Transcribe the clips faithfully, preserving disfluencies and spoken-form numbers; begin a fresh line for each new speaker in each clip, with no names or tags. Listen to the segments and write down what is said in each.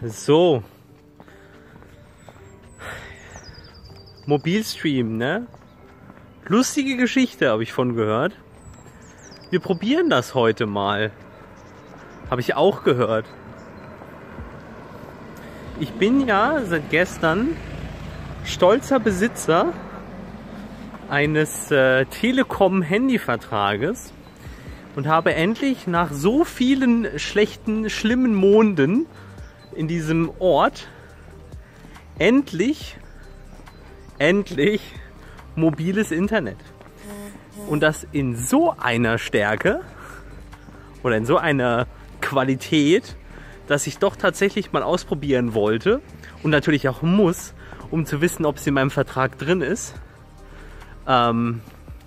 So. Mobilstream, ne? Lustige Geschichte, habe ich von gehört. Wir probieren das heute mal. Habe ich auch gehört. Ich bin ja seit gestern stolzer Besitzer eines äh, Telekom-Handyvertrages und habe endlich nach so vielen schlechten, schlimmen Monden in diesem Ort endlich, endlich mobiles Internet. Und das in so einer Stärke oder in so einer Qualität, dass ich doch tatsächlich mal ausprobieren wollte und natürlich auch muss, um zu wissen, ob es in meinem Vertrag drin ist. Ähm,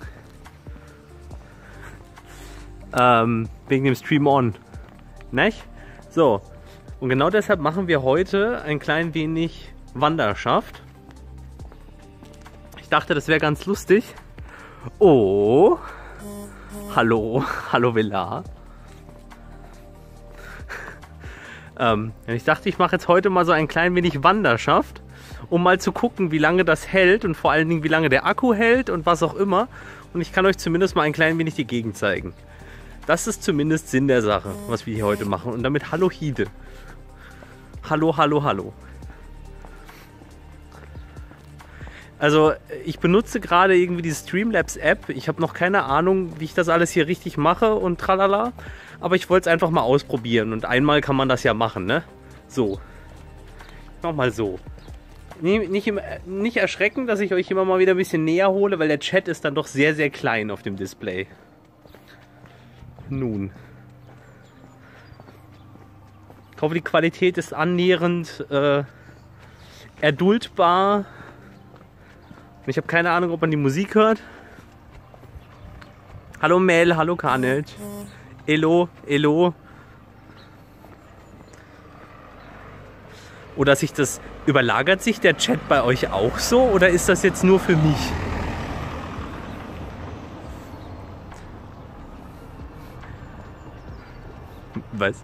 ähm, wegen dem Stream On. Nicht? So. Und genau deshalb machen wir heute ein klein wenig Wanderschaft. Ich dachte, das wäre ganz lustig. Oh. Hallo. Hallo Villa. ähm, ich dachte, ich mache jetzt heute mal so ein klein wenig Wanderschaft, um mal zu gucken, wie lange das hält und vor allen Dingen, wie lange der Akku hält und was auch immer. Und ich kann euch zumindest mal ein klein wenig die Gegend zeigen. Das ist zumindest Sinn der Sache, was wir hier heute machen. Und damit hallo Hide. Hallo, hallo, hallo. Also ich benutze gerade irgendwie die Streamlabs App. Ich habe noch keine Ahnung, wie ich das alles hier richtig mache und tralala. Aber ich wollte es einfach mal ausprobieren. Und einmal kann man das ja machen, ne? So. Nochmal so. Nicht, nicht, nicht erschrecken, dass ich euch immer mal wieder ein bisschen näher hole, weil der Chat ist dann doch sehr, sehr klein auf dem Display. Nun. Ich hoffe, die Qualität ist annähernd äh, erduldbar. Ich habe keine Ahnung, ob man die Musik hört. Hallo Mel, hallo Carnage. Elo, Elo. Oder sich das, überlagert sich der Chat bei euch auch so oder ist das jetzt nur für mich? Was?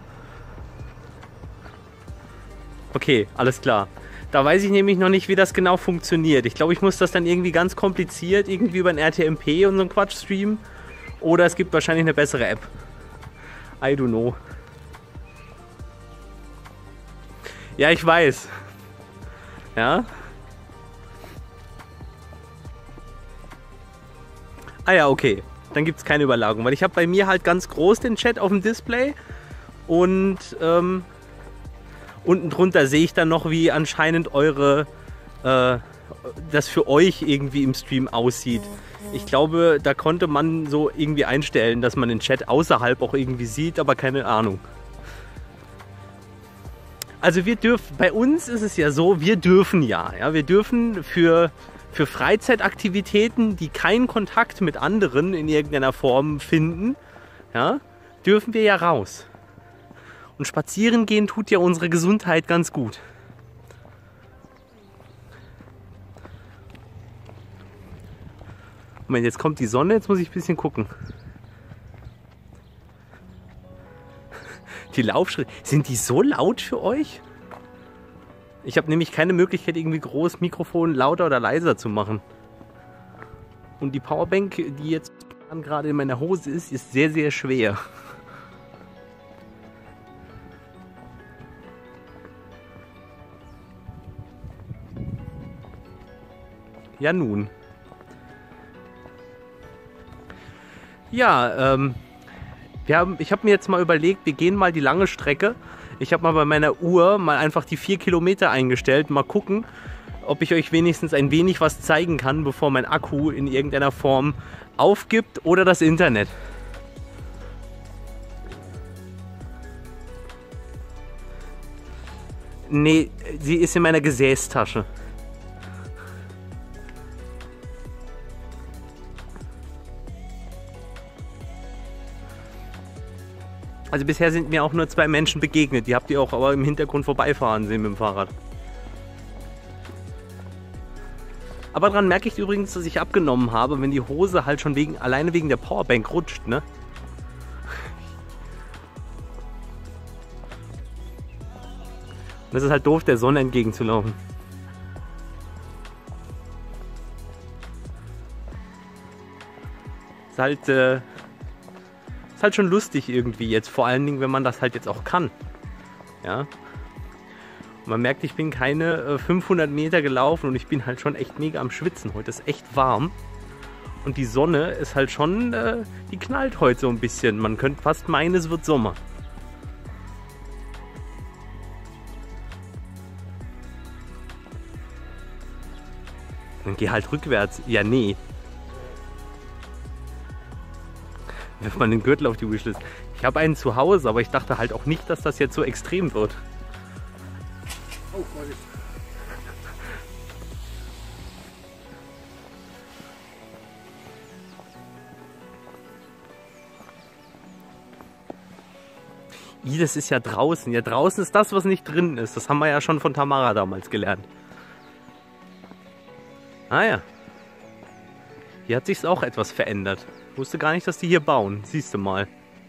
Okay, alles klar. Da weiß ich nämlich noch nicht, wie das genau funktioniert. Ich glaube, ich muss das dann irgendwie ganz kompliziert irgendwie über ein R T M P und so einen Quatsch streamen. Oder es gibt wahrscheinlich eine bessere App. I don't know. Ja, ich weiß. Ja. Ah ja, okay. Dann gibt es keine Überlagerung. Weil ich habe bei mir halt ganz groß den Chat auf dem Display. Und ähm, unten drunter sehe ich dann noch, wie anscheinend eure, äh, das für euch irgendwie im Stream aussieht. Ich glaube, da konnte man so irgendwie einstellen, dass man den Chat außerhalb auch irgendwie sieht, aber keine Ahnung. Also wir dürfen, bei uns ist es ja so, wir dürfen ja, ja wir dürfen für, für Freizeitaktivitäten, die keinen Kontakt mit anderen in irgendeiner Form finden, ja, dürfen wir ja raus. Und spazieren gehen tut ja unsere Gesundheit ganz gut. Moment, jetzt kommt die Sonne, jetzt muss ich ein bisschen gucken. Die Laufschritte, sind die so laut für euch? Ich habe nämlich keine Möglichkeit, irgendwie groß Mikrofon lauter oder leiser zu machen. Und die Powerbank, die jetzt gerade in meiner Hose ist, ist sehr, sehr schwer. Ja nun. Ja, ähm... Wir haben, ich habe mir jetzt mal überlegt, wir gehen mal die lange Strecke. Ich habe mal bei meiner Uhr mal einfach die vier Kilometer eingestellt. Mal gucken, ob ich euch wenigstens ein wenig was zeigen kann, bevor mein Akku in irgendeiner Form aufgibt oder das Internet. Nee, sie ist in meiner Gesäßtasche. Also bisher sind mir auch nur zwei Menschen begegnet. Die habt ihr auch aber im Hintergrund vorbeifahren sehen mit dem Fahrrad. Aber daran merke ich übrigens, dass ich abgenommen habe, wenn die Hose halt schon wegen, alleine wegen der Powerbank rutscht, ne? Und es ist halt doof, der Sonne entgegenzulaufen. Ist halt, äh, ist halt schon lustig irgendwie jetzt, vor allen Dingen, wenn man das halt jetzt auch kann. Ja. Und man merkt, ich bin keine äh, fünfhundert Meter gelaufen und ich bin halt schon echt mega am Schwitzen. Heute ist echt warm. Und die Sonne ist halt schon, äh, die knallt heute so ein bisschen. Man könnte fast meinen, es wird Sommer. Dann geh halt rückwärts. Ja, nee. Wirf mal den Gürtel auf die Wishlist. Ich habe einen zu Hause, aber ich dachte halt auch nicht, dass das jetzt so extrem wird.
Oh, Vorsicht.
I, das ist ja draußen. Ja, draußen ist das, was nicht drin ist. Das haben wir ja schon von Tamara damals gelernt. Ah ja. Hier hat sich auch etwas verändert. Ich wusste gar nicht, dass die hier bauen. Siehst du mal.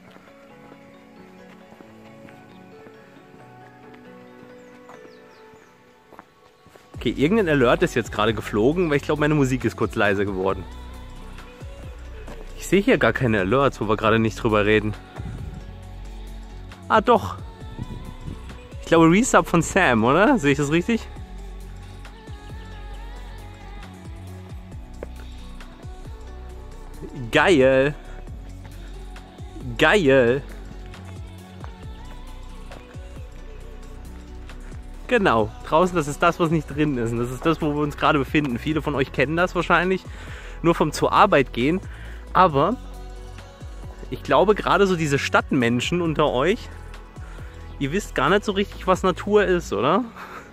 Okay, irgendein Alert ist jetzt gerade geflogen, weil ich glaube, meine Musik ist kurz leiser geworden. Ich sehe hier gar keine Alerts, wo wir gerade nicht drüber reden. Ah, doch. Ich glaube, Resub von Sam, oder? Sehe ich das richtig? Geil. Geil. Genau. Draußen, das ist das, was nicht drin ist. Und das ist das, wo wir uns gerade befinden. Viele von euch kennen das wahrscheinlich. Nur vom zur Arbeit gehen. Aber ich glaube, gerade so diese Stadtmenschen unter euch, ihr wisst gar nicht so richtig, was Natur ist, oder?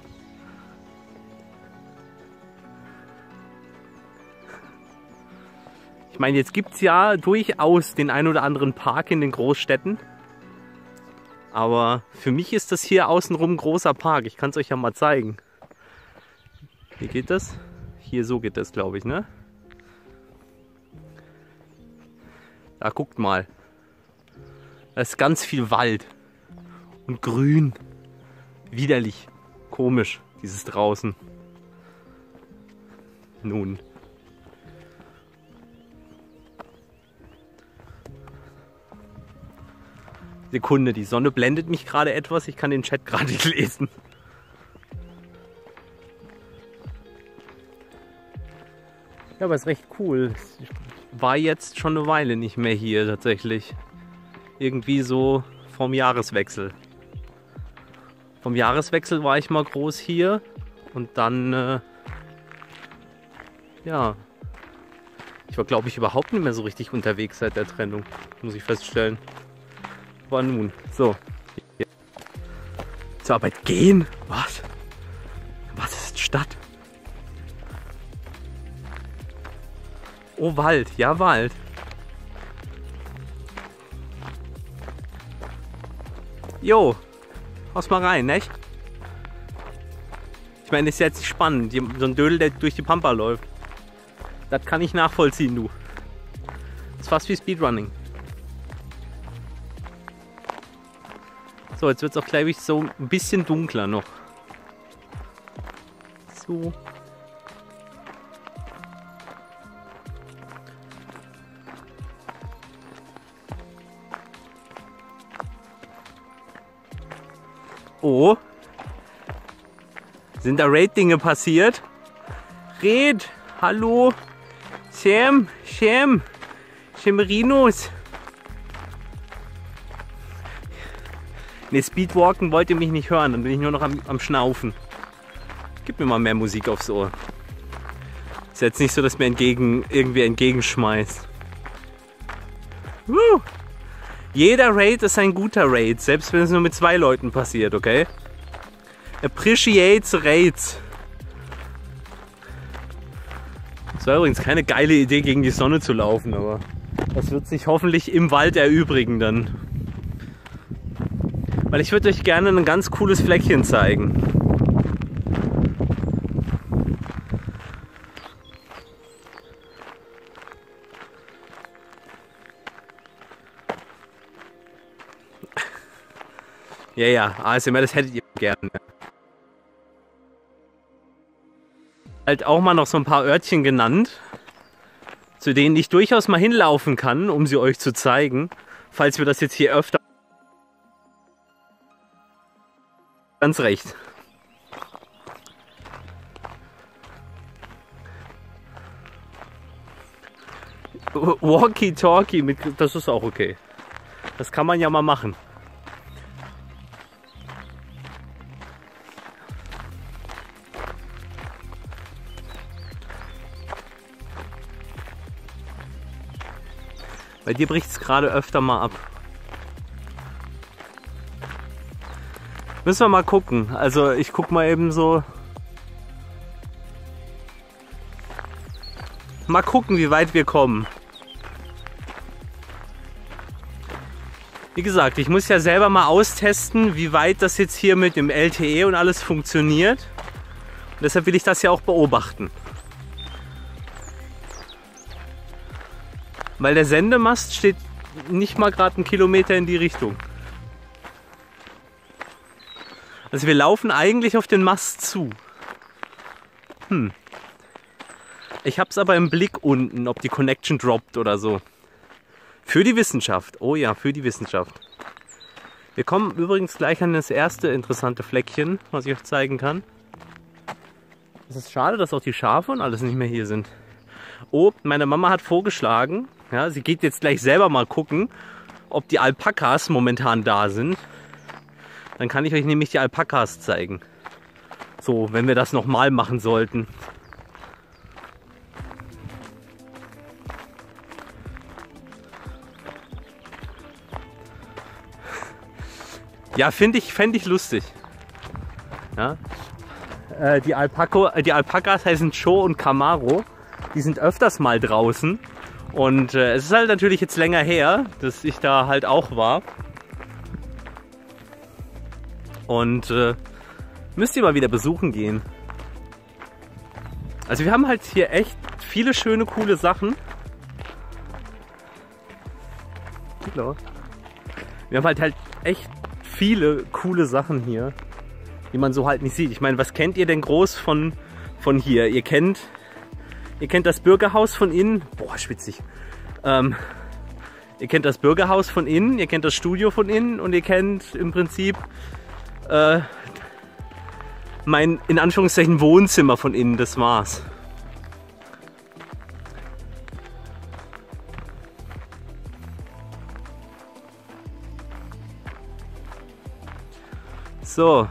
Ich meine, jetzt gibt es ja durchaus den ein oder anderen Park in den Großstädten. Aber für mich ist das hier außenrum ein großer Park. Ich kann es euch ja mal zeigen. Wie geht das? Hier, so geht das, glaube ich, ne? Da, guckt mal. Da ist ganz viel Wald. Und grün. Widerlich. Komisch, dieses draußen. Nun. Sekunde, die Sonne blendet mich gerade etwas. Ich kann den Chat gerade nicht lesen. Ja, aber ist recht cool. Ich war jetzt schon eine Weile nicht mehr hier tatsächlich. Irgendwie so vom Jahreswechsel. Vom Jahreswechsel war ich mal groß hier. Und dann, äh, ja. Ich war, glaube ich, überhaupt nicht mehr so richtig unterwegs seit der Trennung. Muss ich feststellen. Aber nun, so. Hier. Zur Arbeit gehen? Was? Was ist Stadt? Oh, Wald. Ja, Wald. Jo. Haus mal rein, nicht? Ich meine, das ist jetzt spannend. So ein Dödel, der durch die Pampa läuft. Das kann ich nachvollziehen, du. Das ist fast wie Speedrunning. So, jetzt wird es auch, glaube ich, so ein bisschen dunkler noch. So. Oh. Sind da Raid-Dinge passiert? Red, hallo. Sam, Sam, Schemerinos. Ne, Speedwalken wollt ihr mich nicht hören, dann bin ich nur noch am, am Schnaufen. Gib mir mal mehr Musik aufs Ohr. Ist jetzt nicht so, dass mir entgegen, irgendwie entgegenschmeißt. Woo! Jeder Raid ist ein guter Raid, selbst wenn es nur mit zwei Leuten passiert, okay? Appreciate Raids. Das war übrigens keine geile Idee, gegen die Sonne zu laufen, aber das wird sich hoffentlich im Wald erübrigen dann. Weil ich würde euch gerne ein ganz cooles Fleckchen zeigen. Ja, ja, A S M R, das hättet ihr gerne. Halt auch mal noch so ein paar Örtchen genannt, zu denen ich durchaus mal hinlaufen kann, um sie euch zu zeigen, falls wir das jetzt hier öfter... Ganz recht. Walkie-Talkie, mit, das ist auch okay. Das kann man ja mal machen. Bei dir bricht es gerade öfter mal ab. Müssen wir mal gucken. Also ich guck mal eben so. Mal gucken, wie weit wir kommen. Wie gesagt, ich muss ja selber mal austesten, wie weit das jetzt hier mit dem L T E und alles funktioniert. Und deshalb will ich das ja auch beobachten. Weil der Sendemast steht nicht mal gerade einen Kilometer in die Richtung. Also wir laufen eigentlich auf den Mast zu. Hm. Ich habe es aber im Blick unten, ob die Connection droppt oder so. Für die Wissenschaft. Oh ja, für die Wissenschaft. Wir kommen übrigens gleich an das erste interessante Fleckchen, was ich euch zeigen kann. Es ist schade, dass auch die Schafe und alles nicht mehr hier sind. Oh, meine Mama hat vorgeschlagen, ja, sie geht jetzt gleich selber mal gucken, ob die Alpakas momentan da sind. Dann kann ich euch nämlich die Alpakas zeigen. So, wenn wir das nochmal machen sollten. Ja, finde ich, fänd ich lustig. Ja. Äh, die, Alpaco, die Alpakas heißen Cho und Camaro. Die sind öfters mal draußen. Und äh, es ist halt natürlich jetzt länger her, dass ich da halt auch war. Und äh, müsst ihr mal wieder besuchen gehen. Also wir haben halt hier echt viele schöne, coole Sachen. Hallo. Wir haben halt halt echt viele coole Sachen hier, die man so halt nicht sieht. Ich meine, was kennt ihr denn groß von, von hier? Ihr kennt, ihr kennt das Bürgerhaus von innen. Boah, schwitzig. Ähm, ihr kennt das Bürgerhaus von innen, ihr kennt das Studio von innen und ihr kennt im Prinzip äh, mein, in Anführungszeichen, Wohnzimmer von innen. Das war's. So.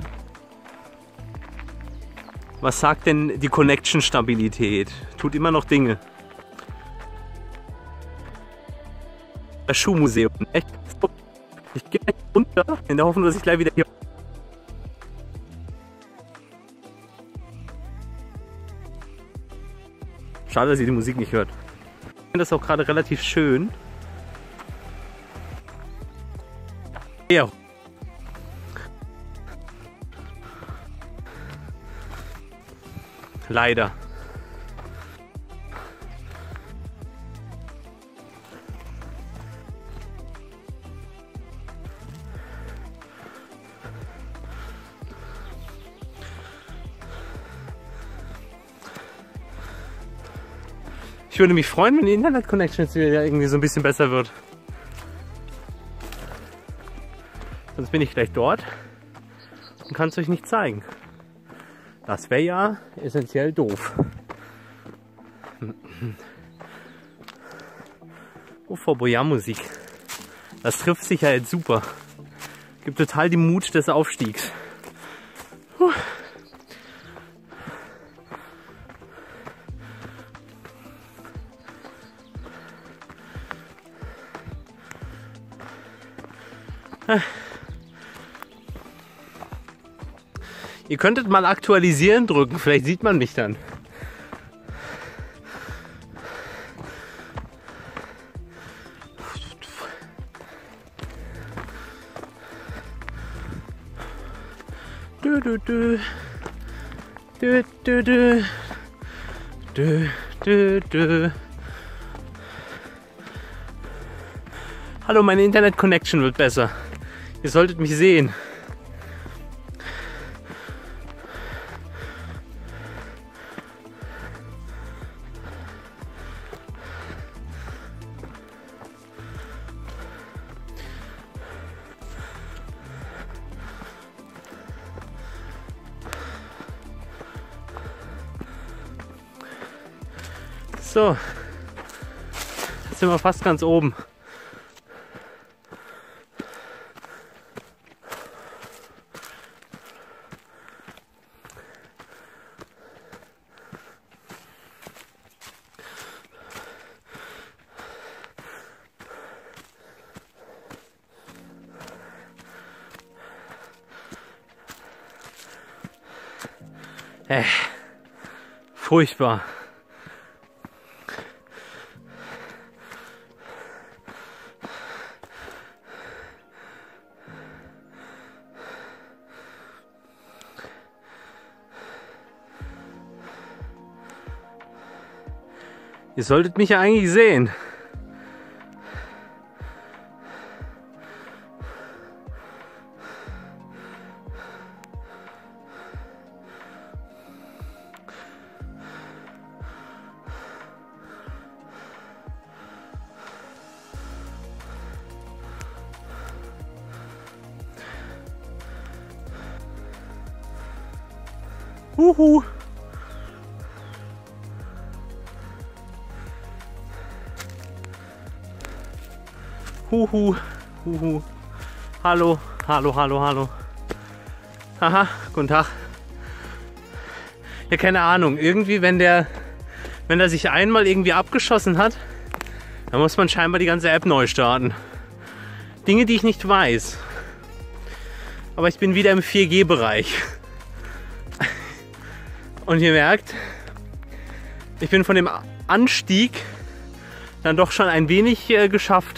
Was sagt denn die Connection-Stabilität? Tut immer noch Dinge. Das Schuhmuseum. Echt? Ich gehe gleich runter, in der Hoffnung, dass ich gleich wieder hier... Schade, dass ihr die Musik nicht hört. Ich finde das auch gerade relativ schön. Ja. Leider. Ich würde mich freuen, wenn die Internet-Connection jetzt wieder irgendwie so ein bisschen besser wird. Sonst bin ich gleich dort und kann es euch nicht zeigen. Das wäre ja essentiell doof. Oh, Fort Boyard Musik. Das trifft sich ja jetzt super. Gibt total den Mut des Aufstiegs. Puh. Ihr könntet mal aktualisieren drücken, vielleicht sieht man mich dann. Du, du, du. Du, du, du. Du, du, du. Hallo, meine Internet-Connection wird besser. Ihr solltet mich sehen. So, jetzt sind wir fast ganz oben. Äh, furchtbar. Ihr solltet mich ja eigentlich sehen. Huhu. Huhu. Huhu. Hallo, hallo, hallo, hallo. Haha, guten Tag. Ja, keine Ahnung. Irgendwie, wenn der, wenn der sich einmal irgendwie abgeschossen hat, dann muss man scheinbar die ganze App neu starten. Dinge, die ich nicht weiß. Aber ich bin wieder im vier G Bereich. Und ihr merkt, ich bin von dem Anstieg dann doch schon ein wenig äh, geschafft.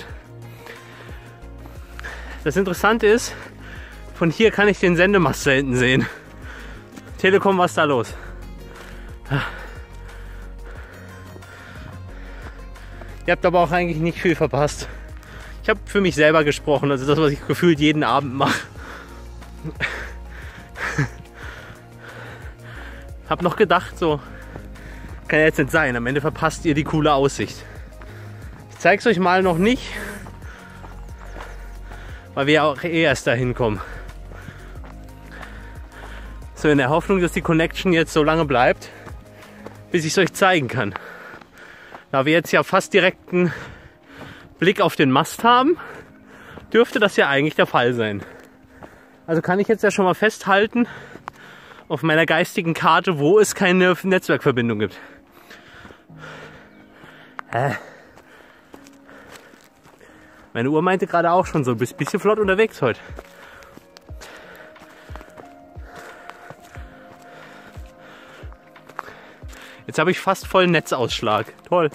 Das Interessante ist, von hier kann ich den Sendemast selten sehen. Telekom, was ist da los? Ihr habt aber auch eigentlich nicht viel verpasst. Ich habe für mich selber gesprochen, also das, was ich gefühlt jeden Abend mache. Hab noch gedacht, so kann ja jetzt nicht sein. Am Ende verpasst ihr die coole Aussicht. Ich zeige es euch mal noch nicht, weil wir ja auch eh erst dahin kommen. So, in der Hoffnung, dass die Connection jetzt so lange bleibt, bis ich es euch zeigen kann. Da wir jetzt ja fast direkten Blick auf den Mast haben, dürfte das ja eigentlich der Fall sein. Also kann ich jetzt ja schon mal festhalten, auf meiner geistigen Karte, wo es keine Netzwerkverbindung gibt. Hä? Meine Uhr meinte gerade auch schon so, du bist ein bisschen flott unterwegs heute. Jetzt habe ich fast vollen Netzausschlag. Toll.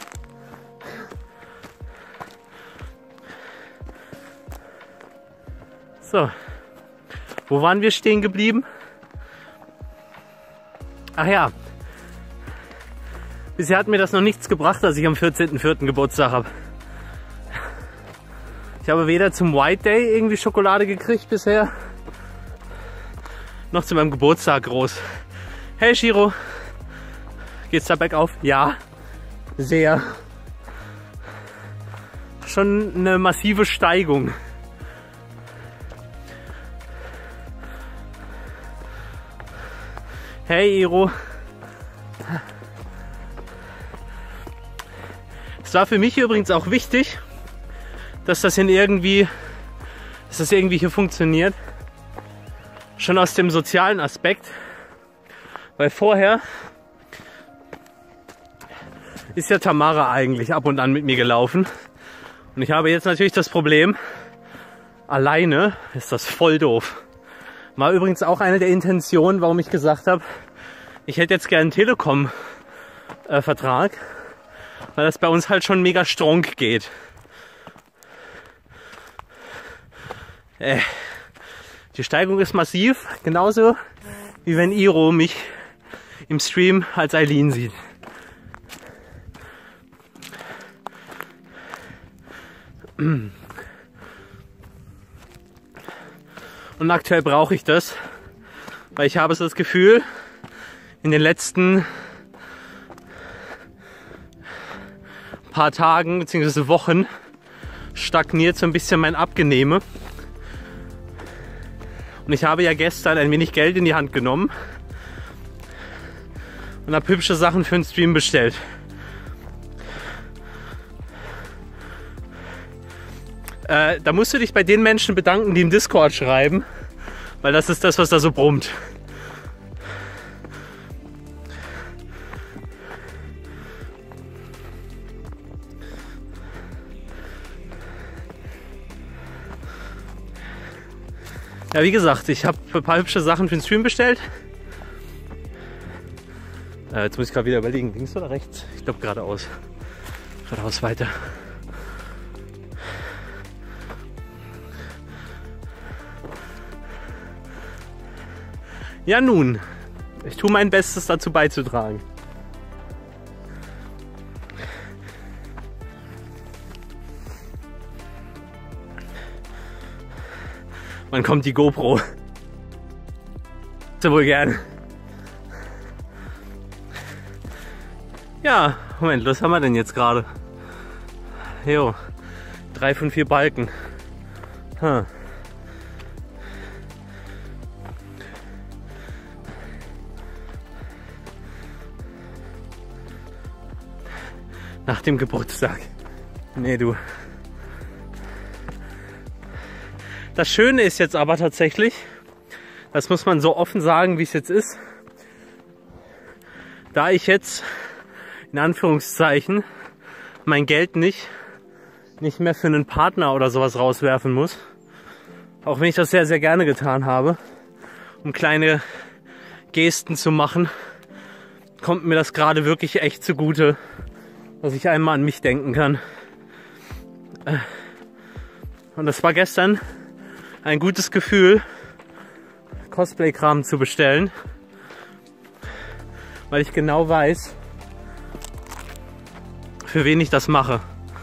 So. Wo waren wir stehen geblieben? Ach ja, bisher hat mir das noch nichts gebracht, dass ich am vierzehnten vierten Geburtstag habe. Ich habe weder zum White Day irgendwie Schokolade gekriegt bisher, noch zu meinem Geburtstag groß. Hey Shiro, geht's da bergauf? Ja, sehr. Schon eine massive Steigung. Hey Iro. Es war für mich übrigens auch wichtig, dass das in irgendwie, dass das irgendwie hier funktioniert. Schon aus dem sozialen Aspekt. Weil vorher ist ja Tamara eigentlich ab und an mit mir gelaufen. Und ich habe jetzt natürlich das Problem, alleine ist das voll doof. War übrigens auch eine der Intentionen, warum ich gesagt habe, ich hätte jetzt gerne einen Telekom-Vertrag, weil das bei uns halt schon mega strong geht. Äh, die Steigung ist massiv, genauso wie wenn Iro mich im Stream als Eileen sieht. Und aktuell brauche ich das, weil ich habe so das Gefühl, in den letzten paar Tagen bzw. Wochen stagniert so ein bisschen mein Abgenehme. Und ich habe ja gestern ein wenig Geld in die Hand genommen und habe hübsche Sachen für den Stream bestellt. Äh, da musst du dich bei den Menschen bedanken, die im Discord schreiben, weil das ist das, was da so brummt. Ja, wie gesagt, ich habe ein paar hübsche Sachen für den Stream bestellt. Äh, jetzt muss ich gerade wieder überlegen, links oder rechts? Ich glaube geradeaus. Geradeaus weiter. Ja nun, ich tue mein Bestes dazu beizutragen. Wann kommt die GoPro? So wohl gern. Ja, Moment, was haben wir denn jetzt gerade? Jo, drei von vier Balken. Hm. Nach dem Geburtstag. Nee, du. Das Schöne ist jetzt aber tatsächlich, das muss man so offen sagen, wie es jetzt ist, da ich jetzt in Anführungszeichen mein Geld nicht, nicht mehr für einen Partner oder sowas rauswerfen muss, auch wenn ich das sehr, sehr gerne getan habe, um kleine Gesten zu machen, kommt mir das gerade wirklich echt zugute, dass ich einmal an mich denken kann. Und das war gestern ein gutes Gefühl, Cosplay-Kram zu bestellen, weil ich genau weiß, für wen ich das mache.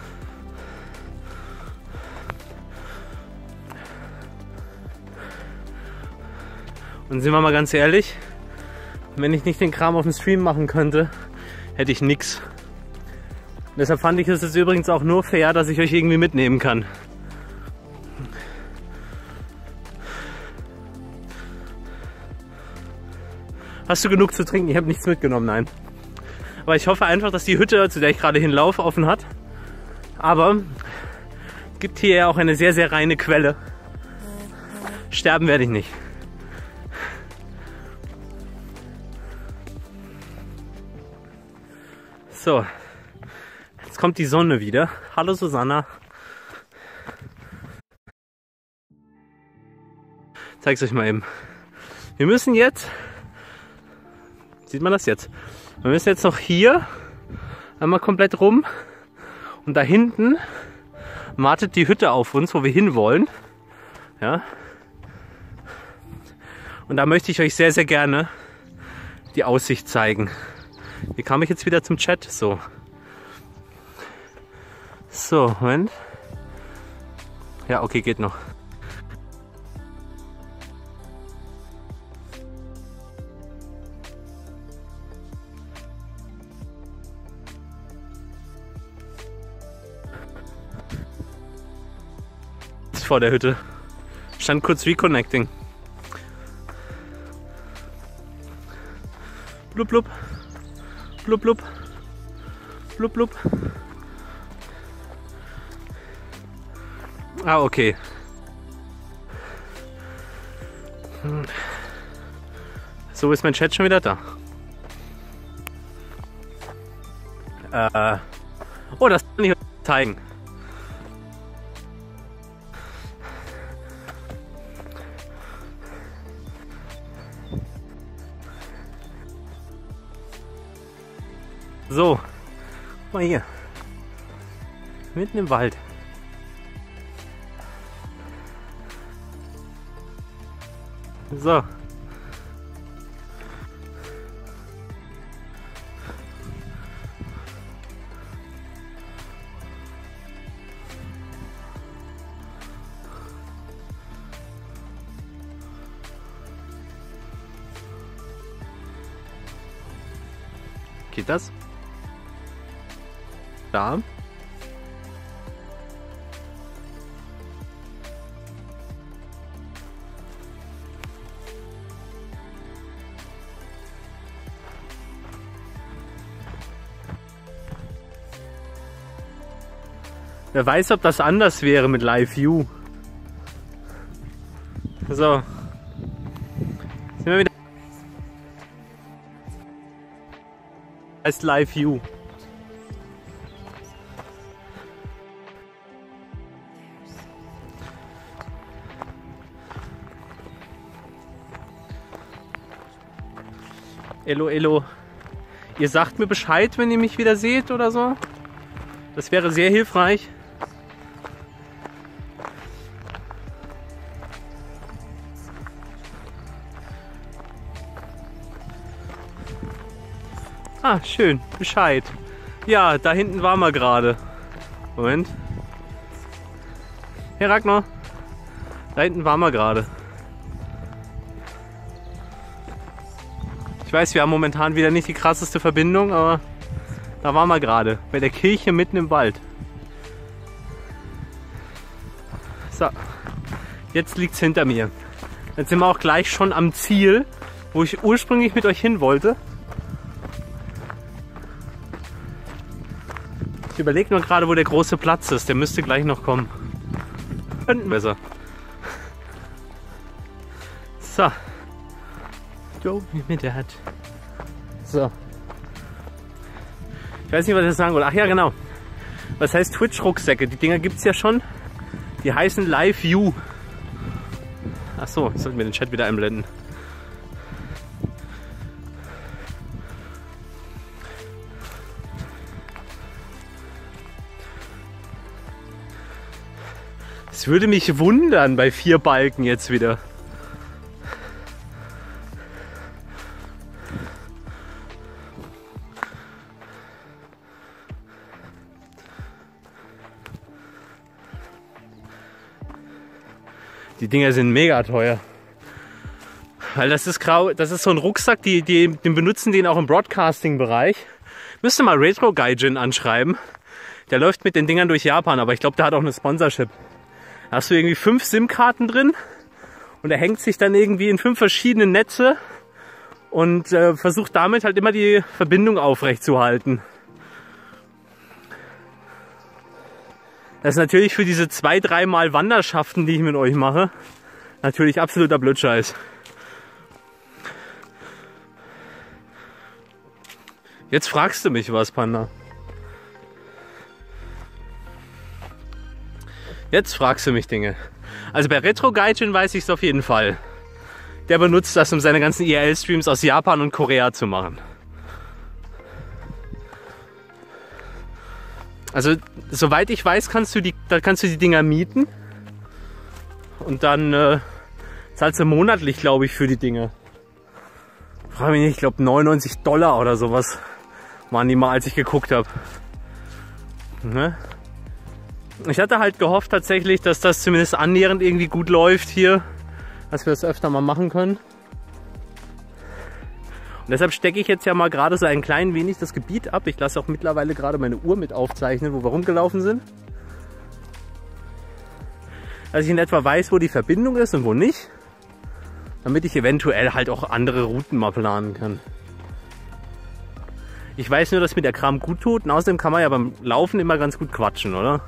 Und sind wir mal ganz ehrlich, wenn ich nicht den Kram auf dem Stream machen könnte, hätte ich nix. Und deshalb fand ich es jetzt übrigens auch nur fair, dass ich euch irgendwie mitnehmen kann. Hast du genug zu trinken? Ich habe nichts mitgenommen, nein. Aber ich hoffe einfach, dass die Hütte, zu der ich gerade hinlaufe, offen hat. Aber es gibt hier ja auch eine sehr, sehr reine Quelle. Sterben werde ich nicht. So, jetzt kommt die Sonne wieder. Hallo Susanna. Ich zeig's euch mal eben. Wir müssen jetzt... Sieht man das jetzt? Wir müssen jetzt noch hier einmal komplett rum und da hinten wartet die Hütte auf uns, wo wir hinwollen. Ja. Und da möchte ich euch sehr, sehr gerne die Aussicht zeigen. Wie kam ich jetzt wieder zum Chat? So. So, Moment. Ja, okay, geht noch. Vor der Hütte. Stand kurz reconnecting. Blub, blub. Blub, blub. Blub, blub. Ah, okay. So ist mein Chat schon wieder da. Äh. Oh, das kann ich euch zeigen. So, guck mal hier, mitten im Wald. So. Geht das? Da. Wer weiß, ob das anders wäre mit Live View. So. Sind wir wieder. Heißt Live View. Elo, elo. Ihr sagt mir Bescheid, wenn ihr mich wieder seht oder so. Das wäre sehr hilfreich. Ah, schön. Bescheid. Ja, da hinten waren wir gerade. Moment. Hey Ragnar. Da hinten waren wir gerade. Ich weiß, wir haben momentan wieder nicht die krasseste Verbindung, aber da waren wir gerade. Bei der Kirche mitten im Wald. So. Jetzt liegt es hinter mir. Jetzt sind wir auch gleich schon am Ziel, wo ich ursprünglich mit euch hin wollte. Ich überlege nur gerade, wo der große Platz ist. Der müsste gleich noch kommen. Könnten besser. So. Joe mit der hat. So. Ich weiß nicht, was ich sagen wollte. Ach ja, genau. Was heißt Twitch-Rucksäcke? Die Dinger gibt es ja schon. Die heißen Live View. Ach so, jetzt sollten wir den Chat wieder einblenden. Es würde mich wundern bei vier Balken jetzt wieder. Die Dinger sind mega teuer. Weil das ist grau, das ist so ein Rucksack, die, die, den benutzen den auch im Broadcasting-Bereich. Müsste mal Retro Gaijin anschreiben. Der läuft mit den Dingern durch Japan, aber ich glaube, der hat auch eine Sponsorship. Da hast du irgendwie fünf SIM-Karten drin und er hängt sich dann irgendwie in fünf verschiedene Netze und äh, versucht damit halt immer die Verbindung aufrecht zu halten. Das ist natürlich für diese zwei, dreimal Wanderschaften, die ich mit euch mache, natürlich absoluter Blödscheiß. Jetzt fragst du mich was, Panda. Jetzt fragst du mich Dinge. Also bei Retro Gaijin weiß ich es auf jeden Fall. Der benutzt das, um seine ganzen I R L-Streams aus Japan und Korea zu machen. Also, soweit ich weiß, kannst du die, da kannst du die Dinger mieten. Und dann äh, zahlst du monatlich, glaube ich, für die Dinge. Frage mich nicht, ich glaube neunundneunzig Dollar oder sowas waren die mal, als ich geguckt habe. Ne? Ich hatte halt gehofft tatsächlich, dass das zumindest annähernd irgendwie gut läuft hier. Dass wir das öfter mal machen können. Und deshalb stecke ich jetzt ja mal gerade so ein klein wenig das Gebiet ab. Ich lasse auch mittlerweile gerade meine Uhr mit aufzeichnen, wo wir rumgelaufen sind. Dass ich in etwa weiß, wo die Verbindung ist und wo nicht. Damit ich eventuell halt auch andere Routen mal planen kann. Ich weiß nur, dass mir der Kram gut tut. Und außerdem kann man ja beim Laufen immer ganz gut quatschen, oder?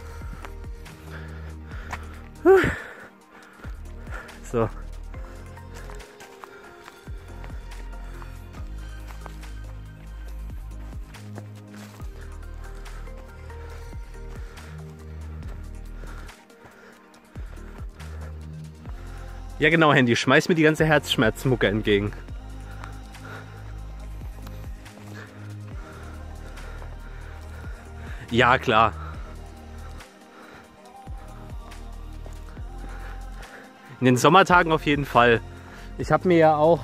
So. Ja genau, Handy, schmeiß mir die ganze Herzschmerzmucke entgegen. Ja, klar. In den Sommertagen auf jeden Fall. Ich habe mir ja auch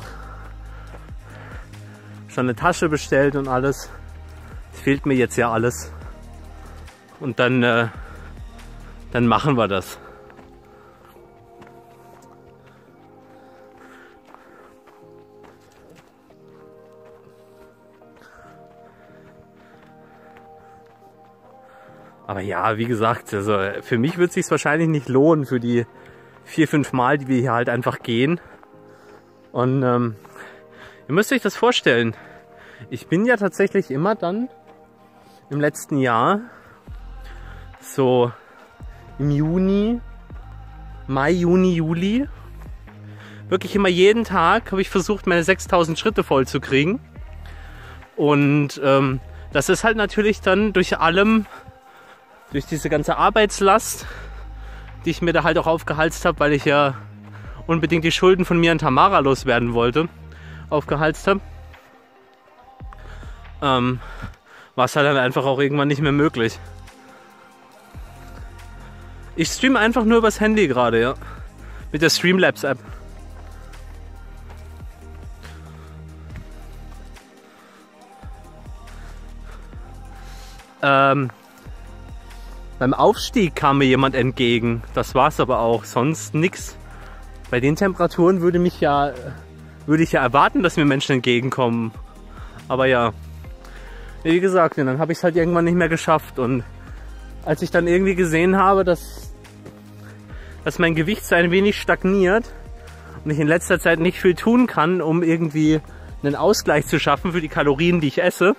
schon eine Tasche bestellt und alles. Es fehlt mir jetzt ja alles. Und dann, äh, dann machen wir das. Aber ja, wie gesagt, also für mich wird es sich wahrscheinlich nicht lohnen für die vier, fünf Mal, die wir hier halt einfach gehen. Und ähm, ihr müsst euch das vorstellen. Ich bin ja tatsächlich immer dann im letzten Jahr so im Juni, Mai, Juni, Juli. Wirklich immer jeden Tag habe ich versucht, meine sechstausend Schritte voll zu kriegen. Und ähm, das ist halt natürlich dann durch allem, durch diese ganze Arbeitslast, die ich mir da halt auch aufgehalst habe, weil ich ja unbedingt die Schulden von mir an Tamara loswerden wollte, aufgehalst habe, ähm, war es halt dann einfach auch irgendwann nicht mehr möglich. Ich streame einfach nur übers Handy gerade, ja. Mit der Streamlabs-App. Ähm, beim Aufstieg kam mir jemand entgegen. Das war's aber auch. Sonst nix. Bei den Temperaturen würde mich ja, würde ich ja erwarten, dass mir Menschen entgegenkommen. Aber ja, wie gesagt, dann habe ich es halt irgendwann nicht mehr geschafft. Und als ich dann irgendwie gesehen habe, dass, dass mein Gewicht so ein wenig stagniert und ich in letzter Zeit nicht viel tun kann, um irgendwie einen Ausgleich zu schaffen für die Kalorien, die ich esse,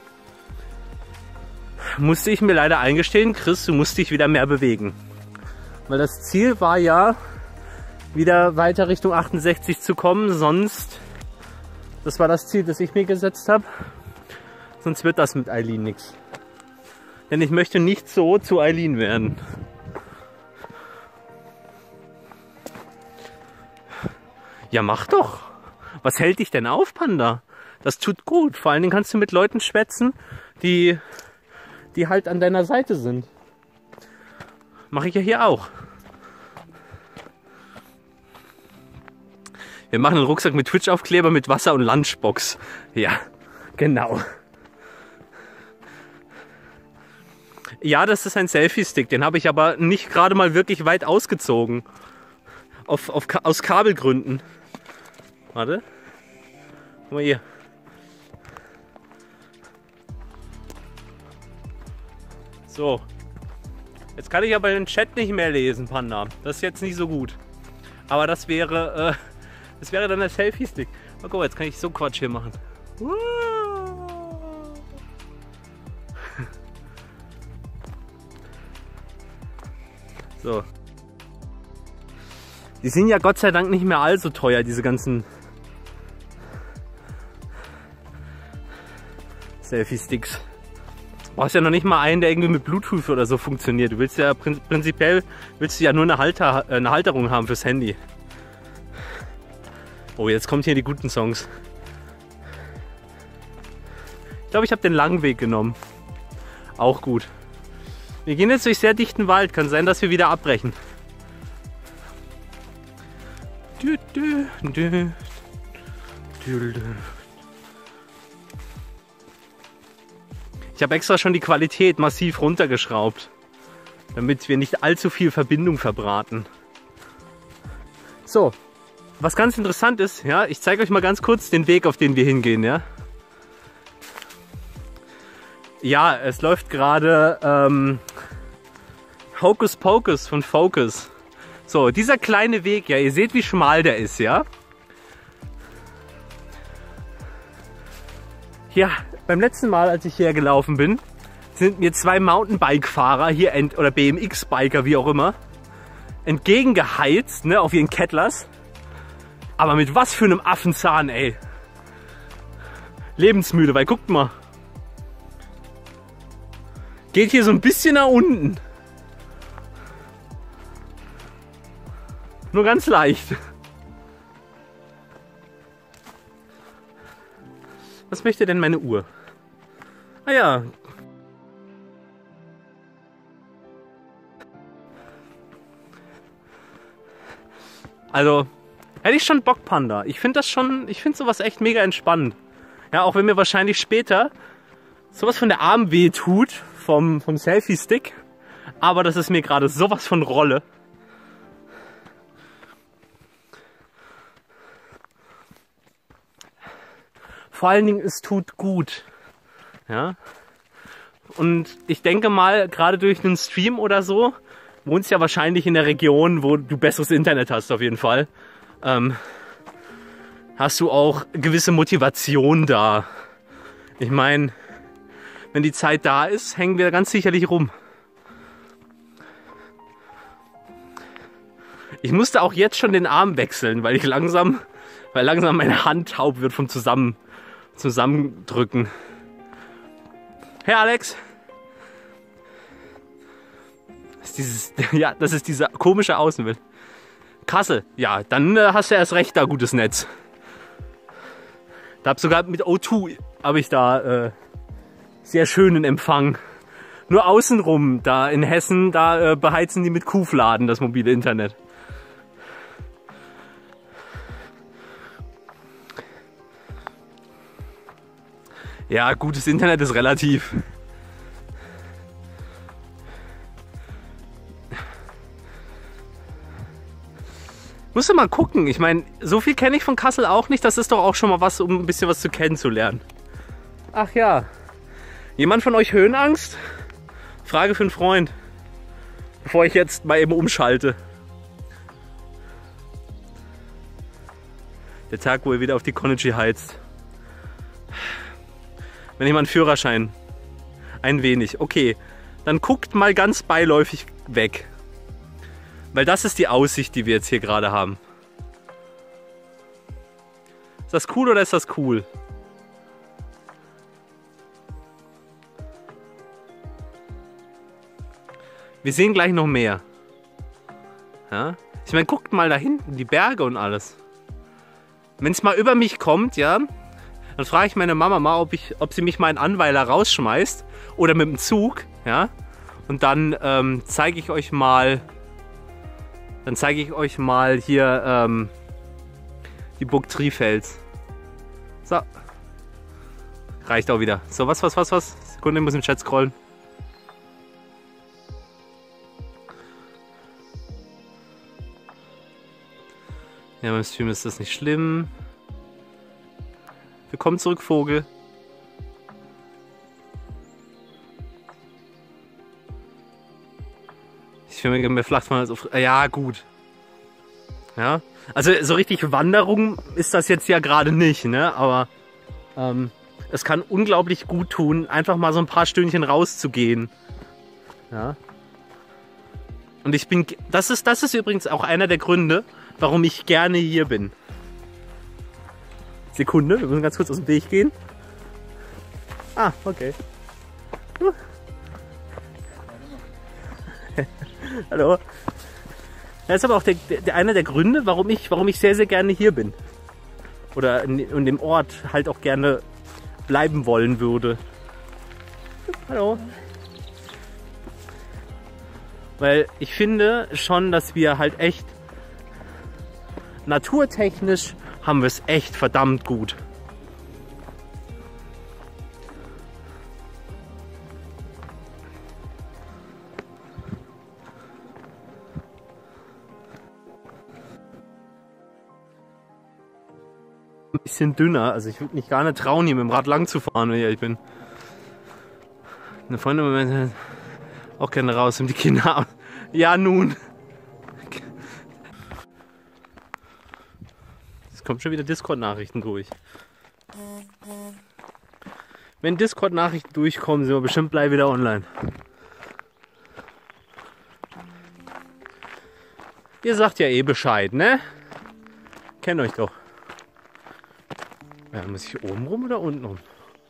musste ich mir leider eingestehen, Chris, du musst dich wieder mehr bewegen. Weil das Ziel war ja, wieder weiter Richtung achtundsechzig zu kommen, sonst, das war das Ziel, das ich mir gesetzt habe, sonst wird das mit Eileen nichts. Denn ich möchte nicht so zu Eileen werden. Ja, mach doch. Was hält dich denn auf, Panda? Das tut gut. Vor allen Dingen kannst du mit Leuten schwätzen, die... die halt an deiner Seite sind. Mache ich ja hier auch. Wir machen einen Rucksack mit Twitch-Aufkleber, mit Wasser und Lunchbox. Ja, genau. Ja, das ist ein Selfie-Stick. Den habe ich aber nicht gerade mal wirklich weit ausgezogen. Auf, auf, aus Kabelgründen. Warte. Guck mal hier. So, jetzt kann ich aber den Chat nicht mehr lesen, Panda. Das ist jetzt nicht so gut. Aber das wäre, äh, das wäre dann der Selfie-Stick. Oh, guck mal, jetzt kann ich so Quatsch hier machen. So. Die sind ja Gott sei Dank nicht mehr allzu teuer, diese ganzen Selfie-Sticks. Du brauchst ja noch nicht mal einen, der irgendwie mit Bluetooth oder so funktioniert. Du willst ja prinzipiell willst du ja nur eine, Halter, eine Halterung haben fürs Handy. Oh, jetzt kommt hier die guten Songs. Ich glaube, ich habe den langen Weg genommen. Auch gut. Wir gehen jetzt durch sehr dichten Wald. Kann sein, dass wir wieder abbrechen. Du, du, du, du, du. Ich habe extra schon die Qualität massiv runtergeschraubt, damit wir nicht allzu viel Verbindung verbraten. So, was ganz interessant ist, ja, ich zeige euch mal ganz kurz den Weg, auf den wir hingehen, ja. Ja, es läuft gerade ähm, Hocus Pocus von Focus. So, dieser kleine Weg, ja, ihr seht, wie schmal der ist, ja. Ja, beim letzten Mal, als ich hierher gelaufen bin, sind mir zwei Mountainbike-Fahrer hier ent oder B M X-Biker, wie auch immer, entgegengeheizt, ne, auf ihren Kettlers. Aber mit was für einem Affenzahn, ey. Lebensmüde, weil guckt mal. Geht hier so ein bisschen nach unten. Nur ganz leicht. Was möchte denn meine Uhr? Ah ja. Also, hätte ich schon Bock, Panda. Ich finde das schon, ich finde sowas echt mega entspannend. Ja, auch wenn mir wahrscheinlich später sowas von der Arm weh tut, vom, vom Selfie-Stick. Aber das ist mir gerade sowas von Rolle. Vor allen Dingen, es tut gut. Ja. Und ich denke mal, gerade durch einen Stream oder so, wohnst ja wahrscheinlich in der Region, wo du besseres Internet hast auf jeden Fall. Ähm, hast du auch gewisse Motivation da. Ich meine, wenn die Zeit da ist, hängen wir ganz sicherlich rum. Ich musste auch jetzt schon den Arm wechseln, weil ich langsam, weil langsam meine Hand taub wird vom Zusammen, Zusammendrücken. Hey Alex! Das ist dieses, ja, das ist dieser komische Außenwind. Kassel, ja, dann äh, hast du erst recht da gutes Netz. Da hab sogar mit O zwei habe ich da äh, sehr schönen Empfang. Nur außenrum, da in Hessen, da äh, beheizen die mit Kuhfladen das mobile Internet. Ja, gutes Internet ist relativ. Musst du mal gucken. Ich meine, so viel kenne ich von Kassel auch nicht. Das ist doch auch schon mal was, um ein bisschen was zu kennenzulernen. Ach ja. Jemand von euch Höhenangst? Frage für einen Freund. Bevor ich jetzt mal eben umschalte. Der Tag, wo ihr wieder auf die Konichi heizt. Wenn ich mal einen Führerschein. Ein wenig. Okay. Dann guckt mal ganz beiläufig weg. Weil das ist die Aussicht, die wir jetzt hier gerade haben. Ist das cool oder ist das cool? Wir sehen gleich noch mehr. Ja? Ich meine, guckt mal da hinten, die Berge und alles. Wenn es mal über mich kommt, ja, dann frage ich meine Mama mal, ob, ich, ob sie mich mal in Annweiler rausschmeißt oder mit dem Zug. Ja? Und dann ähm, zeige ich euch mal... Dann zeige ich euch mal hier ähm, die Burg Trifels. So. Reicht auch wieder. So, was, was, was, was? Sekunde, ich muss im Chat scrollen. Ja, beim Stream ist das nicht schlimm. Willkommen zurück, Vogel. Ich finde mir flach mal so. Ja, gut. Ja. Also so richtig Wanderung ist das jetzt ja gerade nicht, ne? Aber ähm, es kann unglaublich gut tun, einfach mal so ein paar Stündchen rauszugehen. Ja. Und ich bin. Das ist, das ist übrigens auch einer der Gründe, warum ich gerne hier bin. Sekunde, wir müssen ganz kurz aus dem Weg gehen. Ah, okay. Uh. Hallo. Das ist aber auch der, der, einer der Gründe, warum ich, warum ich sehr, sehr gerne hier bin. Oder in, in dem Ort halt auch gerne bleiben wollen würde. Hallo. Weil ich finde schon, dass wir halt echt naturtechnisch haben wir es echt verdammt gut. Ein bisschen dünner, also ich würde mich gar nicht trauen, hier mit dem Rad lang zu fahren, wenn ich ehrlich bin. Eine Freundin auch gerne raus und die Kinder. Ja, nun. Es kommt schon wieder Discord-Nachrichten durch. Wenn Discord-Nachrichten durchkommen, sind wir bestimmt gleich wieder online. Ihr sagt ja eh Bescheid, ne? Kennt euch doch. Ja, muss ich oben rum oder unten rum?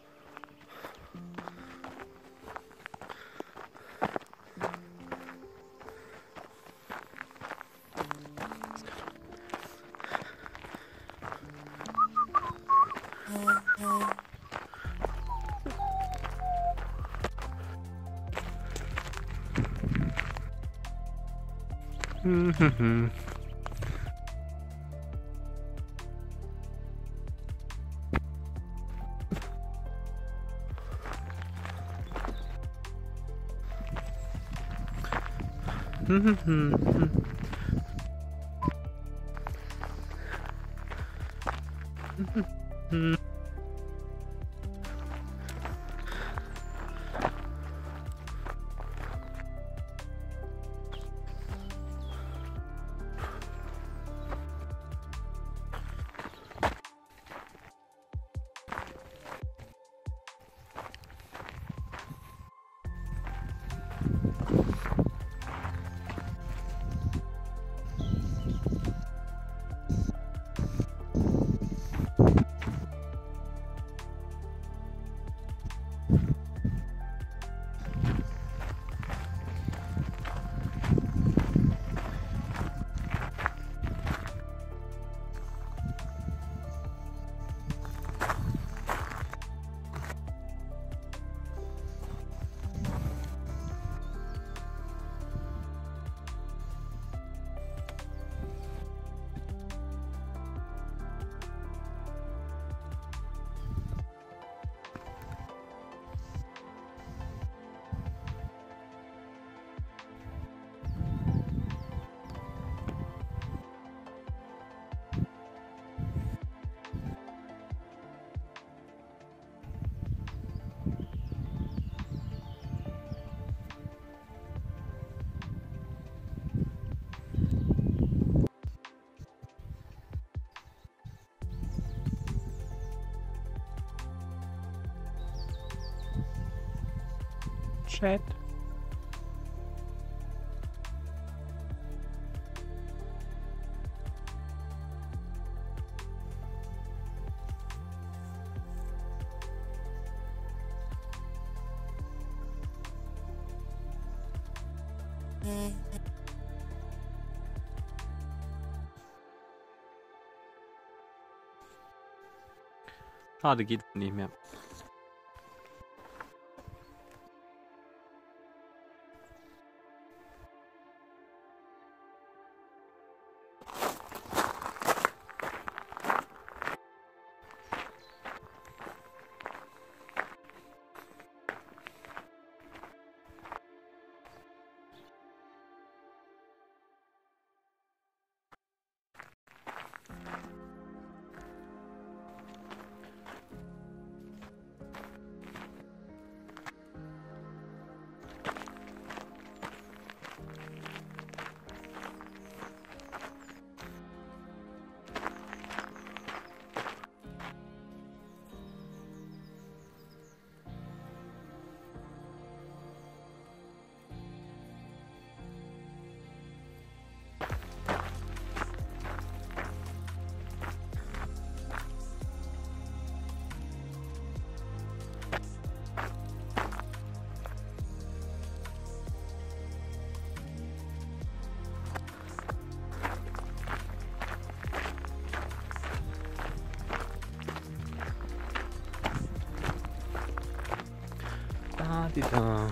Mhm. Chat. Schade, geht nicht mehr. Da, die da.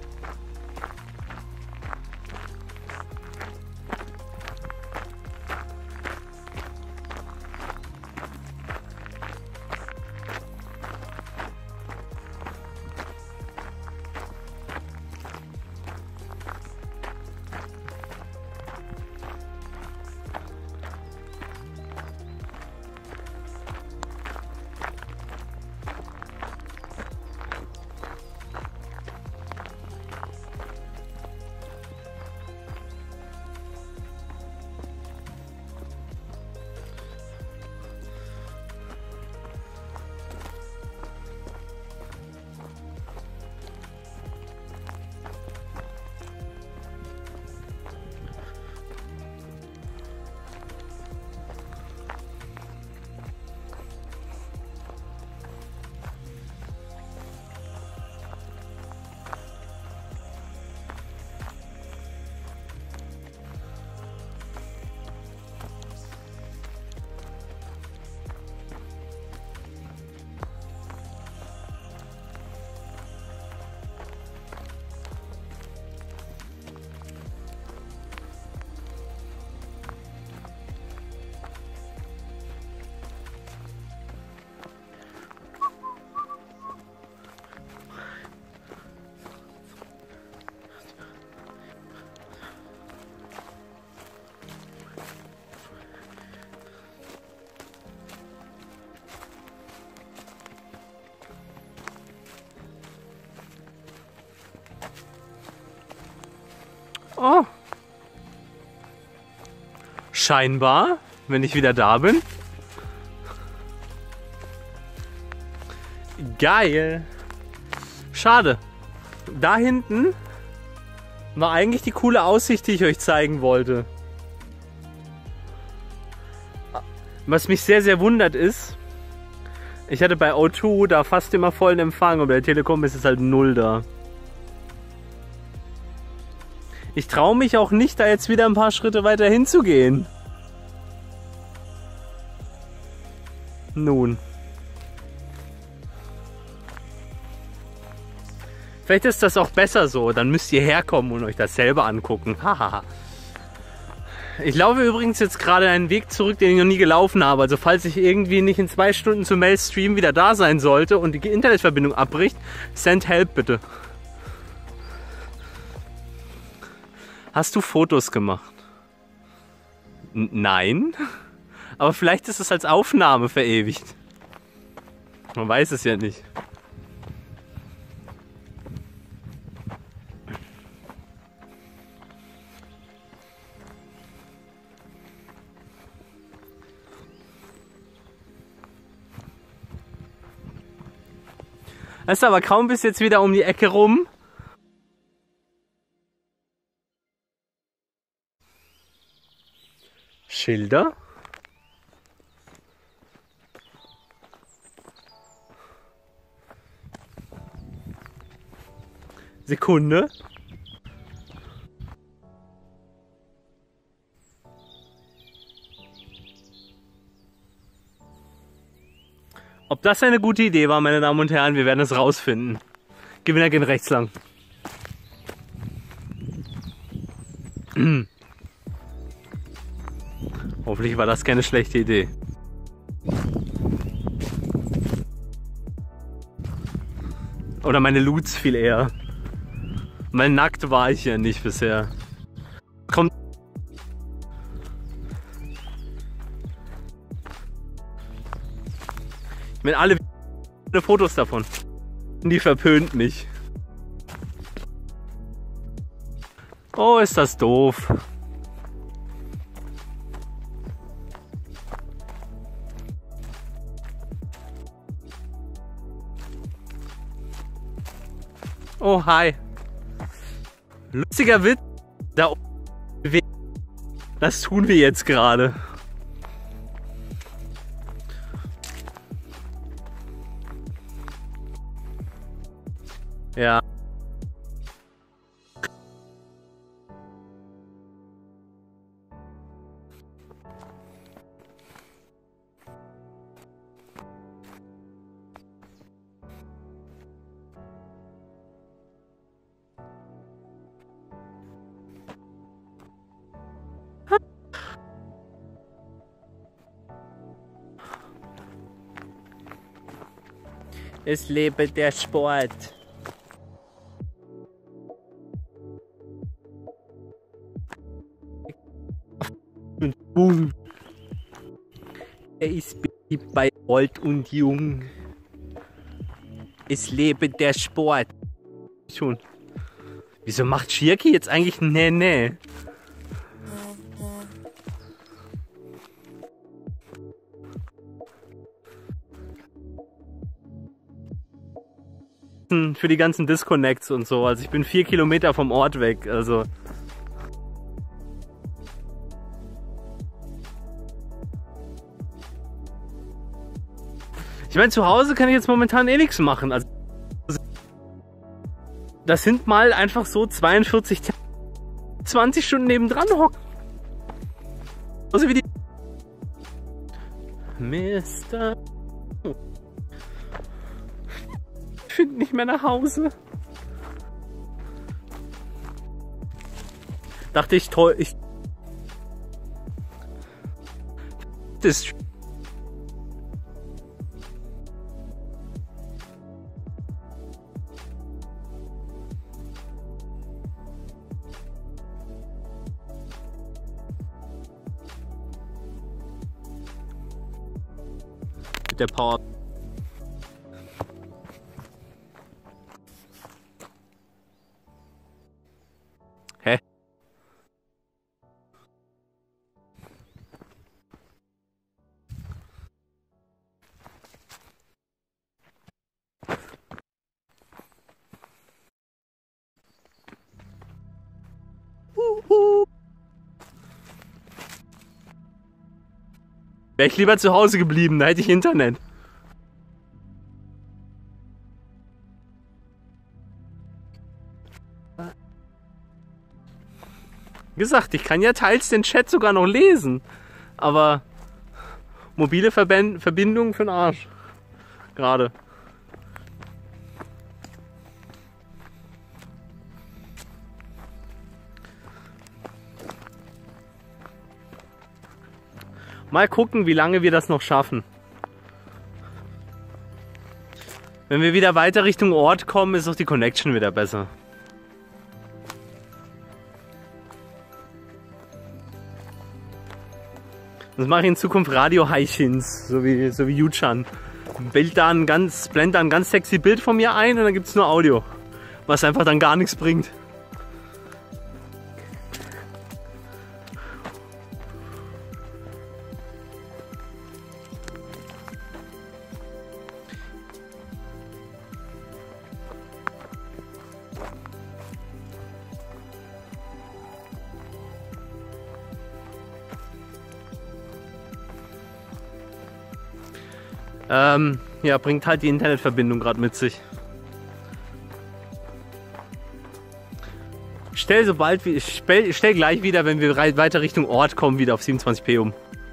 Oh. Scheinbar, wenn ich wieder da bin. Geil. Schade. Da hinten war eigentlich die coole Aussicht, die ich euch zeigen wollte. Was mich sehr, sehr wundert ist, ich hatte bei O zwei da fast immer vollen Empfang und bei der Telekom ist es halt null da. Ich traue mich auch nicht, da jetzt wieder ein paar Schritte weiter hinzugehen. Nun. Vielleicht ist das auch besser so. Dann müsst ihr herkommen und euch das selber angucken. Hahaha. Ich laufe übrigens jetzt gerade einen Weg zurück, den ich noch nie gelaufen habe. Also falls ich irgendwie nicht in zwei Stunden zum Mail-Stream wieder da sein sollte und die Internetverbindung abbricht, send help bitte. Hast du Fotos gemacht? N- Nein. Aber vielleicht ist es als Aufnahme verewigt. Man weiß es ja nicht. Weißt du, aber kaum bist jetzt wieder um die Ecke rum Schilder? Sekunde. Ob das eine gute Idee war, meine Damen und Herren, wir werden es rausfinden. Gewinner gehen rechts lang. Hoffentlich war das keine schlechte Idee. Oder meine Loots viel eher. Weil nackt war ich ja nicht bisher. Kommt. Mit alle Fotos davon. Die verpönt mich. Oh, ist das doof. Oh, hi. Lustiger Witz. Da Das tun wir jetzt gerade. Ja. Es lebe der Sport. Boom. Er ist beliebt bei alt und jung. Es lebe der Sport. Schon. Wieso macht Shirky jetzt eigentlich nee, nee? Für die ganzen Disconnects und so. Also ich bin vier Kilometer vom Ort weg. Also ich meine, zu Hause kann ich jetzt momentan eh nichts machen. Also das sind mal einfach so zweiundvierzig, zwanzig Stunden nebendran hocken. Also wie die Mister Ich finde nicht mehr nach Hause. Dachte ich, toll. Ich das mit der Power. Hä? Uhu. Wäre ich lieber zu Hause geblieben, da hätte ich Internet. Wie gesagt, ich kann ja teils den Chat sogar noch lesen, aber mobile Verben- Verbindung für den Arsch. Gerade. Mal gucken, wie lange wir das noch schaffen. Wenn wir wieder weiter Richtung Ort kommen, ist auch die Connection wieder besser. Das mache ich in Zukunft Radio-Heichins, so wie, so wie Yuchan. Bild da ein ganz, blend da ein ganz sexy Bild von mir ein und dann gibt es nur Audio. Was einfach dann gar nichts bringt. Ähm, ja, bringt halt die Internetverbindung gerade mit sich. Stell sobald wir, stell, stell gleich wieder, wenn wir weiter Richtung Ort kommen, wieder auf siebenundzwanzig p um.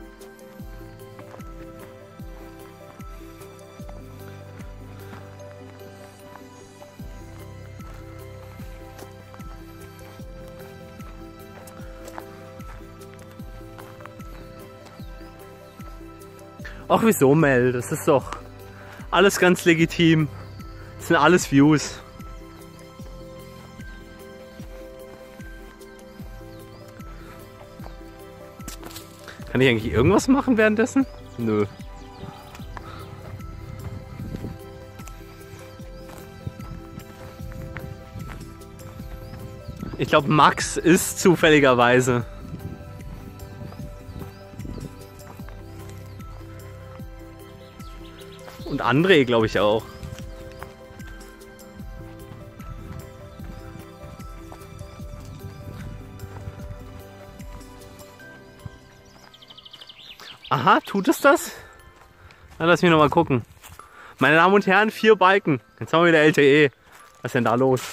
Ach wieso, Mel? Das ist doch alles ganz legitim. Das sind alles Views. Kann ich eigentlich irgendwas machen währenddessen? Nö. Ich glaube, Max ist zufälligerweise. Und André, glaube ich, auch. Aha, tut es das? Na, lass mich noch mal gucken. Meine Damen und Herren, vier Balken. Jetzt haben wir wieder L T E. Was ist denn da los?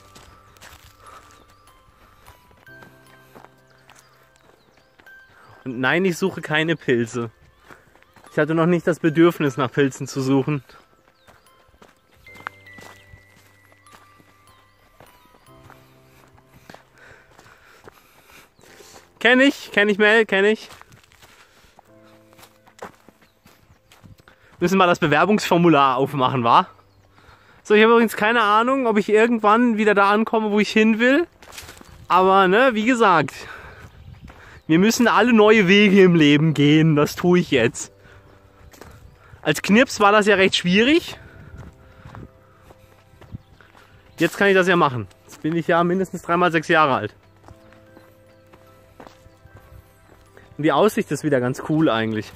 Und nein, ich suche keine Pilze. Ich hatte noch nicht das Bedürfnis, nach Pilzen zu suchen. Kenn ich, kenn ich Mel, kenn ich. Müssen wir das Bewerbungsformular aufmachen, wa? So, ich habe übrigens keine Ahnung, ob ich irgendwann wieder da ankomme, wo ich hin will. Aber, ne, wie gesagt, wir müssen alle neue Wege im Leben gehen. Das tue ich jetzt. Als Knirps war das ja recht schwierig. Jetzt kann ich das ja machen. Jetzt bin ich ja mindestens dreimal sechs Jahre alt. Und die Aussicht ist wieder ganz cool eigentlich.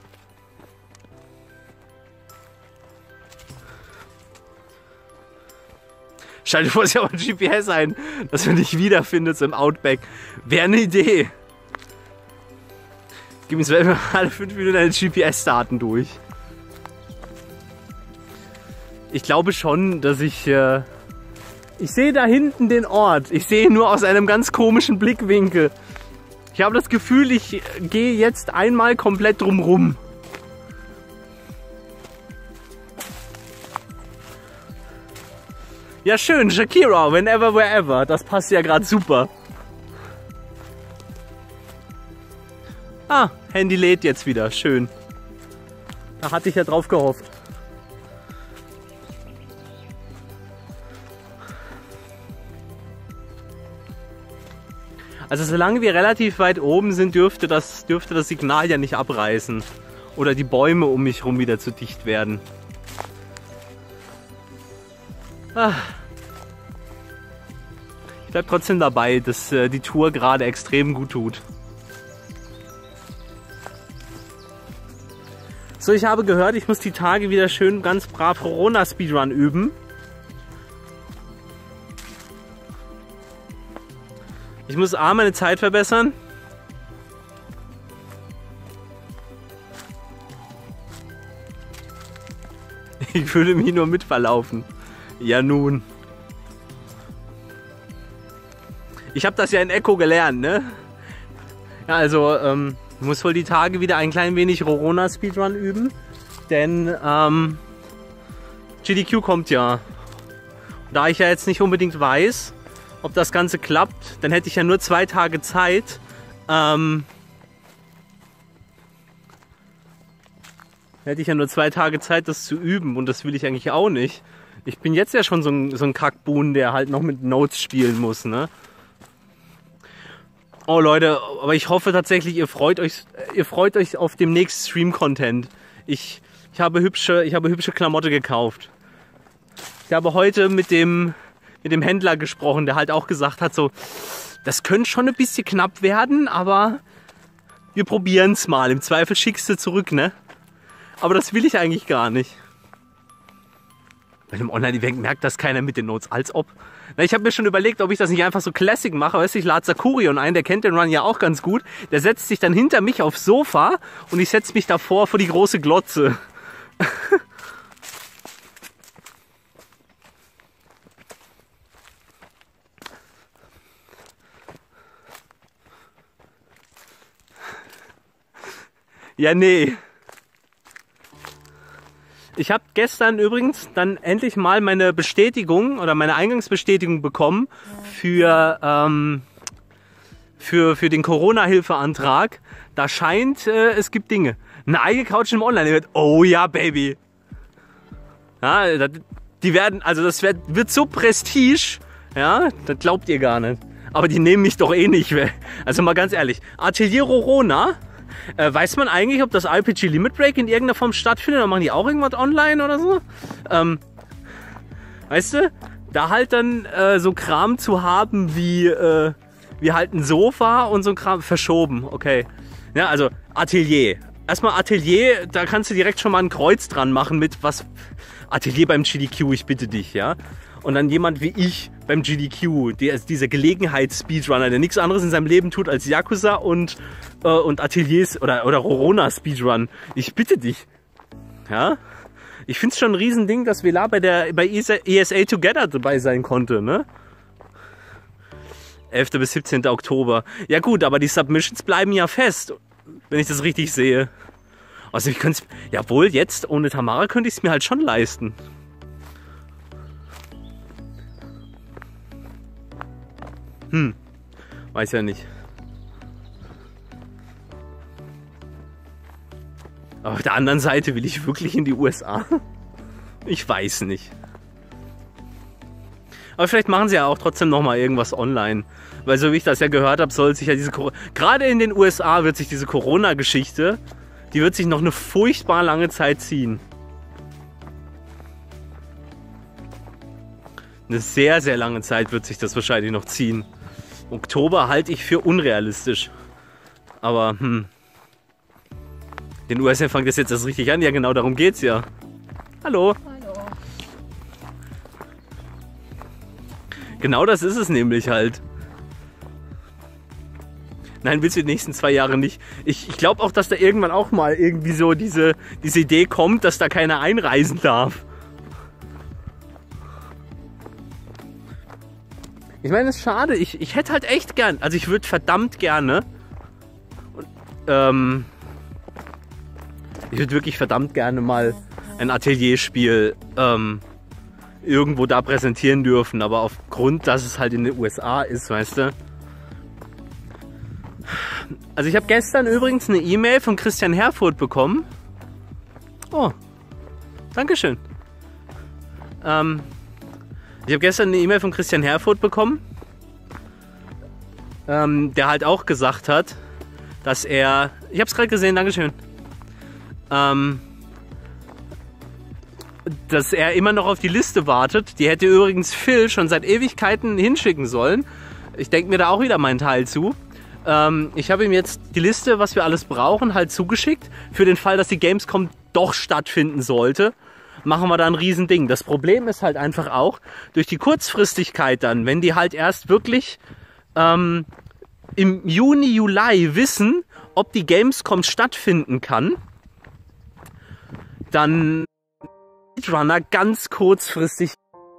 Schalte vor sich auch ein G P S ein, dass man dich wiederfindet im Outback. Wäre eine Idee. Gib uns alle fünf Minuten deine G P S-Daten durch. Ich glaube schon, dass ich... Äh, ich sehe da hinten den Ort. Ich sehe ihn nur aus einem ganz komischen Blickwinkel. Ich habe das Gefühl, ich gehe jetzt einmal komplett drumrum. Ja schön, Shakira, whenever, wherever. Das passt ja gerade super. Ah, Handy lädt jetzt wieder. Schön. Da hatte ich ja drauf gehofft. Also solange wir relativ weit oben sind, dürfte das, dürfte das Signal ja nicht abreißen. Oder die Bäume um mich herum wieder zu dicht werden. Ah. Ich bleib trotzdem dabei, dass äh, die Tour gerade extrem gut tut. So, ich habe gehört, ich muss die Tage wieder schön ganz brav Corona-Speedrun üben. Ich muss A, meine Zeit verbessern. Ich würde mich nur mitverlaufen. Ja nun. Ich habe das ja in Echo gelernt, ne? Ja, also ähm, ich muss wohl die Tage wieder ein klein wenig Corona-Speedrun üben. Denn ähm, G D Q kommt ja. Und da ich ja jetzt nicht unbedingt weiß, ob das Ganze klappt, dann hätte ich ja nur zwei Tage Zeit. Ähm, hätte ich ja nur zwei Tage Zeit, das zu üben. Und das will ich eigentlich auch nicht. Ich bin jetzt ja schon so ein, so ein Kackbuhn, der halt noch mit Notes spielen muss, ne? Oh Leute, aber ich hoffe tatsächlich, ihr freut euch, ihr freut euch auf demnächst Stream-Content. Ich, ich habe hübsche, ich habe hübsche Klamotte gekauft. Ich habe heute mit dem, mit dem Händler gesprochen, der halt auch gesagt hat, so, das könnte schon ein bisschen knapp werden, aber wir probieren es mal. Im Zweifel schickst du zurück, ne? Aber das will ich eigentlich gar nicht. Bei einem Online-Event merkt das keiner mit den Notes, als ob. Na, ich habe mir schon überlegt, ob ich das nicht einfach so Classic mache. Weißt du, ich lade Sakurion ein, der kennt den Run ja auch ganz gut. Der setzt sich dann hinter mich aufs Sofa und ich setze mich davor vor die große Glotze. Ja, nee. Ich habe gestern übrigens dann endlich mal meine Bestätigung oder meine Eingangsbestätigung bekommen für, ähm, für, für den Corona-Hilfeantrag. Da scheint, äh, es gibt Dinge. Eine eigene Couch im Online-Event. Oh ja, Baby. Ja, das, die werden, also das wird, wird so Prestige, ja, das glaubt ihr gar nicht. Aber die nehmen mich doch eh nicht. Also mal ganz ehrlich, Atelier Rorona, äh, weiß man eigentlich, ob das R P G Limit Break in irgendeiner Form stattfindet? Oder machen die auch irgendwas online oder so? Ähm, weißt du, da halt dann äh, so Kram zu haben wie, äh, wie halt ein Sofa und so ein Kram verschoben, okay. Ja, also Atelier. Erstmal Atelier, da kannst du direkt schon mal ein Kreuz dran machen mit was. Atelier beim G D Q, ich bitte dich, ja. Und dann jemand wie ich beim G D Q, der ist dieser Gelegenheits-Speedrunner, der nichts anderes in seinem Leben tut als Yakuza und, äh, und Ateliers oder, oder Rorona-Speedrun. Ich bitte dich. Ja? Ich finde es schon ein Riesending, dass Velar bei der bei E S A Together dabei sein konnte, ne? elfter bis siebzehnter Oktober. Ja gut, aber die Submissions bleiben ja fest, wenn ich das richtig sehe. Also ich könnte es, jawohl, jetzt ohne Tamara könnte ich es mir halt schon leisten. Hm, weiß ja nicht. Aber auf der anderen Seite will ich wirklich in die U S A? Ich weiß nicht. Aber vielleicht machen sie ja auch trotzdem noch mal irgendwas online. Weil so wie ich das ja gehört habe, soll sich ja diese... Gerade in den U S A wird sich diese Corona-Geschichte, die wird sich noch eine furchtbar lange Zeit ziehen. Eine sehr, sehr lange Zeit wird sich das wahrscheinlich noch ziehen. Oktober halte ich für unrealistisch. Aber, hm. Den U S A fängt das jetzt erst richtig an. Ja, genau, darum geht's ja. Hallo.
Hallo.
Genau das ist es nämlich halt. Nein, willst du die nächsten zwei Jahre nicht. Ich, ich glaube auch, dass da irgendwann auch mal irgendwie so diese, diese Idee kommt, dass da keiner einreisen darf. Ich meine, es ist schade. Ich, ich hätte halt echt gern, also ich würde verdammt gerne, und, ähm, ich würde wirklich verdammt gerne mal ein Atelierspiel ähm, irgendwo da präsentieren dürfen, aber aufgrund, dass es halt in den U S A ist, weißt du. Also ich habe gestern übrigens eine E-Mail von Christian Herfurth bekommen. Oh, Dankeschön. Ähm, ich habe gestern eine E-Mail von Christian Herfurth bekommen, ähm, der halt auch gesagt hat, dass er... Ich habe es gerade gesehen, Dankeschön. Ähm, dass er immer noch auf die Liste wartet. Die hätte übrigens Phil schon seit Ewigkeiten hinschicken sollen. Ich denke mir da auch wieder meinen Teil zu. Ähm, ich habe ihm jetzt die Liste, was wir alles brauchen, halt zugeschickt. Für den Fall, dass die Gamescom doch stattfinden sollte, machen wir da ein Riesending. Das Problem ist halt einfach auch, durch die Kurzfristigkeit dann, wenn die halt erst wirklich ähm, im Juni, Juli wissen, ob die Gamescom stattfinden kann, dann Speedrunner ganz kurzfristig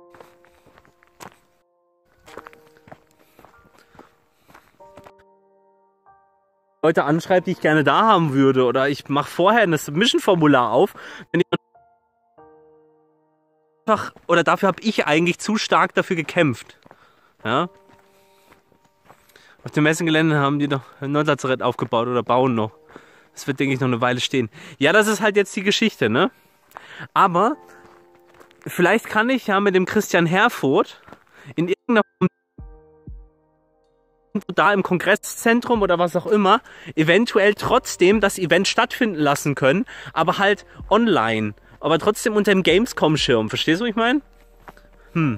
Leute anschreibt, die ich gerne da haben würde, oder ich mache vorher ein Submission-Formular auf, wenn ich einfach, oder dafür habe ich eigentlich zu stark dafür gekämpft. Ja? Auf dem Messengelände haben die noch ein Notlazarett aufgebaut oder bauen noch. Das wird, denke ich, noch eine Weile stehen. Ja, das ist halt jetzt die Geschichte, ne? Aber vielleicht kann ich ja mit dem Christian Herfurth in irgendeiner Form da im Kongresszentrum oder was auch immer eventuell trotzdem das Event stattfinden lassen können, aber halt online. Aber trotzdem unter dem Gamescom-Schirm. Verstehst du, was ich meine? Hm.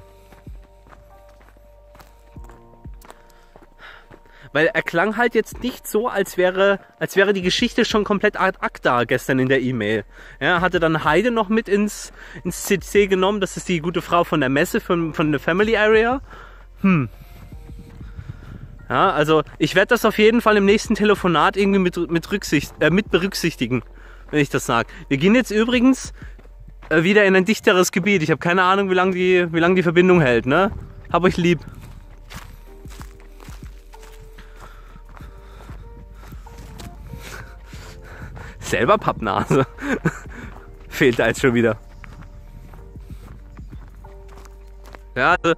Weil er klang halt jetzt nicht so, als wäre, als wäre die Geschichte schon komplett ad acta gestern in der E-Mail. Ja, hatte dann Heide noch mit ins, ins C C genommen. Das ist die gute Frau von der Messe, von, von der Family Area. Hm. Ja, also ich werde das auf jeden Fall im nächsten Telefonat irgendwie mit, mit, Rücksicht, äh, mit berücksichtigen, wenn ich das sage. Wir gehen jetzt übrigens äh, wieder in ein dichteres Gebiet. Ich habe keine Ahnung, wie lange die, wie lang die Verbindung hält, ne? Hab euch lieb. Selber Pappnase. Fehlt da jetzt schon wieder. Ja, also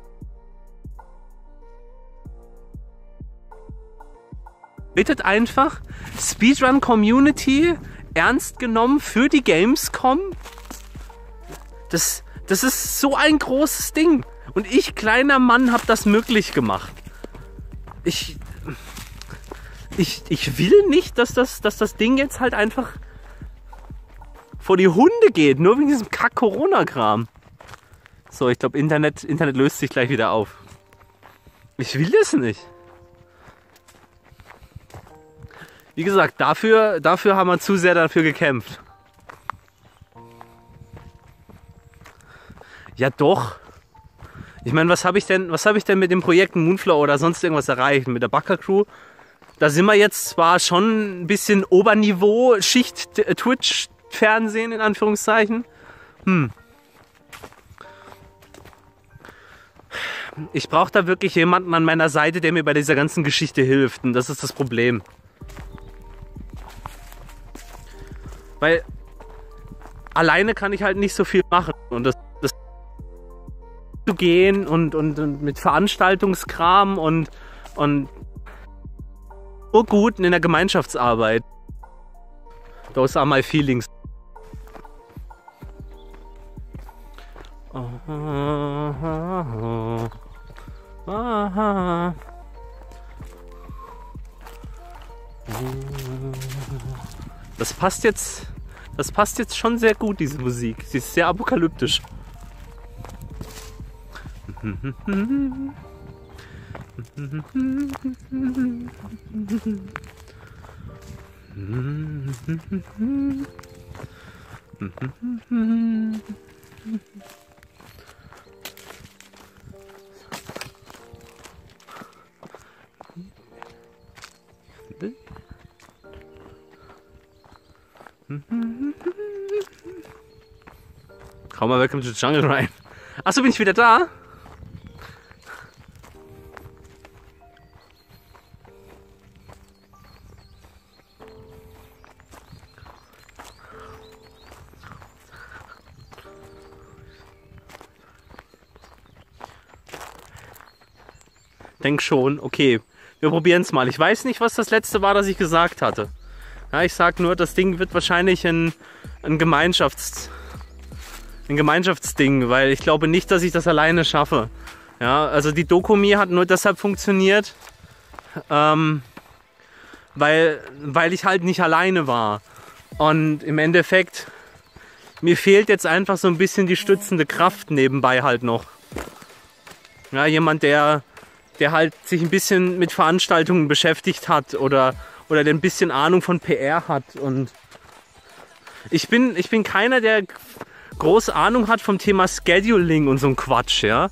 bittet einfach Speedrun Community ernst genommen für die Gamescom. Das, das ist so ein großes Ding. Und ich, kleiner Mann, habe das möglich gemacht. Ich, ich, ich will nicht, dass das, dass das Ding jetzt halt einfach vor die Hunde geht. Nur wegen diesem Kack-Corona-Kram. So, ich glaube, Internet, Internet löst sich gleich wieder auf. Ich will das nicht. Wie gesagt, dafür, dafür haben wir zu sehr dafür gekämpft. Ja doch. Ich meine, was habe ich denn, was habe ich denn mit dem Projekt Moonflow oder sonst irgendwas erreicht? Mit der Backer Crew? Da sind wir jetzt zwar schon ein bisschen Oberniveau Schicht Twitch Fernsehen in Anführungszeichen. Hm. Ich brauche da wirklich jemanden an meiner Seite, der mir bei dieser ganzen Geschichte hilft. Und das ist das Problem. Weil alleine kann ich halt nicht so viel machen. Und das, das zu gehen und, und, und mit Veranstaltungskram und, und so gut in der Gemeinschaftsarbeit. Those are my feelings. Das passt jetzt, das passt jetzt schon sehr gut, diese Musik. Sie ist sehr apokalyptisch. Komm mal, welcome to the jungle rein. Achso, bin ich wieder da? Denk schon, okay, wir probieren es mal. Ich weiß nicht, was das letzte war, das ich gesagt hatte. Ja, ich sag nur, das Ding wird wahrscheinlich ein, ein, Gemeinschafts-, ein Gemeinschaftsding, weil ich glaube nicht, dass ich das alleine schaffe. Ja, also die Dokumi hat nur deshalb funktioniert, ähm, weil, weil ich halt nicht alleine war. Und im Endeffekt, mir fehlt jetzt einfach so ein bisschen die stützende Kraft nebenbei halt noch. Ja, jemand, der... der halt sich ein bisschen mit Veranstaltungen beschäftigt hat oder, oder der ein bisschen Ahnung von P R hat. Und ich bin, ich bin keiner, der große Ahnung hat vom Thema Scheduling und so ein Quatsch, ja.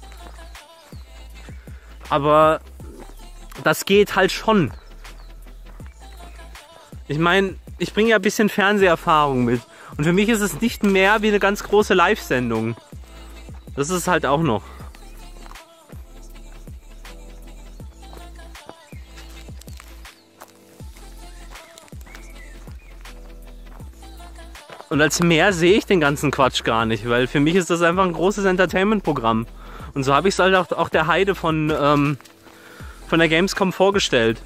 Aber das geht halt schon. Ich meine, ich bringe ja ein bisschen Fernseherfahrung mit. Und für mich ist es nicht mehr wie eine ganz große Live-Sendung. Das ist halt auch noch. Und als mehr sehe ich den ganzen Quatsch gar nicht, weil für mich ist das einfach ein großes Entertainment-Programm. Und so habe ich es halt auch, auch der Heide von, ähm, von der Gamescom vorgestellt.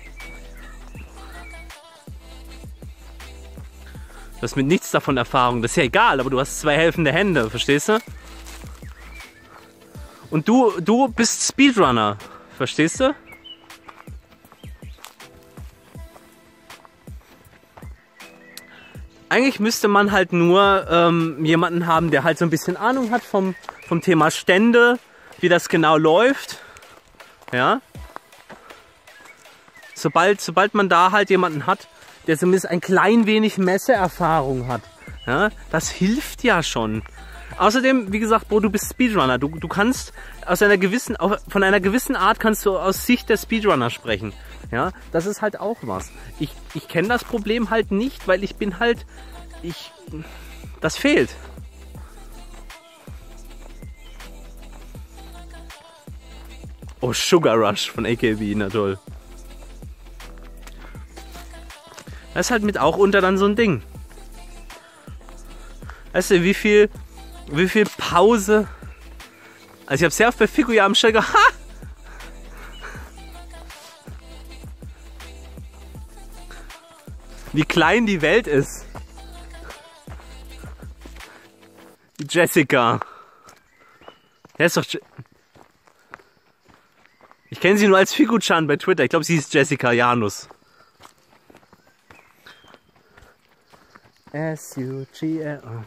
Du hast mit nichts davon Erfahrung, das ist ja egal, aber du hast zwei helfende Hände, verstehst du? Und du, du bist Speedrunner, verstehst du? Eigentlich müsste man halt nur ähm, jemanden haben, der halt so ein bisschen Ahnung hat vom, vom Thema Stände, wie das genau läuft. Ja. Sobald, sobald man da halt jemanden hat, der zumindest ein klein wenig Messeerfahrung hat, ja, das hilft ja schon. Außerdem, wie gesagt, Bro, du bist Speedrunner. Du, du kannst aus einer gewissen, von einer gewissen Art kannst du aus Sicht der Speedrunner sprechen. Ja, das ist halt auch was. Ich, ich kenne das Problem halt nicht, weil ich bin halt, ich, das fehlt. Oh, Sugar Rush von A K B, na toll. Das ist halt mit auch unter dann so ein Ding. Weißt du, wie viel, wie viel Pause... Also ich habe sehr oft bei Figuja am Stell gehabt. Ha! Wie klein die Welt ist. Die Jessica. Der ist doch... Je ich kenne sie nur als Figu-chan bei Twitter. Ich glaube, sie ist Jessica Janus. S U G L O.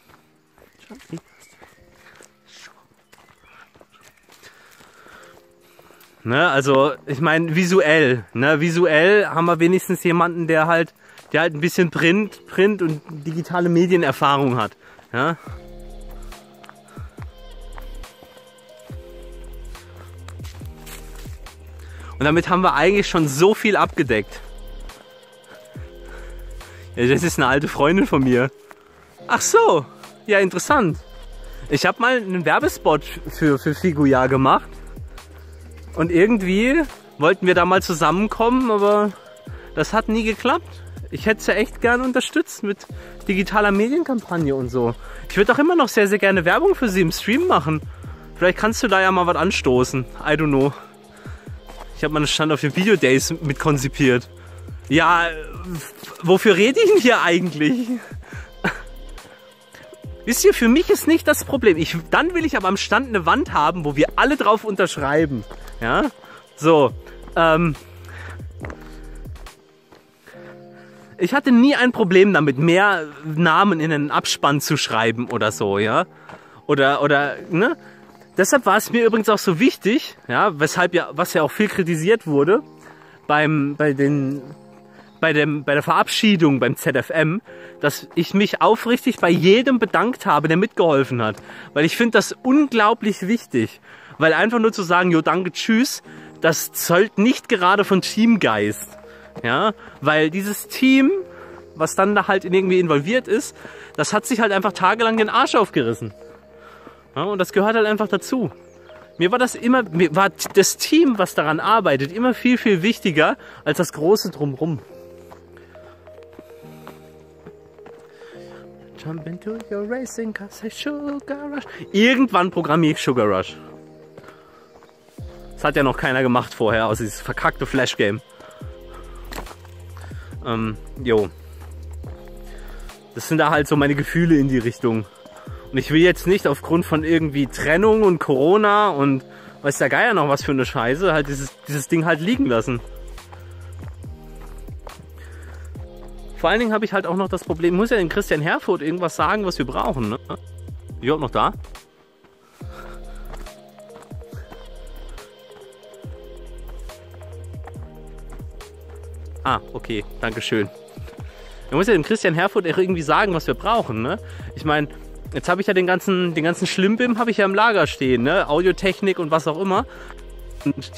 Ne, also, ich meine, visuell, ne, visuell haben wir wenigstens jemanden, der halt, der halt ein bisschen Print, Print und digitale Medienerfahrung hat, ja. Und damit haben wir eigentlich schon so viel abgedeckt. Ja, das ist eine alte Freundin von mir. Ach so, ja, interessant. Ich habe mal einen Werbespot für, für Figuja gemacht. Und irgendwie wollten wir da mal zusammenkommen, aber das hat nie geklappt. Ich hätte sie echt gerne unterstützt mit digitaler Medienkampagne und so. Ich würde auch immer noch sehr, sehr gerne Werbung für sie im Stream machen. Vielleicht kannst du da ja mal was anstoßen. I don't know. Ich habe meinen Stand auf den Video Days mit konzipiert. Ja, wofür rede ich denn hier eigentlich? Wisst ihr, für mich ist nicht das Problem. Ich, dann will ich aber am Stand eine Wand haben, wo wir alle drauf unterschreiben. Ja, so. Ähm, ich hatte nie ein Problem damit, mehr Namen in einen Abspann zu schreiben oder so, ja. Oder, oder, ne? Deshalb war es mir übrigens auch so wichtig, ja, weshalb ja, was ja auch viel kritisiert wurde, beim, bei den, bei dem, bei der Verabschiedung beim Z F M, dass ich mich aufrichtig bei jedem bedankt habe, der mitgeholfen hat. Weil ich finde das unglaublich wichtig. Weil einfach nur zu sagen, jo, danke, tschüss, das zollt nicht gerade von Teamgeist. Ja, weil dieses Team, was dann da halt irgendwie involviert ist, das hat sich halt einfach tagelang den Arsch aufgerissen. Ja, und das gehört halt einfach dazu. Mir war das immer, mir war das Team, was daran arbeitet, immer viel, viel wichtiger als das große Drumrum. Jump into your racing car, say Sugar Rush. Irgendwann programmiere ich Sugar Rush. Das hat ja noch keiner gemacht vorher, außer dieses verkackte Flash-Game. Ähm, jo. Das sind da halt so meine Gefühle in die Richtung. Und ich will jetzt nicht aufgrund von irgendwie Trennung und Corona und weiß der Geier noch was für eine Scheiße, halt dieses, dieses Ding halt liegen lassen. Vor allen Dingen habe ich halt auch noch das Problem, ich muss ja den Christian Herfurth irgendwas sagen, was wir brauchen, ne? Ist überhaupt noch da? Ah, okay, dankeschön. Ich muss ja dem Christian Herfurth irgendwie sagen, was wir brauchen, ne? Ich meine, jetzt habe ich ja den ganzen, den ganzen Schlimbim habe ich ja im Lager stehen, ne? Audiotechnik und was auch immer. Und,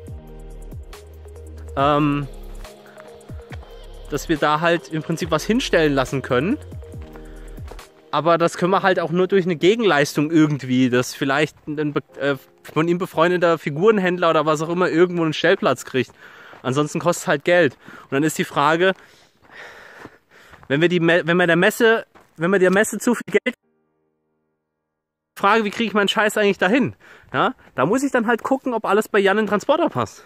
ähm, dass wir da halt im Prinzip was hinstellen lassen können. Aber das können wir halt auch nur durch eine Gegenleistung irgendwie, dass vielleicht ein äh, von ihm befreundeter Figurenhändler oder was auch immer irgendwo einen Stellplatz kriegt. Ansonsten kostet es halt Geld. Und dann ist die Frage, wenn wir, die, wenn wir der Messe, wenn wir der Messe zu viel Geld, Frage, wie kriege ich meinen Scheiß eigentlich dahin? Ja, da muss ich dann halt gucken, ob alles bei Jan in den Transporter passt.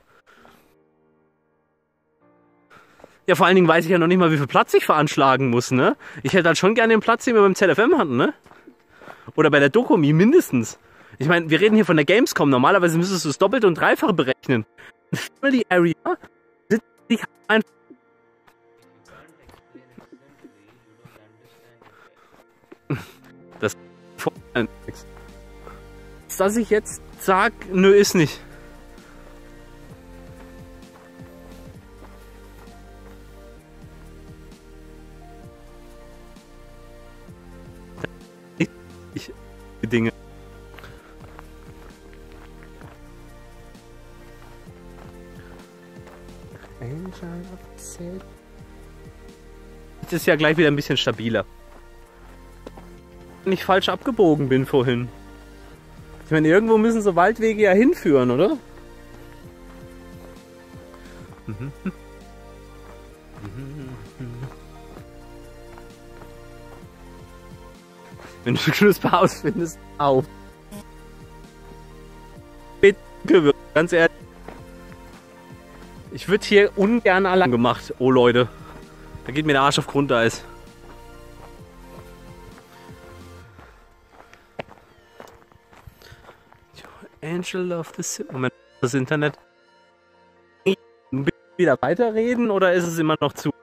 Ja, vor allen Dingen weiß ich ja noch nicht mal, wie viel Platz ich veranschlagen muss, ne? Ich hätte halt schon gerne den Platz, den wir beim Z F M hatten, ne? Oder bei der Dokumi mindestens. Ich meine, wir reden hier von der Gamescom. Normalerweise müsstest du das Doppelte und Dreifache berechnen. Family Area sitzt nicht einfach. Das dass ich jetzt sag, nö, ist nicht. Ich, die Dinge. Jetzt ist ja gleich wieder ein bisschen stabiler. Wenn ich falsch abgebogen bin vorhin. Ich meine, irgendwo müssen so Waldwege ja hinführen, oder? Wenn du Knusper ausfindest, auf. Bitte, ganz ehrlich. Ich würde hier ungern allein gemacht. Oh Leute, da geht mir der Arsch auf Grundeis. Angel of the Sim. Moment, das Internet. Wieder weiterreden oder ist es immer noch zu?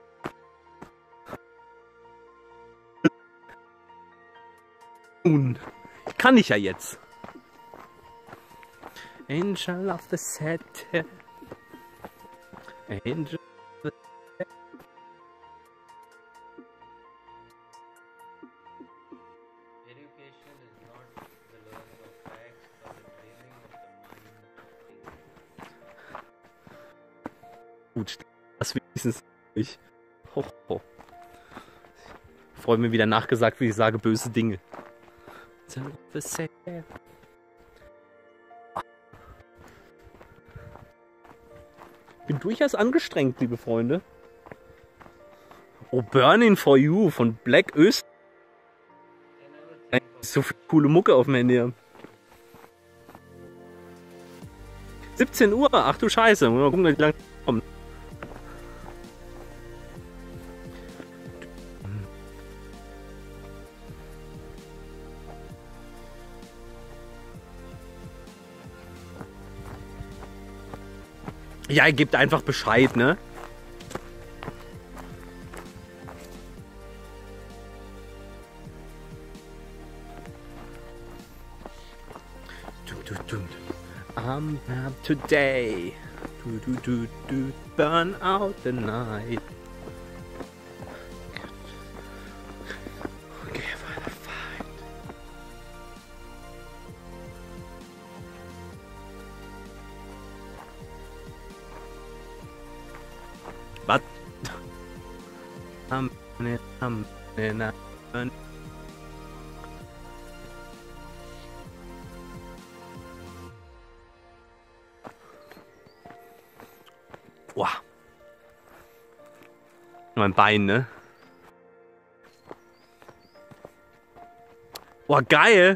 Kann ich ja jetzt. Angel of the Set. Angel of the Set.
Education is not the learning of facts, but the training of the mind.
Gut, das wenigstens ich. Ho, ho. Ich freue mich wieder nachgesagt, wie ich sage, böse Dinge. Bin durchaus angestrengt, liebe Freunde. Oh, Burning for You von Black Öst. So viel coole Mucke auf dem Handy. siebzehn Uhr, ach du Scheiße. Mal gucken, wie lange kommt. Ja, ihr gebt einfach Bescheid, ne? I'm up today. Do, do, do, do, burn out the night. Give it a fight. Was? I'm in, I'm in, I'm in. Boah. Mein Bein, ne? Boah, geil!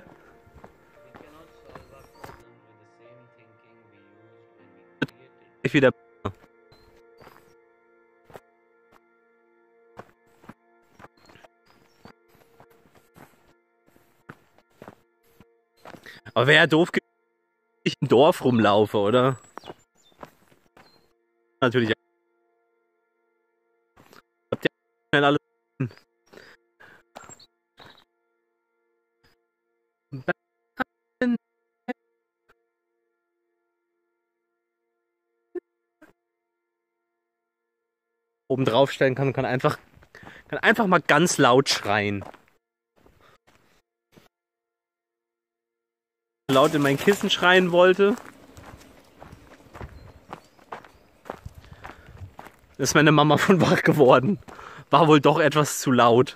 Ich wieder. Aber wäre ja doof, wenn ich im Dorf rumlaufe, oder? Natürlich. Habt ihr schnell alles. Oben drauf stellen kann und kann einfach, kann einfach mal ganz laut schreien. Laut in mein Kissen schreien wollte. Ist meine Mama von wach geworden. War wohl doch etwas zu laut.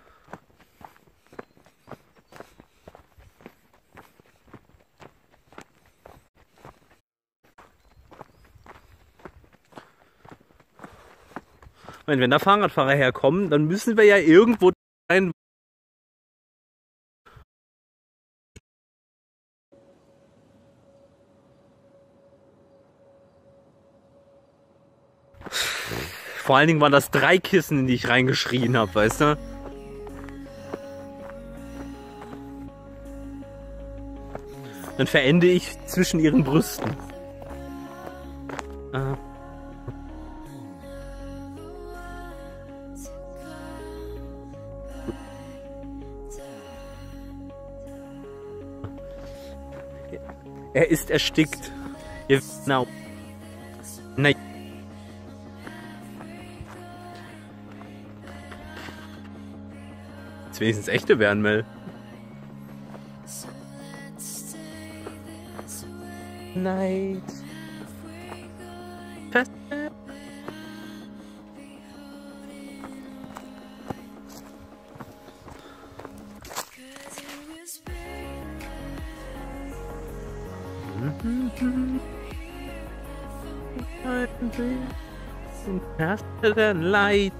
Wenn da Fahrradfahrer herkommen, dann müssen wir ja irgendwo sein. Vor allen Dingen waren das drei Kissen, in die ich reingeschrien habe, weißt du? Dann verende ich zwischen ihren Brüsten. Ah. Er ist erstickt. Genau. Nein. Jetzt wenigstens echte wären, Mel. Night. Fest. faster than light.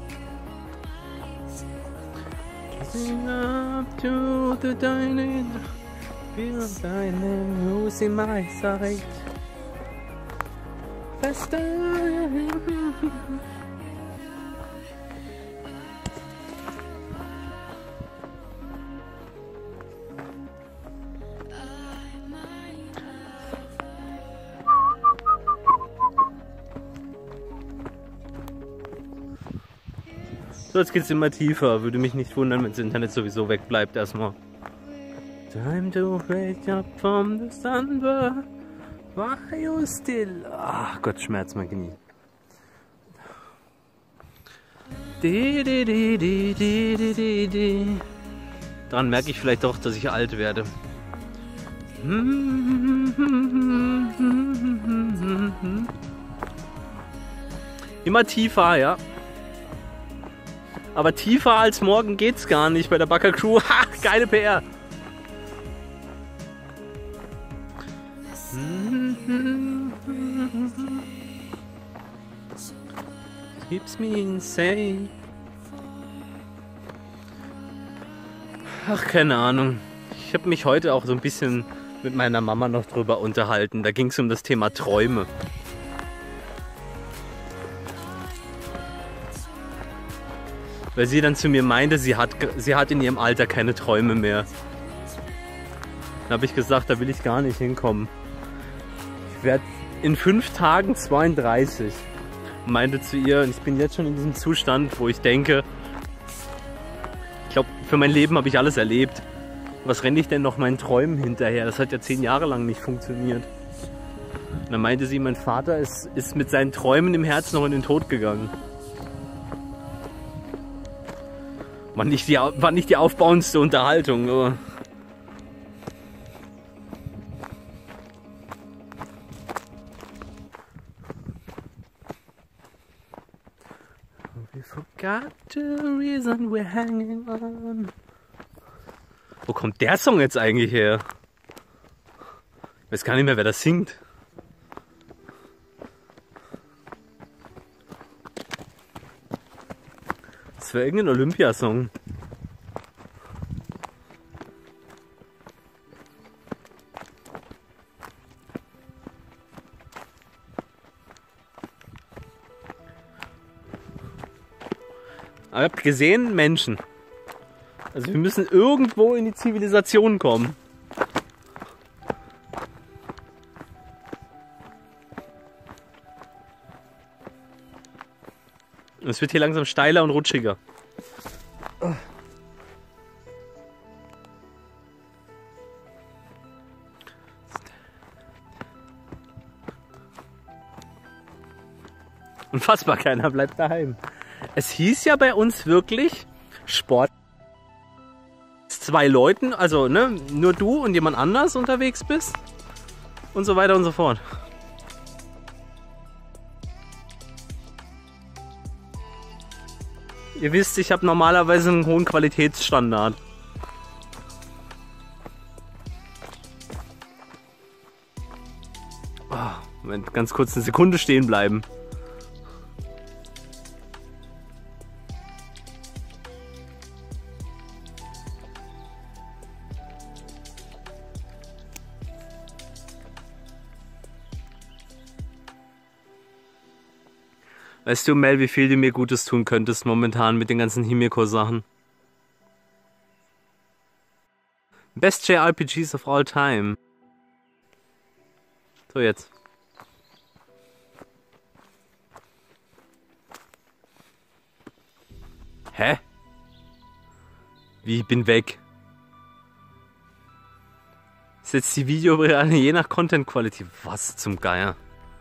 Kissing up to the dining, feel dining, who's in my sight. Faster. So, jetzt geht's immer tiefer. Würde mich nicht wundern, wenn das Internet sowieso wegbleibt erstmal. Time to wake up from the sunburn. Why you still? Ach Gott, Schmerz, mein Knie. Di, di, di, di, di, di, di, di. Daran merke ich vielleicht doch, dass ich alt werde. Immer tiefer, ja. Aber tiefer als morgen geht's gar nicht bei der Bagger Crew. Ha, geile P R. Keeps me insane. Ach, keine Ahnung. Ich habe mich heute auch so ein bisschen mit meiner Mama noch drüber unterhalten. Da ging es um das Thema Träume. Weil sie dann zu mir meinte, sie hat, sie hat in ihrem Alter keine Träume mehr. Dann habe ich gesagt, da will ich gar nicht hinkommen. Ich werde in fünf Tagen zweiunddreißig. Und meinte zu ihr, und ich bin jetzt schon in diesem Zustand, wo ich denke, ich glaube, für mein Leben habe ich alles erlebt. Was renne ich denn noch meinen Träumen hinterher? Das hat ja zehn Jahre lang nicht funktioniert. Und dann meinte sie, mein Vater ist, ist mit seinen Träumen im Herzen noch in den Tod gegangen. War nicht die, war nicht die aufbauendste Unterhaltung, aber we forgot the reason we're hanging on. Wo kommt der Song jetzt eigentlich her? Ich weiß gar nicht mehr, wer das singt. Das war irgendein Olympiasong. Aber ihr habt gesehen, Menschen. Also wir müssen irgendwo in die Zivilisation kommen. Es wird hier langsam steiler und rutschiger. Unfassbar, keiner bleibt daheim. Es hieß ja bei uns wirklich Sport. Zwei Leuten, also ne, nur du und jemand anders unterwegs bist und so weiter und so fort. Ihr wisst, ich habe normalerweise einen hohen Qualitätsstandard. Oh, Moment, ganz kurz eine Sekunde stehen bleiben. Weißt du, Mel, wie viel du mir Gutes tun könntest momentan mit den ganzen Himiko-Sachen? Best J R P Gs of all time. So, jetzt. Hä? Wie, ich bin weg? Ist jetzt die Videobrille je nach Content Quality? Was zum Geier?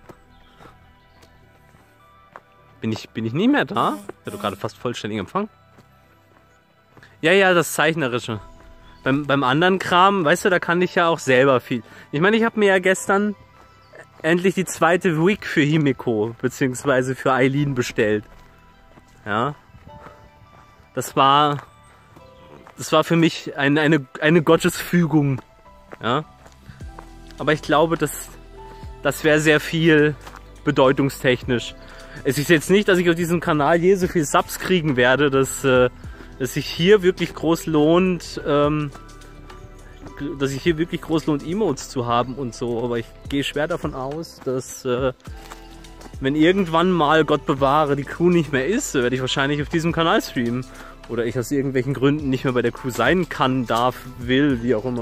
Bin ich, bin ich nie mehr da? Ich hatte gerade fast vollständigen Empfang. Ja, ja, das Zeichnerische. Beim, beim anderen Kram, weißt du, da kann ich ja auch selber viel. Ich meine, ich habe mir ja gestern endlich die zweite Wig für Himiko, beziehungsweise für Eileen bestellt. Ja. Das war, das war für mich eine, eine, eine Gottesfügung. Ja. Aber ich glaube, das, das wäre sehr viel bedeutungstechnisch. Es ist jetzt nicht, dass ich auf diesem Kanal je so viel Subs kriegen werde, dass äh, es sich hier wirklich groß lohnt, ähm, dass sich hier wirklich groß lohnt, Emotes zu haben und so. Aber ich gehe schwer davon aus, dass äh, wenn irgendwann mal, Gott bewahre, die Crew nicht mehr ist, werde ich wahrscheinlich auf diesem Kanal streamen. Oder ich aus irgendwelchen Gründen nicht mehr bei der Crew sein kann, darf, will, wie auch immer.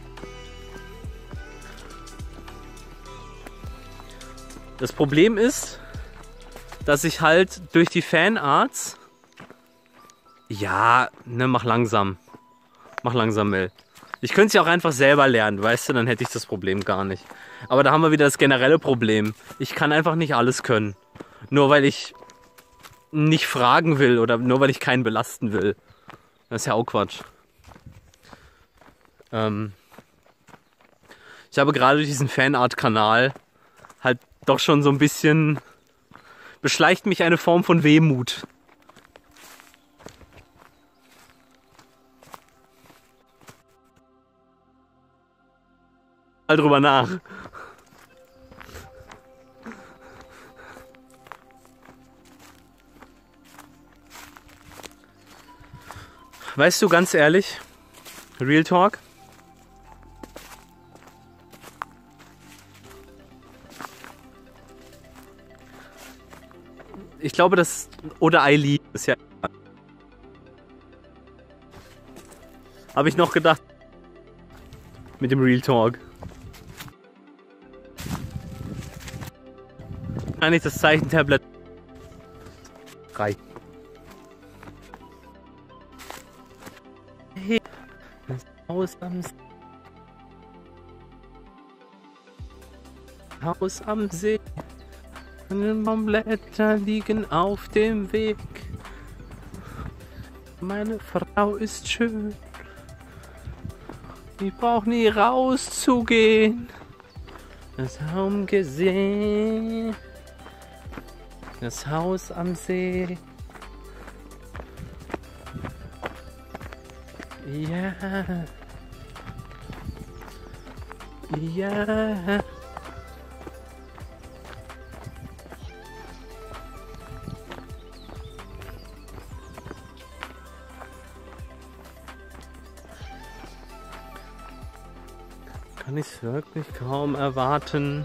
Das Problem ist, dass ich halt durch die Fanarts... Ja, ne, mach langsam. Mach langsam, Mel. Ich könnte es ja auch einfach selber lernen, weißt du, dann hätte ich das Problem gar nicht. Aber da haben wir wieder das generelle Problem. Ich kann einfach nicht alles können. Nur weil ich nicht fragen will oder nur weil ich keinen belasten will. Das ist ja auch Quatsch. Ähm ich habe gerade durch diesen Fanart-Kanal halt doch schon so ein bisschen... beschleicht mich eine Form von Wehmut. Mal drüber nach. Weißt du, ganz ehrlich, Real Talk, ich glaube, das oder Eileen ist ja. Habe ich noch gedacht mit dem Real Talk. Kann ich das Zeichentablet drei. Hey, das Haus am See. Haus am See. Und Baumblätter liegen auf dem Weg. Meine Frau ist schön. Ich brauch nie rauszugehen. Das Haus gesehen. Das Haus am See. Ja. Ja. Kann ich es wirklich kaum erwarten.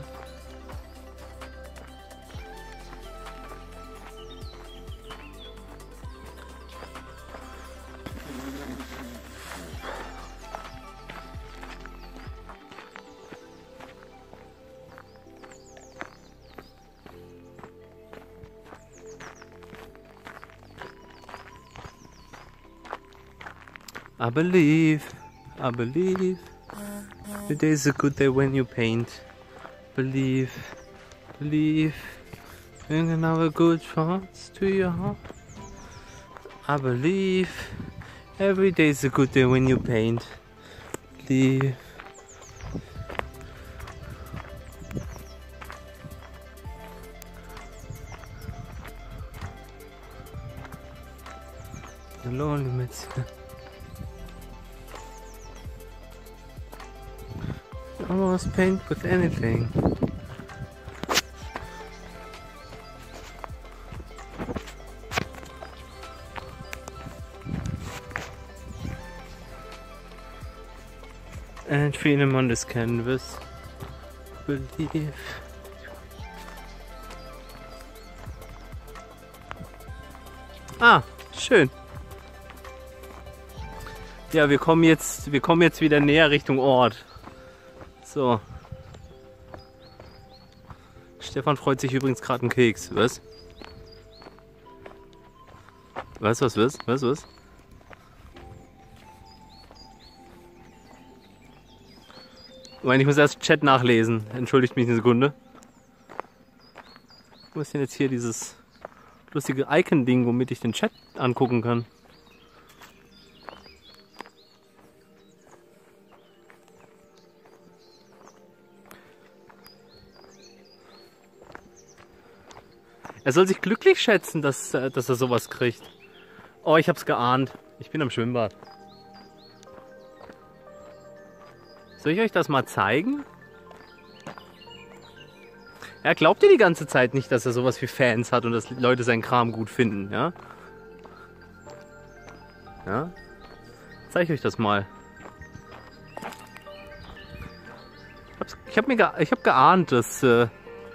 I believe, I believe. The day's a good day when you paint. Believe, believe. You can have a good thoughts to your heart. I believe. Every day's a good day when you paint. Believe. The lonely Metzger. Almost paint with anything. And feel him on this canvas. Believe. Ah, schön. Ja, wir kommen jetzt, wir kommen jetzt wieder näher Richtung Ort. So. Stefan freut sich übrigens gerade einen Keks. Was? Was, was, was, was, was? Moment, ich muss erst Chat nachlesen. Entschuldigt mich eine Sekunde. Wo ist denn jetzt hier dieses lustige Icon-Ding, womit ich den Chat angucken kann? Er soll sich glücklich schätzen, dass, dass er sowas kriegt. Oh, ich hab's geahnt. Ich bin am Schwimmbad. Soll ich euch das mal zeigen? Er glaubt dir die ganze Zeit nicht, dass er sowas wie Fans hat und dass Leute seinen Kram gut finden, ja? Ja? Zeig euch das mal. Ich habe mir ich hab geahnt, dass... Äh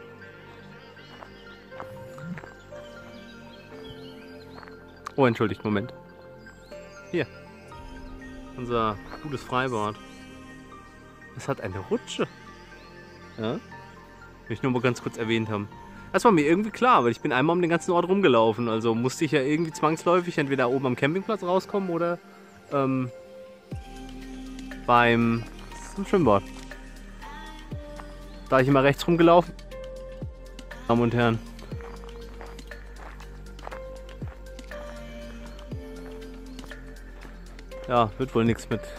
oh, entschuldigt, Moment. Hier. Unser gutes Freibad. Es hat eine Rutsche. Ja? Will ich nur mal ganz kurz erwähnt haben. Das war mir irgendwie klar, weil ich bin einmal um den ganzen Ort rumgelaufen. Also musste ich ja irgendwie zwangsläufig entweder oben am Campingplatz rauskommen oder ähm, beim zum Schwimmbad. Da ich immer rechts rumgelaufen. Damen und Herren. Ja, wird wohl nichts mit.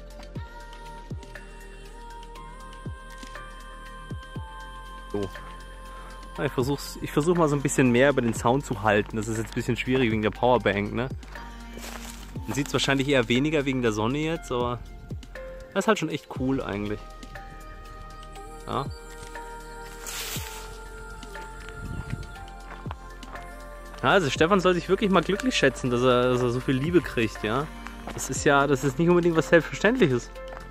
So. Ich versuch's, ich versuche mal so ein bisschen mehr über den Sound zu halten. Das ist jetzt ein bisschen schwierig wegen der Powerbank, ne? Man sieht es wahrscheinlich eher weniger wegen der Sonne jetzt, aber das ist halt schon echt cool eigentlich. Ja. Ja, also Stefan soll sich wirklich mal glücklich schätzen, dass er, dass er so viel Liebe kriegt, ja. Das ist ja, das ist nicht unbedingt was Selbstverständliches.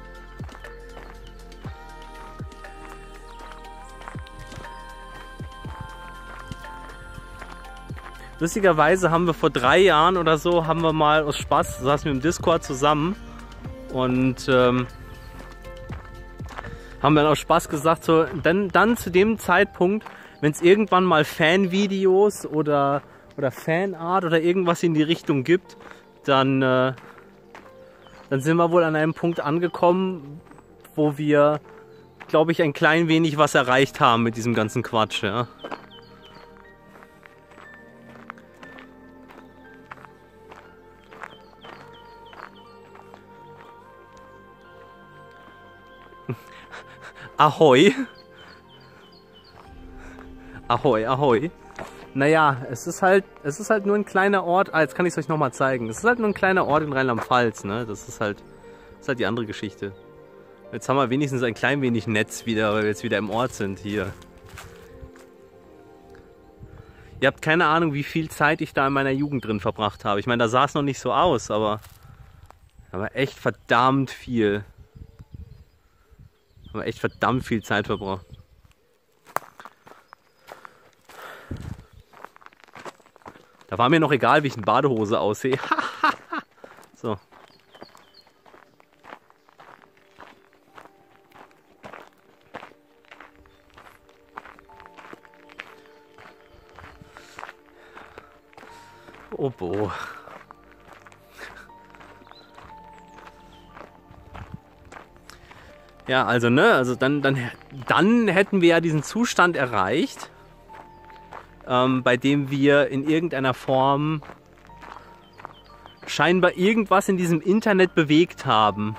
Lustigerweise haben wir vor drei Jahren oder so, haben wir mal aus Spaß, saßen wir im Discord zusammen und ähm, haben dann aus Spaß gesagt, so, dann, dann zu dem Zeitpunkt, wenn es irgendwann mal Fanvideos oder, oder Fanart oder irgendwas in die Richtung gibt, dann, äh, dann sind wir wohl an einem Punkt angekommen, wo wir, glaube ich, ein klein wenig was erreicht haben mit diesem ganzen Quatsch. Ja. Ahoi. Ahoi, ahoi. Naja, es ist halt, es ist halt nur ein kleiner Ort. Ah, jetzt kann ich es euch nochmal zeigen. Es ist halt nur ein kleiner Ort in Rheinland-Pfalz, ne? Das ist halt, das ist halt die andere Geschichte. Jetzt haben wir wenigstens ein klein wenig Netz wieder, weil wir jetzt wieder im Ort sind hier. Ihr habt keine Ahnung, wie viel Zeit ich da in meiner Jugend drin verbracht habe. Ich meine, da sah es noch nicht so aus, aber, aber echt verdammt viel. Haben wir echt verdammt viel Zeit verbraucht. Da war mir noch egal, wie ich in Badehose aussehe. So. Oh boah. Ja, also ne, also dann, dann, dann hätten wir ja diesen Zustand erreicht, ähm, bei dem wir in irgendeiner Form scheinbar irgendwas in diesem Internet bewegt haben.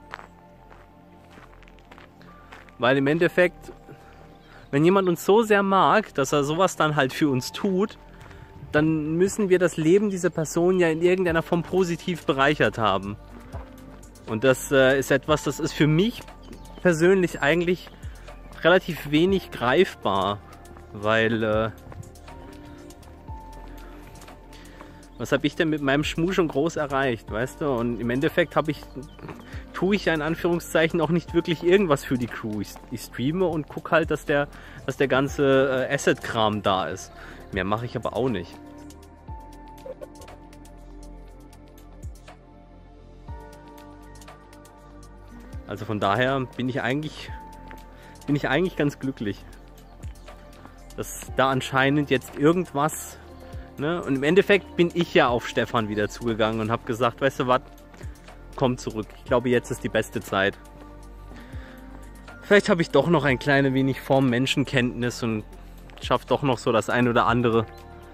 Weil im Endeffekt, wenn jemand uns so sehr mag, dass er sowas dann halt für uns tut, dann müssen wir das Leben dieser Person ja in irgendeiner Form positiv bereichert haben. Und das äh, ist etwas, das ist für mich persönlich eigentlich relativ wenig greifbar, weil äh, was habe ich denn mit meinem Schmuh schon groß erreicht, weißt du? Und im Endeffekt habe ich, tue ich ja in Anführungszeichen auch nicht wirklich irgendwas für die Crew. Ich, ich streame und gucke halt, dass der, dass der ganze äh, Asset-Kram da ist. Mehr mache ich aber auch nicht. Also von daher bin ich eigentlich, bin ich eigentlich ganz glücklich, dass da anscheinend jetzt irgendwas, ne? Und im Endeffekt bin ich ja auf Stefan wieder zugegangen und habe gesagt, weißt du was, komm zurück. Ich glaube, jetzt ist die beste Zeit. Vielleicht habe ich doch noch ein klein wenig Form Menschenkenntnis und schaffe doch noch so das ein oder andere.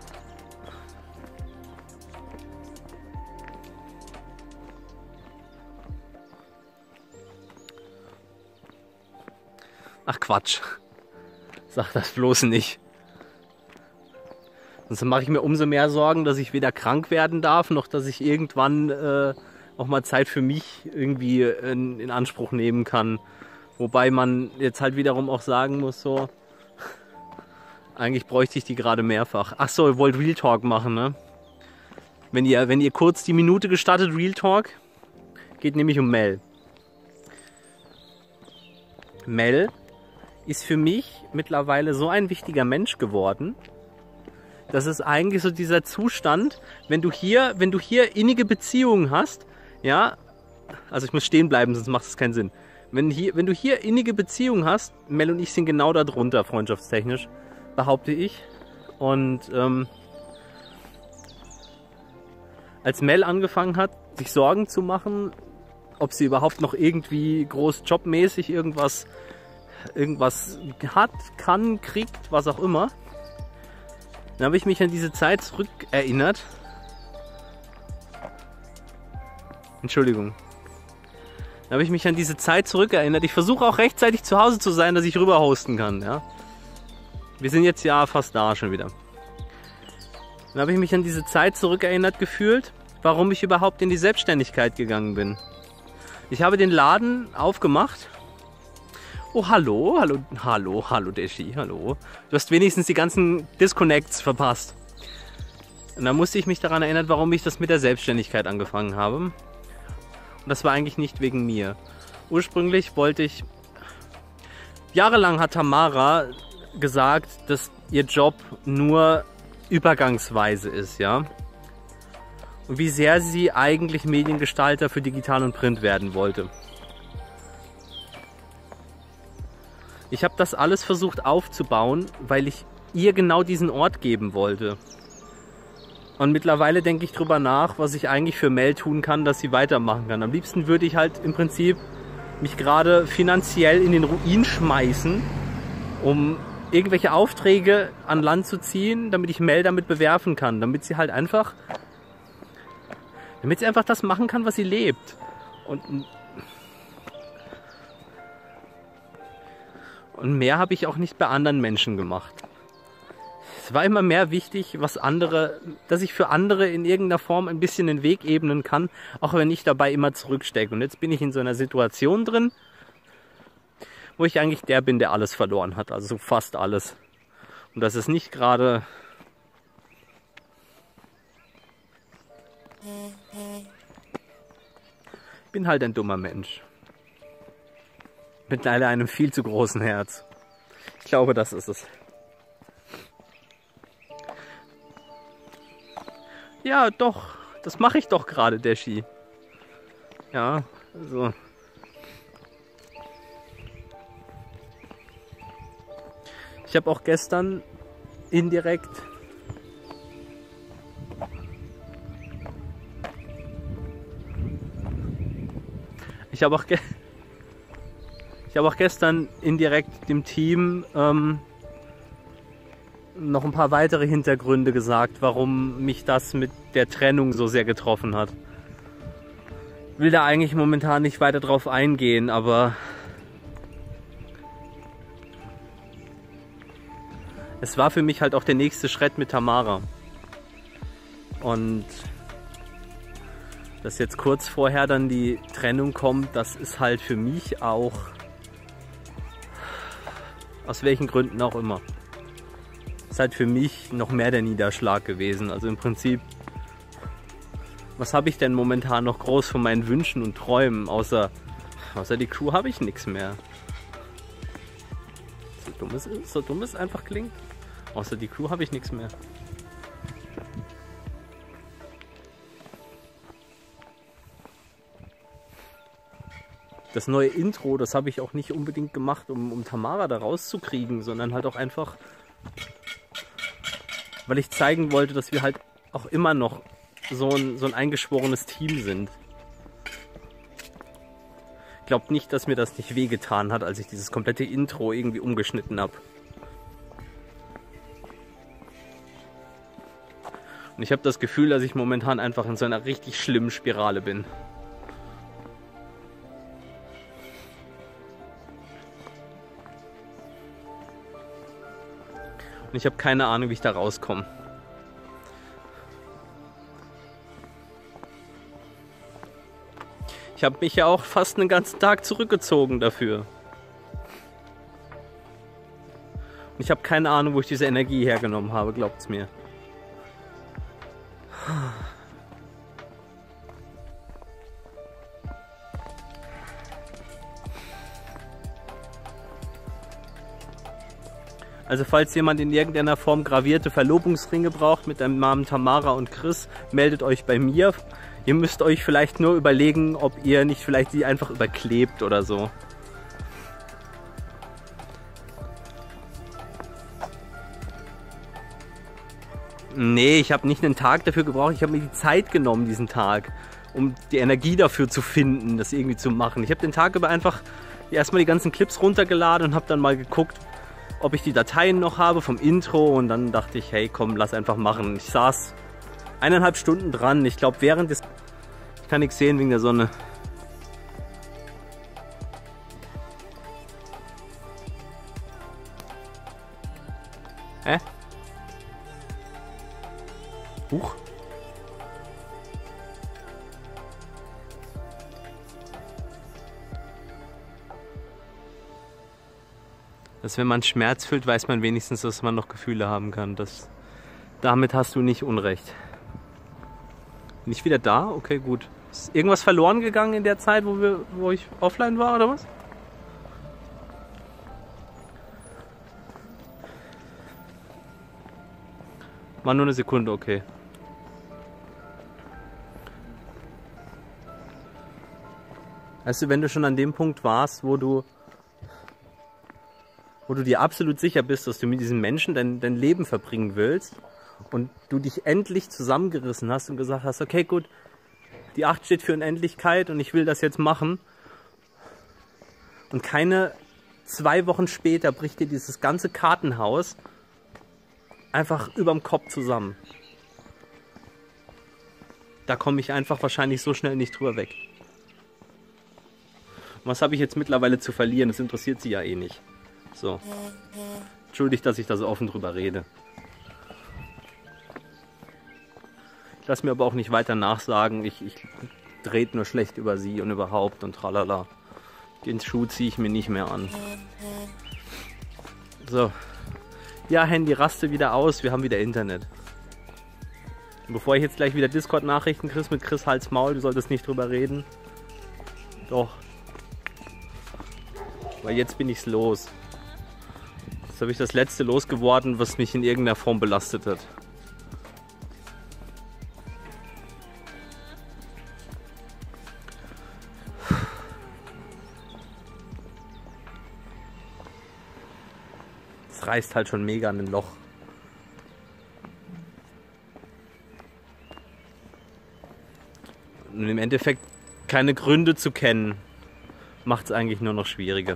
Ach Quatsch, sag das bloß nicht. Sonst mache ich mir umso mehr Sorgen, dass ich weder krank werden darf, noch dass ich irgendwann äh, auch mal Zeit für mich irgendwie in, in Anspruch nehmen kann. Wobei man jetzt halt wiederum auch sagen muss, so, Eigentlich bräuchte ich die gerade mehrfach. Ach so, ihr wollt Real Talk machen, ne? Wenn ihr, wenn ihr kurz die Minute gestartet, Real Talk, geht nämlich um Mel. Mel ist für mich mittlerweile so ein wichtiger Mensch geworden. Das ist eigentlich so dieser Zustand, wenn du hier, wenn du hier innige Beziehungen hast, ja, also ich muss stehen bleiben, sonst macht es keinen Sinn. Wenn, hier, wenn du hier innige Beziehungen hast, Mel und ich sind genau da drunter, freundschaftstechnisch, behaupte ich. Und ähm, als Mel angefangen hat, sich Sorgen zu machen, ob sie überhaupt noch irgendwie groß jobmäßig irgendwas, irgendwas hat, kann, kriegt, was auch immer, dann habe ich mich an diese Zeit zurückerinnert. Entschuldigung. Dann habe ich mich an diese Zeit zurückerinnert. Ich versuche auch rechtzeitig zu Hause zu sein, dass ich rüber hosten kann. Ja? Wir sind jetzt ja fast da schon wieder. Dann habe ich mich an diese Zeit zurückerinnert gefühlt, warum ich überhaupt in die Selbstständigkeit gegangen bin. Ich habe den Laden aufgemacht. Oh, hallo, hallo, hallo, hallo Deschi, hallo. Du hast wenigstens die ganzen Disconnects verpasst. Und dann musste ich mich daran erinnern, warum ich das mit der Selbstständigkeit angefangen habe. Und das war eigentlich nicht wegen mir. Ursprünglich wollte ich... Jahrelang hat Tamara gesagt, dass ihr Job nur übergangsweise ist, ja. Und wie sehr sie eigentlich Mediengestalter für Digital und Print werden wollte. Ich habe das alles versucht aufzubauen, weil ich ihr genau diesen Ort geben wollte. Und mittlerweile denke ich drüber nach, was ich eigentlich für Mel tun kann, dass sie weitermachen kann. Am liebsten würde ich halt im Prinzip mich gerade finanziell in den Ruin schmeißen, um irgendwelche Aufträge an Land zu ziehen, damit ich Mel damit bewerfen kann. Damit sie halt einfach, damit sie einfach das machen kann, was sie lebt. Und Und mehr habe ich auch nicht bei anderen Menschen gemacht. Es war immer mehr wichtig, was andere, dass ich für andere in irgendeiner Form ein bisschen den Weg ebnen kann, auch wenn ich dabei immer zurückstecke. Und jetzt bin ich in so einer Situation drin, wo ich eigentlich der bin, der alles verloren hat, also fast alles. Und das ist nicht gerade... Ich bin halt ein dummer Mensch. Mit leider einem viel zu großen Herz. Ich glaube, das ist es. Ja, doch. Das mache ich doch gerade, Deschi. Ja, also. Ich habe auch gestern indirekt... Ich habe auch gestern... Ich habe auch gestern indirekt dem Team ähm, noch ein paar weitere Hintergründe gesagt, warum mich das mit der Trennung so sehr getroffen hat. Ich will da eigentlich momentan nicht weiter drauf eingehen, aber es war für mich halt auch der nächste Schritt mit Tamara. Und dass jetzt kurz vorher dann die Trennung kommt, das ist halt für mich auch... Aus welchen Gründen auch immer. Ist halt für mich noch mehr der Niederschlag gewesen. Also im Prinzip, was habe ich denn momentan noch groß von meinen Wünschen und Träumen? Außer, außer die Crew habe ich nichts mehr. So dumm es ist, so dumm es einfach klingt. Außer die Crew habe ich nichts mehr. Das neue Intro, das habe ich auch nicht unbedingt gemacht, um, um Tamara da rauszukriegen, sondern halt auch einfach, weil ich zeigen wollte, dass wir halt auch immer noch so ein, so ein eingeschworenes Team sind. Glaubt nicht, dass mir das nicht wehgetan hat, als ich dieses komplette Intro irgendwie umgeschnitten habe. Und ich habe das Gefühl, dass ich momentan einfach in so einer richtig schlimmen Spirale bin. Und ich habe keine Ahnung, wie ich da rauskomme. Ich habe mich ja auch fast einen ganzen Tag zurückgezogen dafür. Ich habe keine Ahnung, wo ich diese Energie hergenommen habe, glaubt's mir. Also falls jemand in irgendeiner Form gravierte Verlobungsringe braucht mit dem Namen Tamara und Chris, meldet euch bei mir. Ihr müsst euch vielleicht nur überlegen, ob ihr nicht vielleicht die einfach überklebt oder so. Nee, ich habe nicht einen Tag dafür gebraucht, ich habe mir die Zeit genommen diesen Tag, um die Energie dafür zu finden, das irgendwie zu machen. Ich habe den Tag über einfach erstmal die ganzen Clips runtergeladen und habe dann mal geguckt, ob ich die Dateien noch habe vom Intro, und dann dachte ich, hey komm, lass einfach machen. Ich saß eineinhalb Stunden dran, ich glaube während des... Ich kann nichts sehen wegen der Sonne. Hä? Huch. Dass wenn man Schmerz fühlt, weiß man wenigstens, dass man noch Gefühle haben kann. Das, damit hast du nicht Unrecht. Bin ich wieder da? Okay, gut. Ist irgendwas verloren gegangen in der Zeit, wo, wir, wo ich offline war, oder was? War nur eine Sekunde, okay. Weißt du, wenn du schon an dem Punkt warst, wo du wo du dir absolut sicher bist, dass du mit diesem Menschen dein, dein Leben verbringen willst und du dich endlich zusammengerissen hast und gesagt hast, okay, gut, die acht steht für Unendlichkeit und ich will das jetzt machen, und keine zwei Wochen später bricht dir dieses ganze Kartenhaus einfach überm Kopf zusammen. Da komme ich einfach wahrscheinlich so schnell nicht drüber weg. Was habe ich jetzt mittlerweile zu verlieren? Das interessiert sie ja eh nicht. So. Entschuldigt, dass ich da so offen drüber rede. Ich lasse mir aber auch nicht weiter nachsagen. Ich, ich rede nur schlecht über sie und überhaupt und tralala. Den Schuh ziehe ich mir nicht mehr an. So. Ja, Handy raste wieder aus. Wir haben wieder Internet. Und bevor ich jetzt gleich wieder Discord-Nachrichten kriege mit Chris Hals Maul, du solltest nicht drüber reden. Doch. Weil jetzt bin ich's los. Jetzt habe ich das letzte losgeworden, was mich in irgendeiner Form belastet hat. Es reißt halt schon mega an ein Loch. Und im Endeffekt keine Gründe zu kennen, macht es eigentlich nur noch schwieriger.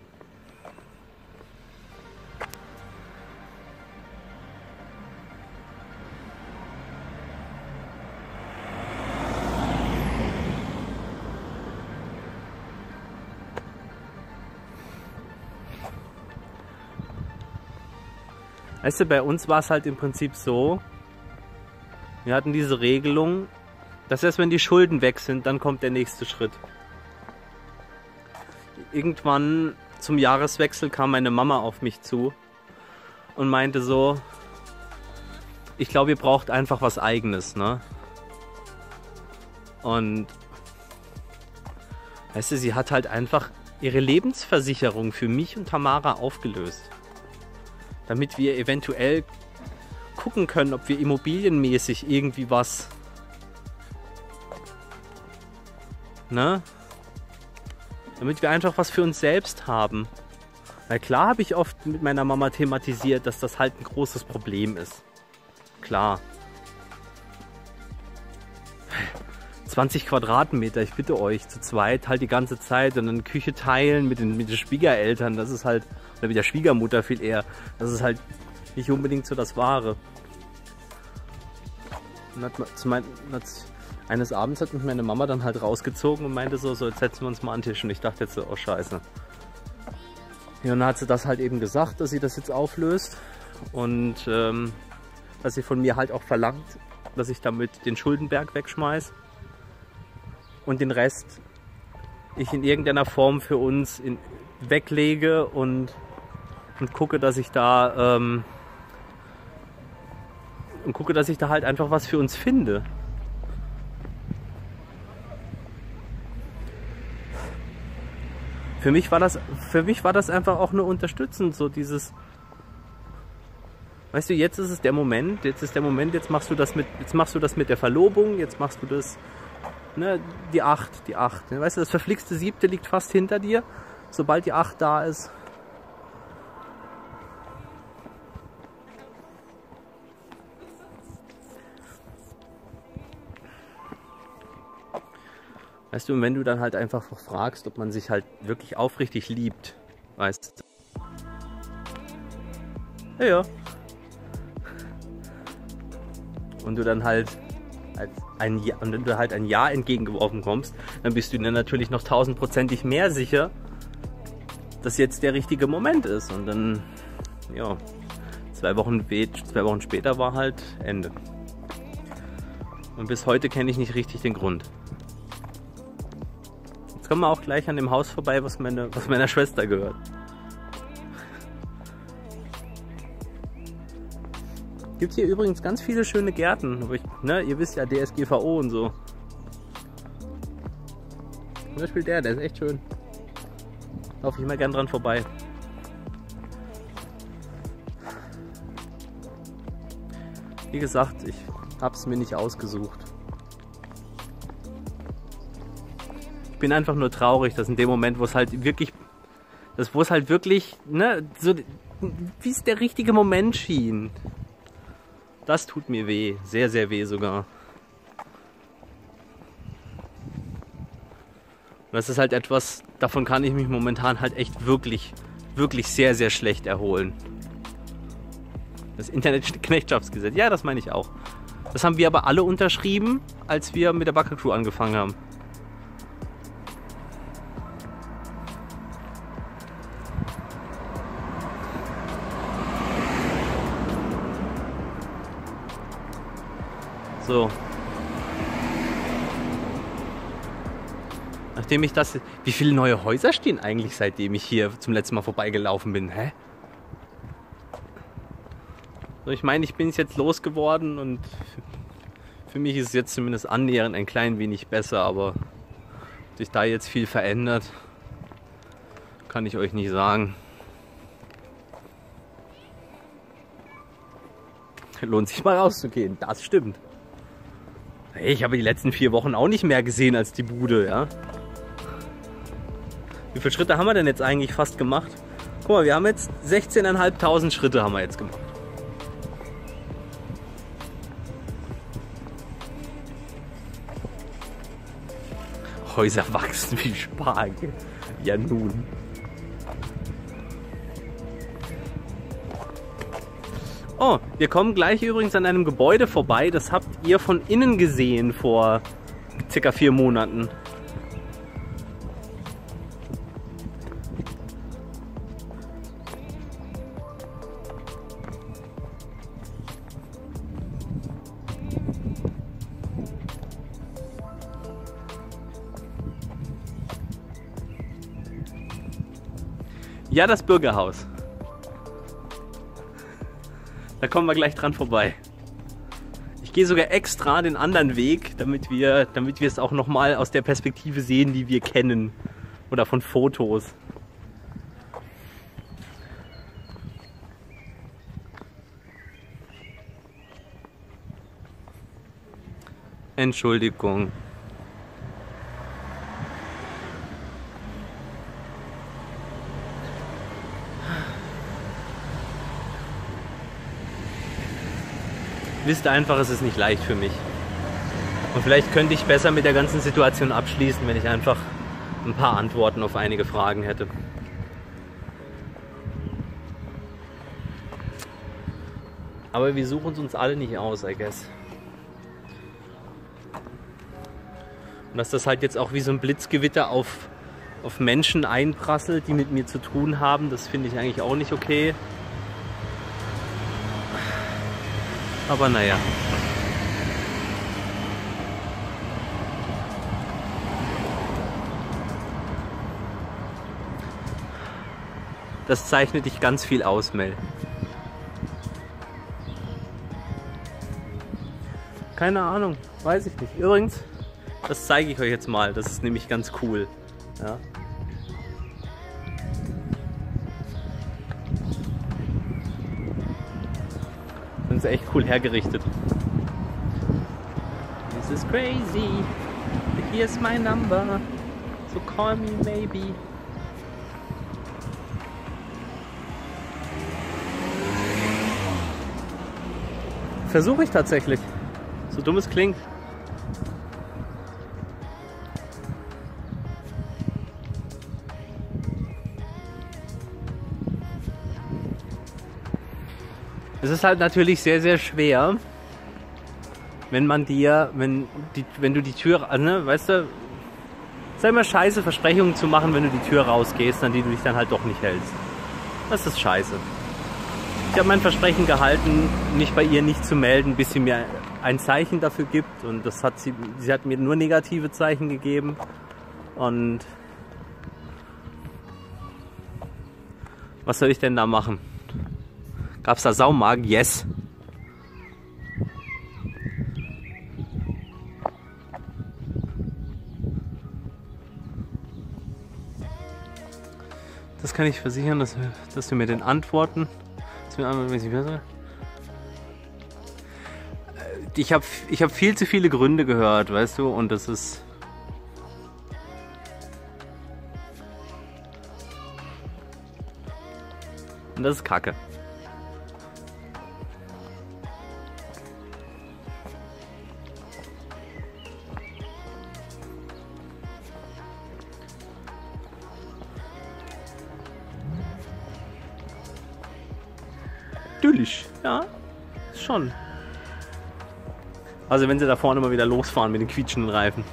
Weißt du, bei uns war es halt im Prinzip so, wir hatten diese Regelung, dass erst wenn die Schulden weg sind, dann kommt der nächste Schritt. Irgendwann zum Jahreswechsel kam meine Mama auf mich zu und meinte so, ich glaube, ihr braucht einfach was Eigenes, ne? Und weißt du, sie hat halt einfach ihre Lebensversicherung für mich und Tamara aufgelöst. Damit wir eventuell gucken können, ob wir immobilienmäßig irgendwie was, ne? Damit wir einfach was für uns selbst haben. Weil klar habe ich oft mit meiner Mama thematisiert, dass das halt ein großes Problem ist. Klar. zwanzig Quadratmeter, ich bitte euch, zu zweit halt die ganze Zeit und eine Küche teilen mit den, mit den Schwiegereltern, das ist halt, oder mit der Schwiegermutter viel eher, das ist halt nicht unbedingt so das Wahre. Und hat, zu mein, hat, eines Abends hat mich meine Mama dann halt rausgezogen und meinte so, so jetzt setzen wir uns mal an den Tisch, und ich dachte jetzt so, oh scheiße. Ja, und dann hat sie das halt eben gesagt, dass sie das jetzt auflöst und ähm, dass sie von mir halt auch verlangt, dass ich damit den Schuldenberg wegschmeiß. Und den Rest ich in irgendeiner Form für uns in, weglege und und gucke, dass ich da ähm, und gucke, dass ich da halt einfach was für uns finde. Für mich war das, für mich war das einfach auch nur unterstützend, so dieses, weißt du, jetzt ist es der Moment, jetzt ist der Moment, jetzt machst du das mit, jetzt machst du das mit der Verlobung, jetzt machst du das, ne, die acht, die acht, weißt du, das verflixte siebte liegt fast hinter dir, sobald die acht da ist. Weißt du, und wenn du dann halt einfach fragst, ob man sich halt wirklich aufrichtig liebt, weißt du. Ja, ja. Und du dann halt als ein Ja, und wenn du halt ein Ja entgegengeworfen kommst, dann bist du dir natürlich noch tausendprozentig mehr sicher, dass jetzt der richtige Moment ist. Und dann, ja, zwei Wochen, zwei Wochen später war halt Ende. Und bis heute kenne ich nicht richtig den Grund. Jetzt kommen wir auch gleich an dem Haus vorbei, was, meine, was meiner Schwester gehört. Gibt hier übrigens ganz viele schöne Gärten. Aber ich, ne, ihr wisst ja, D S G V O und so. Zum Beispiel der, der ist echt schön. Laufe ich mal gern dran vorbei. Wie gesagt, ich habe es mir nicht ausgesucht. Ich bin einfach nur traurig, dass in dem Moment, wo es halt wirklich, das, wo es halt wirklich, ne, so, wie es der richtige Moment schien. Das tut mir weh, sehr, sehr weh sogar. Und das ist halt etwas, davon kann ich mich momentan halt echt wirklich, wirklich sehr, sehr schlecht erholen. Das Internet-Knechtschaftsgesetz, ja, das meine ich auch. Das haben wir aber alle unterschrieben, als wir mit der Bagger-Crew angefangen haben. So. Nachdem ich das... Wie viele neue Häuser stehen eigentlich, seitdem ich hier zum letzten Mal vorbeigelaufen bin? Hä? So, ich meine, ich bin jetzt losgeworden und für mich ist es jetzt zumindest annähernd ein klein wenig besser, aber ob sich da jetzt viel verändert, kann ich euch nicht sagen. Lohnt sich mal rauszugehen, das stimmt. Hey, ich habe die letzten vier Wochen auch nicht mehr gesehen als die Bude, ja. Wie viele Schritte haben wir denn jetzt eigentlich fast gemacht? Guck mal, wir haben jetzt sechzehntausendfünfhundert Schritte haben wir jetzt gemacht. Häuser wachsen wie Spargel. Ja nun. Oh, wir kommen gleich übrigens an einem Gebäude vorbei. Das habt ihr von innen gesehen vor circa vier Monaten. Ja, das Bürgerhaus. Da kommen wir gleich dran vorbei. Ich gehe sogar extra den anderen Weg, damit wir, damit wir es auch nochmal aus der Perspektive sehen, die wir kennen. Oder von Fotos. Entschuldigung. Wisst einfach, es ist nicht leicht für mich. Und vielleicht könnte ich besser mit der ganzen Situation abschließen, wenn ich einfach ein paar Antworten auf einige Fragen hätte. Aber wir suchen es uns alle nicht aus, I guess. Und dass das halt jetzt auch wie so ein Blitzgewitter auf, auf Menschen einprasselt, die mit mir zu tun haben, das finde ich eigentlich auch nicht okay. Aber naja. Das zeichnet dich ganz viel aus, Mel. Keine Ahnung, weiß ich nicht. Übrigens, das zeige ich euch jetzt mal. Das ist nämlich ganz cool. Ja. Sind sie echt cool hergerichtet. This is crazy. Here's my number. So call me maybe. Versuche ich tatsächlich. So dumm es klingt. Es ist halt natürlich sehr, sehr schwer, wenn man dir, wenn, die, wenn du die Tür, also, ne, weißt du, es ist immer scheiße, Versprechungen zu machen, wenn du die Tür rausgehst, an die du dich dann halt doch nicht hältst. Das ist scheiße. Ich habe mein Versprechen gehalten, mich bei ihr nicht zu melden, bis sie mir ein Zeichen dafür gibt. Und das hat sie, sie hat mir nur negative Zeichen gegeben. Und was soll ich denn da machen? Gab's da Saumagen? Yes. Das kann ich versichern, dass, dass du mir den antworten. Dass wir einmal, weiß ich besser. Ich habe ich hab viel zu viele Gründe gehört, weißt du, und das ist. Und das ist Kacke. Natürlich, ja, schon. Also wenn sie da vorne mal wieder losfahren mit den quietschenden Reifen.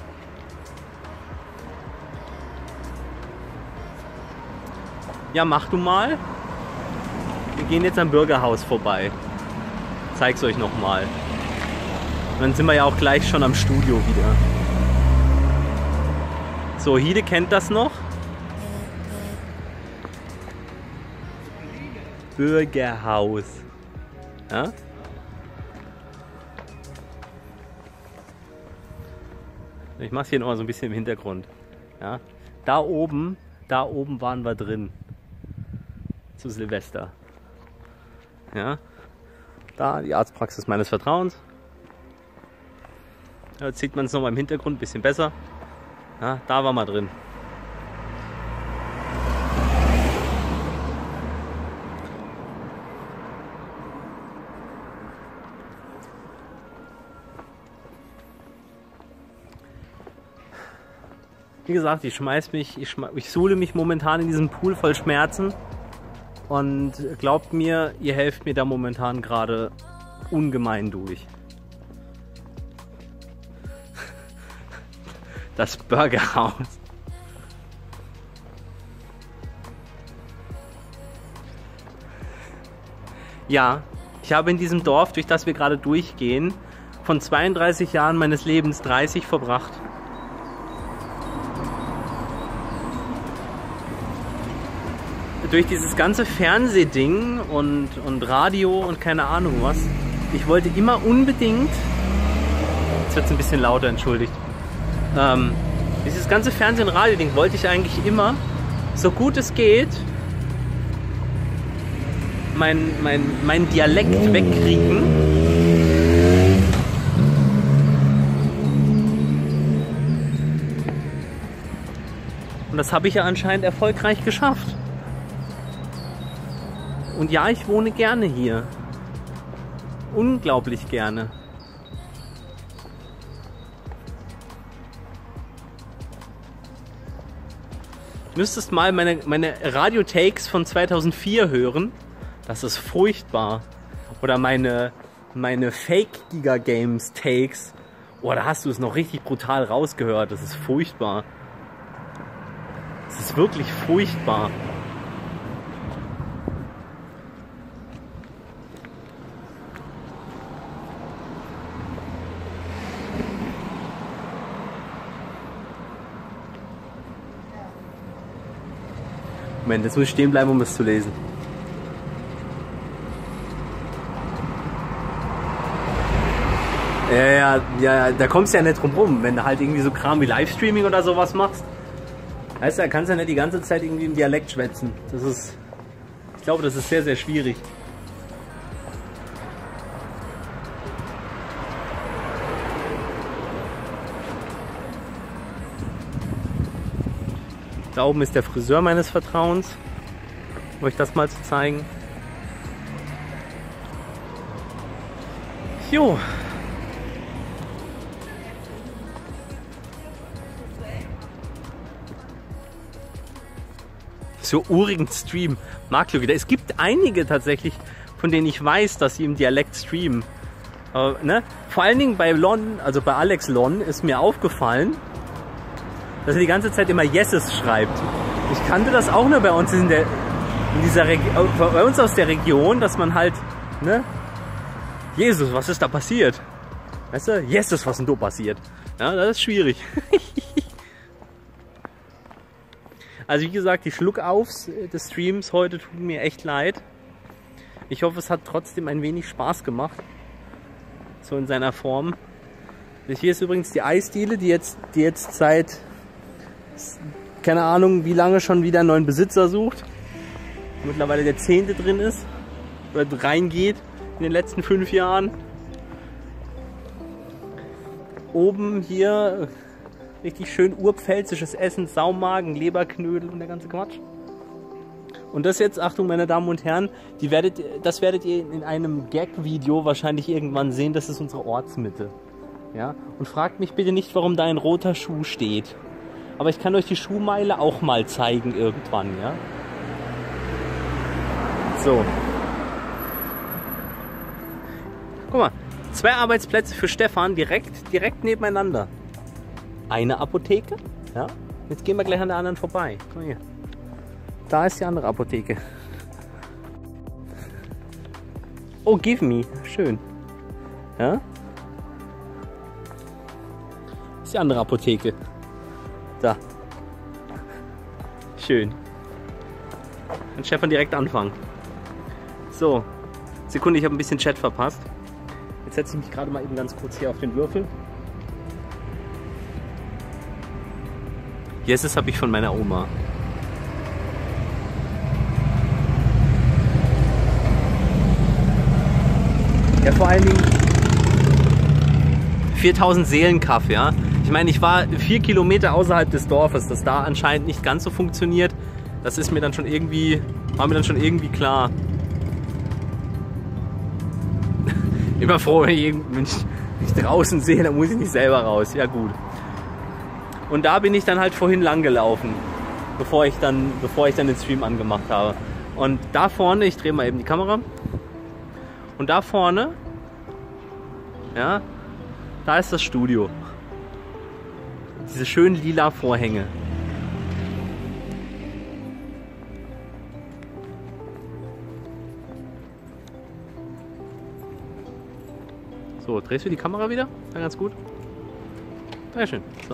Ja, mach du mal. Wir gehen jetzt am Bürgerhaus vorbei. Zeig's euch nochmal. Und dann sind wir ja auch gleich schon am Studio wieder. So, Hide kennt das noch. Bürgerhaus. Ja? Ich mache es hier noch mal so ein bisschen im Hintergrund. Ja? Da oben, da oben waren wir drin. Zu Silvester. Ja? Da die Arztpraxis meines Vertrauens. Da jetzt sieht man es noch mal im Hintergrund ein bisschen besser. Ja, da waren wir drin. Wie gesagt, ich schmeiß mich, ich, schme ich suhle mich momentan in diesem Pool voll Schmerzen und glaubt mir, ihr helft mir da momentan gerade ungemein durch. Das Burgerhaus. Ja, ich habe in diesem Dorf, durch das wir gerade durchgehen, von zweiunddreißig Jahren meines Lebens dreißig verbracht. Durch dieses ganze Fernsehding und, und Radio und keine Ahnung was. Ich wollte immer unbedingt, jetzt wird es ein bisschen lauter, entschuldigt, ähm, dieses ganze Fernseh- und Radio-Ding wollte ich eigentlich immer, so gut es geht, mein, mein, mein Dialekt wegkriegen. Und das habe ich ja anscheinend erfolgreich geschafft. Und ja, ich wohne gerne hier. Unglaublich gerne. Du müsstest mal meine, meine Radio-Takes von zweitausendvier hören. Das ist furchtbar. Oder meine, meine Fake-Giga-Games-Takes. Oh, da hast du es noch richtig brutal rausgehört. Das ist furchtbar. Das ist wirklich furchtbar. Moment, jetzt muss ich stehen bleiben, um es zu lesen. Ja, ja, ja, da kommst du ja nicht drum rum, wenn du halt irgendwie so Kram wie Livestreaming oder sowas machst. Weißt du, da kannst du ja nicht die ganze Zeit irgendwie im Dialekt schwätzen. Das ist, ich glaube, das ist sehr, sehr schwierig. Da oben ist der Friseur meines Vertrauens, um euch das mal zu zeigen. Jo. So urigen Stream. Mag wieder. Es gibt einige tatsächlich, von denen ich weiß, dass sie im Dialekt streamen. Aber, ne? Vor allen Dingen bei Lon, also bei Alex Lon, ist mir aufgefallen, dass er die ganze Zeit immer Yeses schreibt. Ich kannte das auch nur bei uns in der, in dieser Region, bei uns aus der Region, dass man halt, ne? Jesus, was ist da passiert? Weißt du? Jesus, was ist denn da passiert? Ja, das ist schwierig. Also wie gesagt, die Schluckaufs des Streams heute tun mir echt leid. Ich hoffe, es hat trotzdem ein wenig Spaß gemacht. So in seiner Form. Hier ist übrigens die Eisdiele, die jetzt, die jetzt seit, keine Ahnung wie lange schon wieder einen neuen Besitzer sucht. Mittlerweile der zehnte drin ist. Oder reingeht in den letzten fünf Jahren. Oben hier richtig schön urpfälzisches Essen, Saumagen, Leberknödel und der ganze Quatsch. Und das jetzt, Achtung meine Damen und Herren, die werdet, das werdet ihr in einem Gag-Video wahrscheinlich irgendwann sehen, das ist unsere Ortsmitte. Ja? Und fragt mich bitte nicht, warum da ein roter Schuh steht. Aber ich kann euch die Schuhmeile auch mal zeigen irgendwann. Ja? So. Guck mal, zwei Arbeitsplätze für Stefan direkt, direkt nebeneinander. Eine Apotheke, ja. Jetzt gehen wir gleich an der anderen vorbei. Guck mal hier. Da ist die andere Apotheke. Oh, give me. Schön. Ja. Das ist die andere Apotheke. Da. Schön. Kann Stefan direkt anfangen. So. Sekunde, ich habe ein bisschen Chat verpasst. Jetzt setze ich mich gerade mal eben ganz kurz hier auf den Würfel. Yeses habe ich von meiner Oma. Ja, vor allen Dingen viertausend Seelenkaff, ja. Ich meine, ich war vier Kilometer außerhalb des Dorfes, dass da anscheinend nicht ganz so funktioniert. Das ist mir dann schon irgendwie, war mir dann schon irgendwie klar. Immer froh, wenn ich irgendwen draußen sehe, dann muss ich nicht selber raus. Ja gut. Und da bin ich dann halt vorhin lang gelaufen, bevor ich dann, bevor ich dann den Stream angemacht habe. Und da vorne, ich drehe mal eben die Kamera. Und da vorne, ja, da ist das Studio. Diese schönen lila Vorhänge. So, drehst du die Kamera wieder? Ja, ganz gut. Sehr schön. So.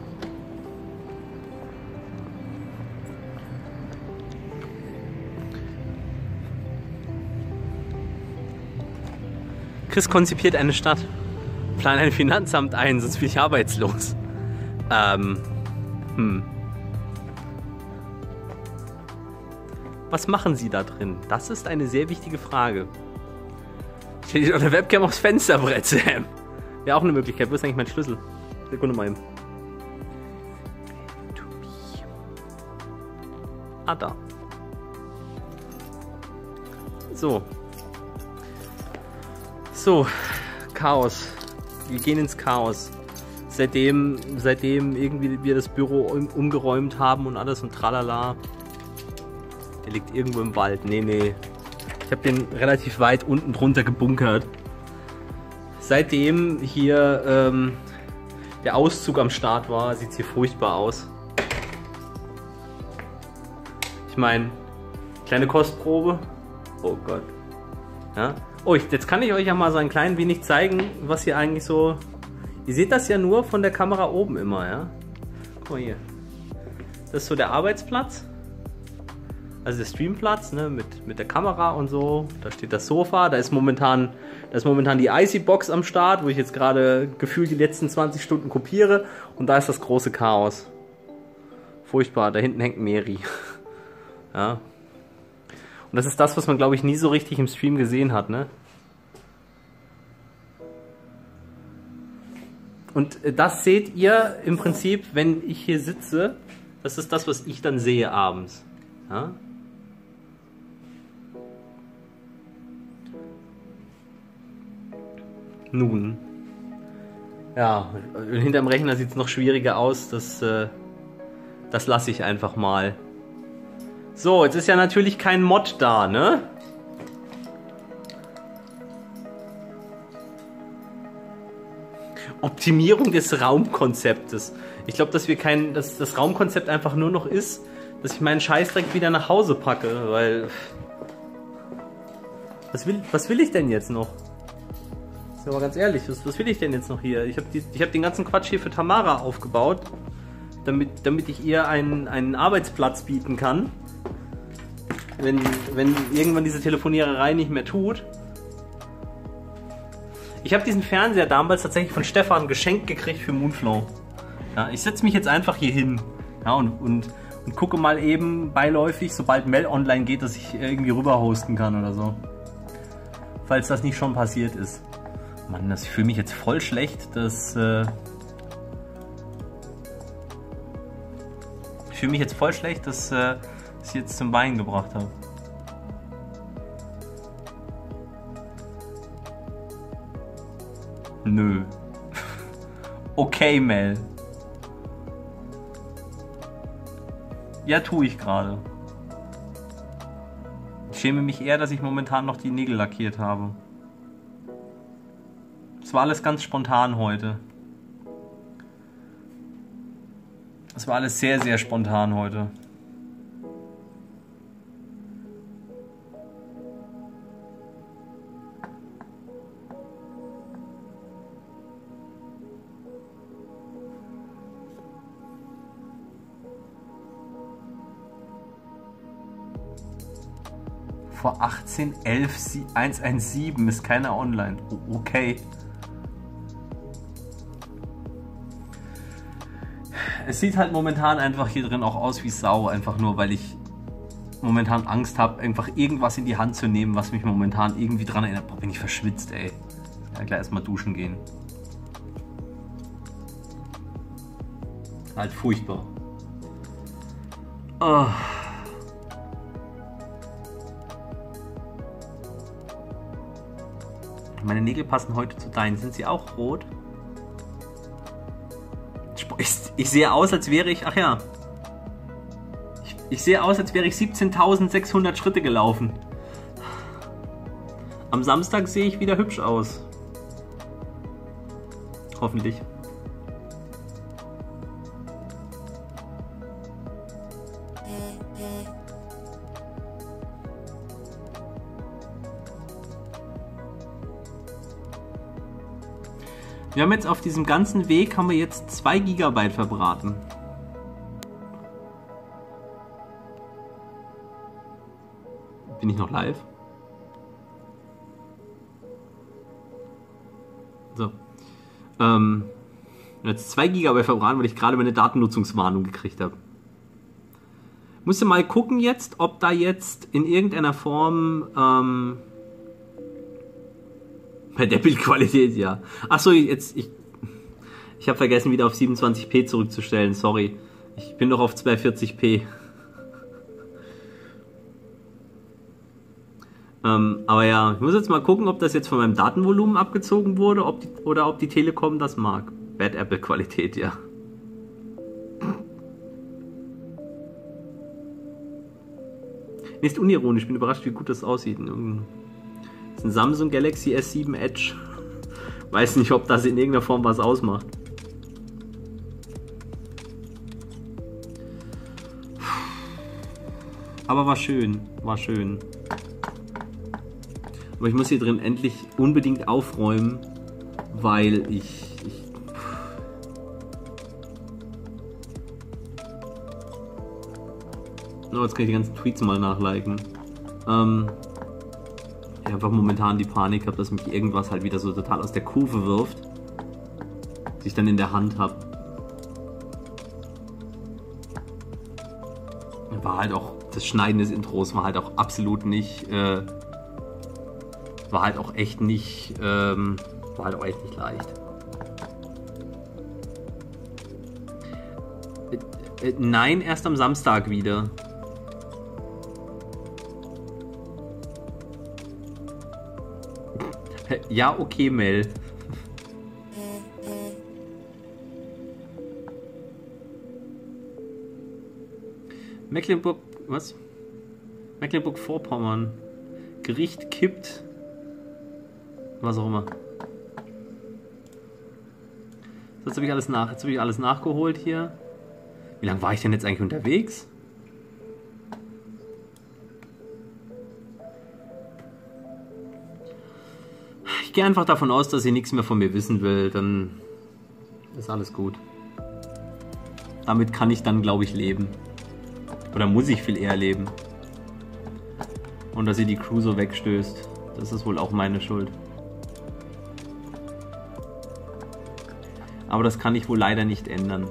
Chris konzipiert eine Stadt. Plan ein Finanzamt ein, sonst bin ich arbeitslos. Ähm. Hm. Was machen Sie da drin? Das ist eine sehr wichtige Frage. Stell dich auf der Webcam aufs Fensterbrett, Sam. Wäre auch eine Möglichkeit. Wo ist eigentlich mein Schlüssel? Sekunde mal eben. Ah, da. So. So. Chaos. Wir gehen ins Chaos. Seitdem, seitdem irgendwie wir das Büro um, umgeräumt haben und alles und tralala. Der liegt irgendwo im Wald. Nee, nee. Ich habe den relativ weit unten drunter gebunkert. Seitdem hier ähm, der Auszug am Start war, sieht es hier furchtbar aus. Ich meine, kleine Kostprobe. Oh Gott. Ja? Oh, ich, jetzt kann ich euch ja mal so ein klein wenig zeigen, was hier eigentlich so... Ihr seht das ja nur von der Kamera oben immer, ja? Guck mal hier. Das ist so der Arbeitsplatz. also der Streamplatz, ne, mit, mit der Kamera und so. Da steht das Sofa, da ist momentan, da ist momentan die Icy-Box am Start, wo ich jetzt gerade gefühlt die letzten zwanzig Stunden kopiere. Und da ist das große Chaos. Furchtbar, da hinten hängt Mary. Ja. Und das ist das, was man, glaube ich, nie so richtig im Stream gesehen hat, ne? Und das seht ihr im Prinzip, wenn ich hier sitze. Das ist das, was ich dann sehe abends. Ja? Nun. Ja, hinterm Rechner sieht es noch schwieriger aus. Das, äh, das lasse ich einfach mal. So, jetzt ist ja natürlich kein Mod da, ne? Optimierung des Raumkonzeptes. Ich glaube, dass wir kein, dass das Raumkonzept einfach nur noch ist, dass ich meinen Scheißdreck wieder nach Hause packe, weil was will, was will ich denn jetzt noch? Ist ja mal ganz ehrlich, was, was will ich denn jetzt noch hier? Ich habe hab den ganzen Quatsch hier für Tamara aufgebaut, damit, damit ich ihr einen, einen Arbeitsplatz bieten kann, wenn, wenn irgendwann diese Telefoniererei nicht mehr tut. Ich habe diesen Fernseher damals tatsächlich von Stefan geschenkt gekriegt für Moonflow. Ja, ich setze mich jetzt einfach hier hin, ja, und, und, und gucke mal eben beiläufig, sobald Mel online geht, dass ich irgendwie rüber hosten kann oder so. Falls das nicht schon passiert ist. Mann, das fühle mich jetzt voll schlecht, dass... Äh ich fühle mich jetzt voll schlecht, dass äh, ich jetzt zum Bein gebracht habe. Nö. Okay, Mel. Ja, tue ich gerade. Ich schäme mich eher, dass ich momentan noch die Nägel lackiert habe. Es war alles ganz spontan heute. Es war alles sehr, sehr spontan heute. Vor achtzehn elf hundertsieben ist keiner online. Oh, okay. Es sieht halt momentan einfach hier drin auch aus wie Sau, einfach nur, weil ich momentan Angst habe, einfach irgendwas in die Hand zu nehmen, was mich momentan irgendwie dran erinnert. Boah, bin ich verschwitzt, ey. Ich kann gleich erstmal duschen gehen. Halt furchtbar. Oh. Meine Nägel passen heute zu deinen. Sind sie auch rot? Ich, ich sehe aus, als wäre ich... Ach ja. Ich, ich sehe aus, als wäre ich siebzehntausendsechshundert Schritte gelaufen. Am Samstag sehe ich wieder hübsch aus. Hoffentlich. Wir haben jetzt auf diesem ganzen Weg haben wir jetzt zwei Gigabyte verbraten. Bin ich noch live? So. Ähm, jetzt zwei Gigabyte verbraten, weil ich gerade meine Datennutzungswarnung gekriegt habe. Musst du mal gucken jetzt, ob da jetzt in irgendeiner Form... Ähm, bei der Bildqualität, ja. Achso, jetzt, ich, ich habe vergessen, wieder auf siebenundzwanzig p zurückzustellen, sorry. Ich bin noch auf zweihundertvierzig p. Ähm, aber ja, ich muss jetzt mal gucken, ob das jetzt von meinem Datenvolumen abgezogen wurde, ob die, oder ob die Telekom das mag. Bad Apple-Qualität, ja. Ist unironisch, ich bin überrascht, wie gut das aussieht. Das ist ein Samsung Galaxy S sieben Edge. Weiß nicht, ob das in irgendeiner Form was ausmacht. Aber war schön, war schön. Aber ich muss hier drin endlich unbedingt aufräumen, weil ich... ich Oh, jetzt kann ich die ganzen Tweets mal nachliken. Ähm, ich einfach momentan die Panik habe, dass mich irgendwas halt wieder so total aus der Kurve wirft, die ich dann in der Hand habe. War halt auch, das Schneiden des Intros war halt auch absolut nicht, äh, war halt auch echt nicht, ähm, war halt auch echt nicht leicht. Äh, äh, nein, erst am Samstag wieder. Ja, okay, Mel. Mecklenburg, was? Mecklenburg-Vorpommern. Gericht kippt. Was auch immer. Jetzt habe ich alles nach, jetzt habe ich alles nachgeholt hier. Wie lange war ich denn jetzt eigentlich unterwegs? Ich gehe einfach davon aus, dass sie nichts mehr von mir wissen will, dann ist alles gut. Damit kann ich dann, glaube ich, leben. Oder muss ich viel eher leben. Und dass sie die Crew so wegstößt, das ist wohl auch meine Schuld. Aber das kann ich wohl leider nicht ändern.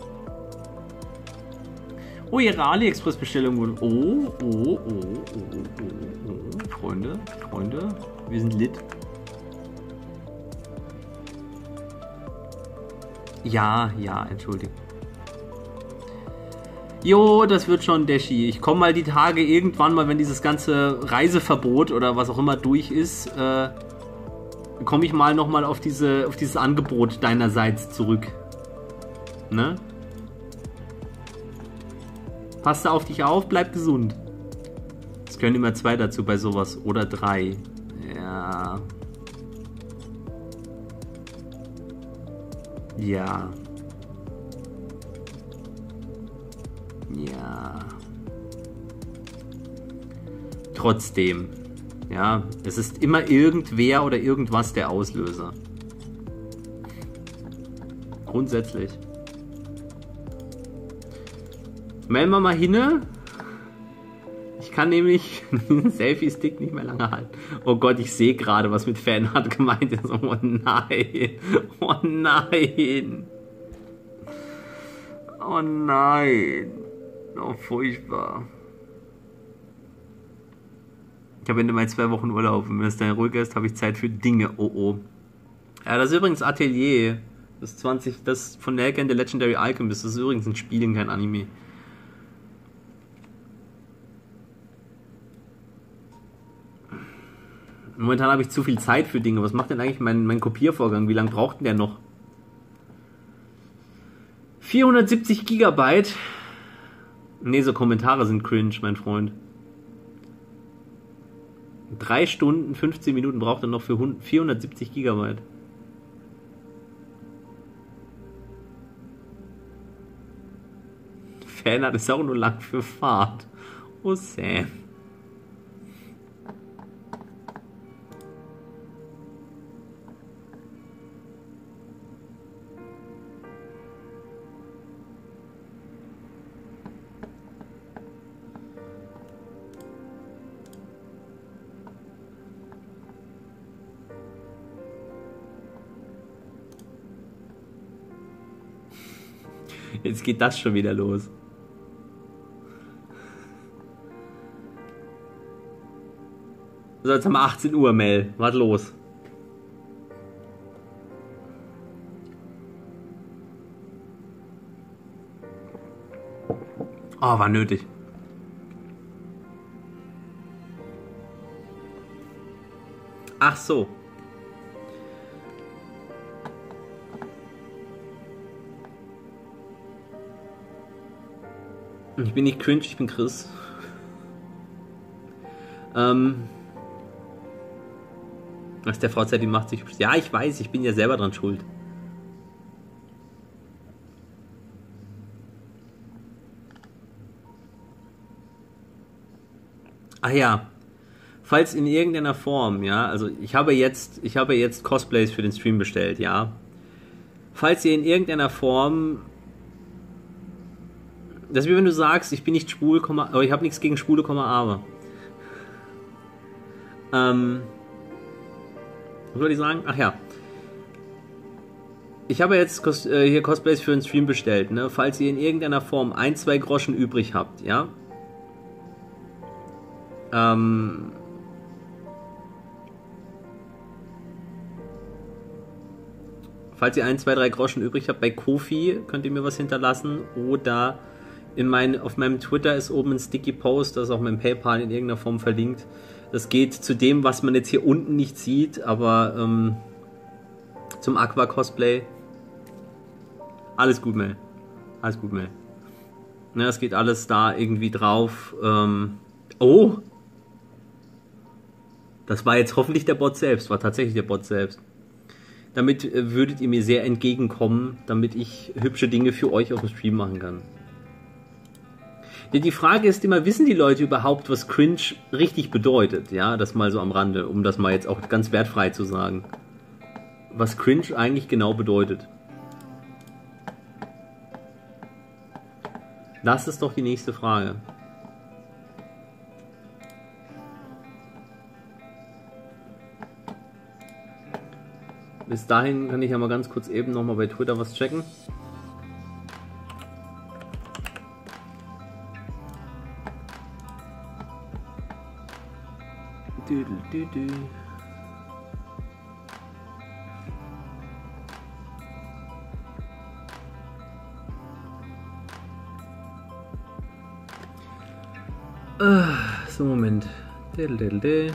Oh, ihre AliExpress-Bestellung wurde... Oh, oh, oh, oh, oh, oh, oh. Freunde, Freunde, wir sind lit. Ja, ja, entschuldigung. Jo, das wird schon, Deshi. Ich komme mal die Tage irgendwann mal, wenn dieses ganze Reiseverbot oder was auch immer durch ist, äh, komme ich mal nochmal auf diese, auf dieses Angebot deinerseits zurück. Ne? Passt auf dich auf, bleib gesund. Es können immer zwei dazu bei sowas. Oder drei. Ja. Ja. Ja. Trotzdem. Ja, es ist immer irgendwer oder irgendwas der Auslöser. Grundsätzlich. Melden wir mal hin. Ich kann nämlich den Selfie-Stick nicht mehr lange halten. Oh Gott, ich sehe gerade, was mit Fanart gemeint ist. Oh nein. Oh nein. Oh nein. Oh, furchtbar. Ich habe Ende Mai zwei Wochen Urlaub. Und wenn es dann ruhiger ist, habe ich Zeit für Dinge. Oh oh. Ja, das ist übrigens Atelier. Das zwanzig, das von Nelken, der Legendary Alchemist. Das ist übrigens ein Spiel, kein Anime. Momentan habe ich zu viel Zeit für Dinge. Was macht denn eigentlich mein, mein Kopiervorgang? Wie lange braucht denn der noch? vierhundertsiebzig Gigabyte. Ne, so Kommentare sind cringe, mein Freund. drei Stunden, fünfzehn Minuten braucht er noch für vierhundertsiebzig Gigabyte. Fanart ist auch nur lang für Fahrt. Oh Sam. Jetzt geht das schon wieder los. So, jetzt haben wir achtzehn Uhr, Mel. Was los? Oh, war nötig. Ach so. Ich bin nicht cringe, ich bin Chris. Ähm. Was der V Z, die macht sich. Ja, ich weiß, ich bin ja selber dran schuld. Ah ja. Falls in irgendeiner Form, ja, also ich habe jetzt, ich habe jetzt Cosplays für den Stream bestellt, ja. Falls ihr in irgendeiner Form Das ist wie wenn du sagst, ich bin nicht schwul, aber ich habe nichts gegen Schwule, aber. Ähm, was soll ich sagen? Ach ja. Ich habe jetzt Cos äh, hier Cosplays für einen Stream bestellt, ne? Falls ihr in irgendeiner Form ein, zwei Groschen übrig habt, ja? Ähm... Falls ihr ein, zwei, drei Groschen übrig habt bei Ko-fi, könnt ihr mir was hinterlassen. Oder in mein, auf meinem Twitter ist oben ein Sticky Post, das ist auch mein PayPal in irgendeiner Form verlinkt. Das geht zu dem, was man jetzt hier unten nicht sieht, aber ähm, zum Aqua-Cosplay. Alles gut, Mel. Alles gut, Mel. Ne, es geht alles da irgendwie drauf. Ähm, oh! Das war jetzt hoffentlich der Bot selbst, war tatsächlich der Bot selbst. Damit äh, würdet ihr mir sehr entgegenkommen, damit ich hübsche Dinge für euch auf dem Stream machen kann. Ja, die Frage ist immer, wissen die Leute überhaupt, was Cringe richtig bedeutet? Ja, das mal so am Rande, um das mal jetzt auch ganz wertfrei zu sagen. Was Cringe eigentlich genau bedeutet. Das ist doch die nächste Frage. Bis dahin kann ich ja mal ganz kurz eben nochmal bei Twitter was checken. Düdel, düdel. Ah, so, Moment. Diddle, diddle, diddle.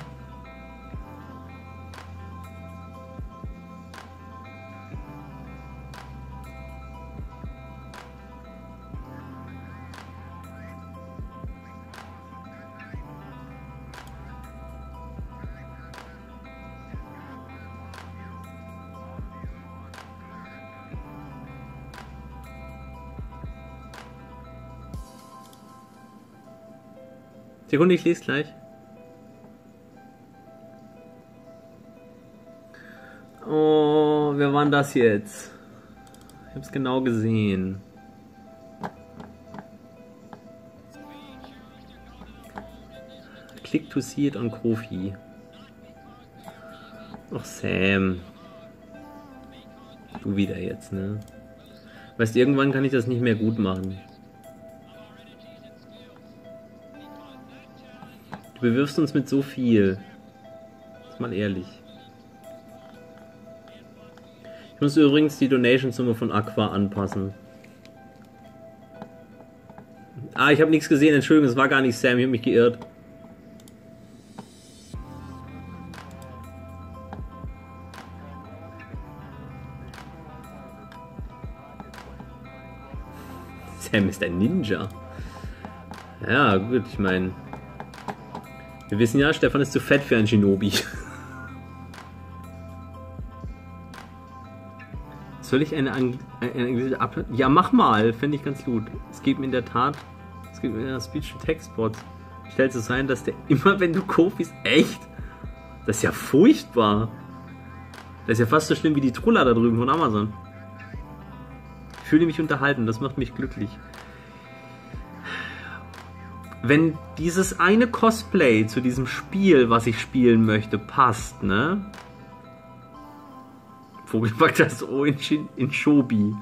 Sekunde, ich lese gleich. Oh, wer war denn das jetzt? Ich hab's genau gesehen. Click to see it on Ko-fi. Ach, Sam. Du wieder jetzt, ne? Weißt du, irgendwann kann ich das nicht mehr gut machen. Du bewirfst uns mit so viel. Ist mal ehrlich. Ich muss übrigens die Donation-Summe von Aqua anpassen. Ah, ich habe nichts gesehen. Entschuldigung, es war gar nicht Sam. Ich habe mich geirrt. Sam ist ein Ninja. Ja, gut, ich meine... Wir wissen ja, Stefan ist zu fett für ein Shinobi. Soll ich eine, eine, eine Ab Ja, mach mal, finde ich ganz gut. Es geht mir in der Tat, es geht mir in der Speech-to-Text-Bot. Stellt es sein, dass der immer, wenn du Ko-fis, echt? Das ist ja furchtbar. Das ist ja fast so schlimm wie die Trulla da drüben von Amazon. Ich fühle mich unterhalten, das macht mich glücklich. Wenn dieses eine Cosplay zu diesem Spiel, was ich spielen möchte, passt, ne? Vogelpack das O in, Shin in Shobi.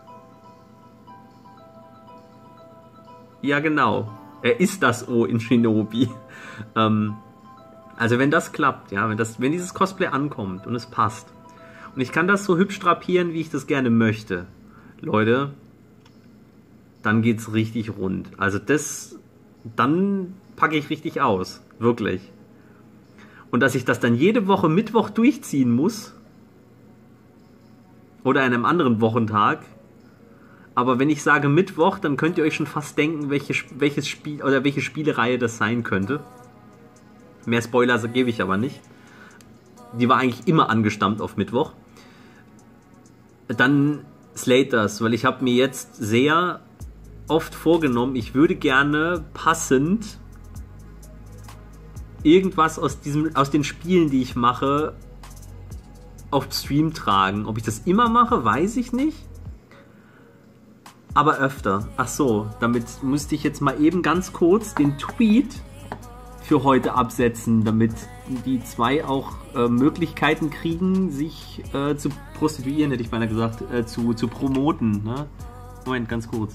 Ja, genau. Er ist das O in Shinobi. ähm, also wenn das klappt, ja, wenn, das, wenn dieses Cosplay ankommt und es passt und ich kann das so hübsch drapieren, wie ich das gerne möchte, Leute, dann geht's richtig rund. Also das... Dann packe ich richtig aus. Wirklich. Und dass ich das dann jede Woche Mittwoch durchziehen muss. Oder an einem anderen Wochentag. Aber wenn ich sage Mittwoch, dann könnt ihr euch schon fast denken, welche, welches Spiel oder welche Spielereihe das sein könnte. Mehr Spoiler gebe ich aber nicht. Die war eigentlich immer angestammt auf Mittwoch. Dann Slaters, weil ich habe mir jetzt sehr... oft vorgenommen, ich würde gerne passend irgendwas aus diesem, aus den Spielen, die ich mache, auf Stream tragen. Ob ich das immer mache, weiß ich nicht. aber öfter. Ach so, damit müsste ich jetzt mal eben ganz kurz den Tweet für heute absetzen, damit die zwei auch äh, Möglichkeiten kriegen, sich äh, zu prostituieren, hätte ich beinahe gesagt, äh, zu, zu promoten. Ne? Moment, ganz kurz.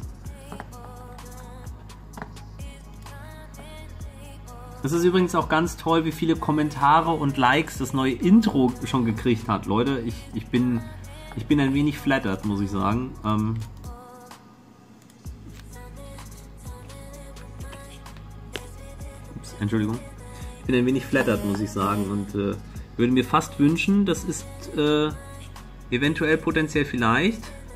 Das ist übrigens auch ganz toll, wie viele Kommentare und Likes das neue Intro schon gekriegt hat. Leute, ich, ich, bin, ich bin ein wenig flattered, muss ich sagen. Ähm Ups, Entschuldigung. Ich bin ein wenig flattered, muss ich sagen. Und äh, würde mir fast wünschen, das ist äh, eventuell potenziell vielleicht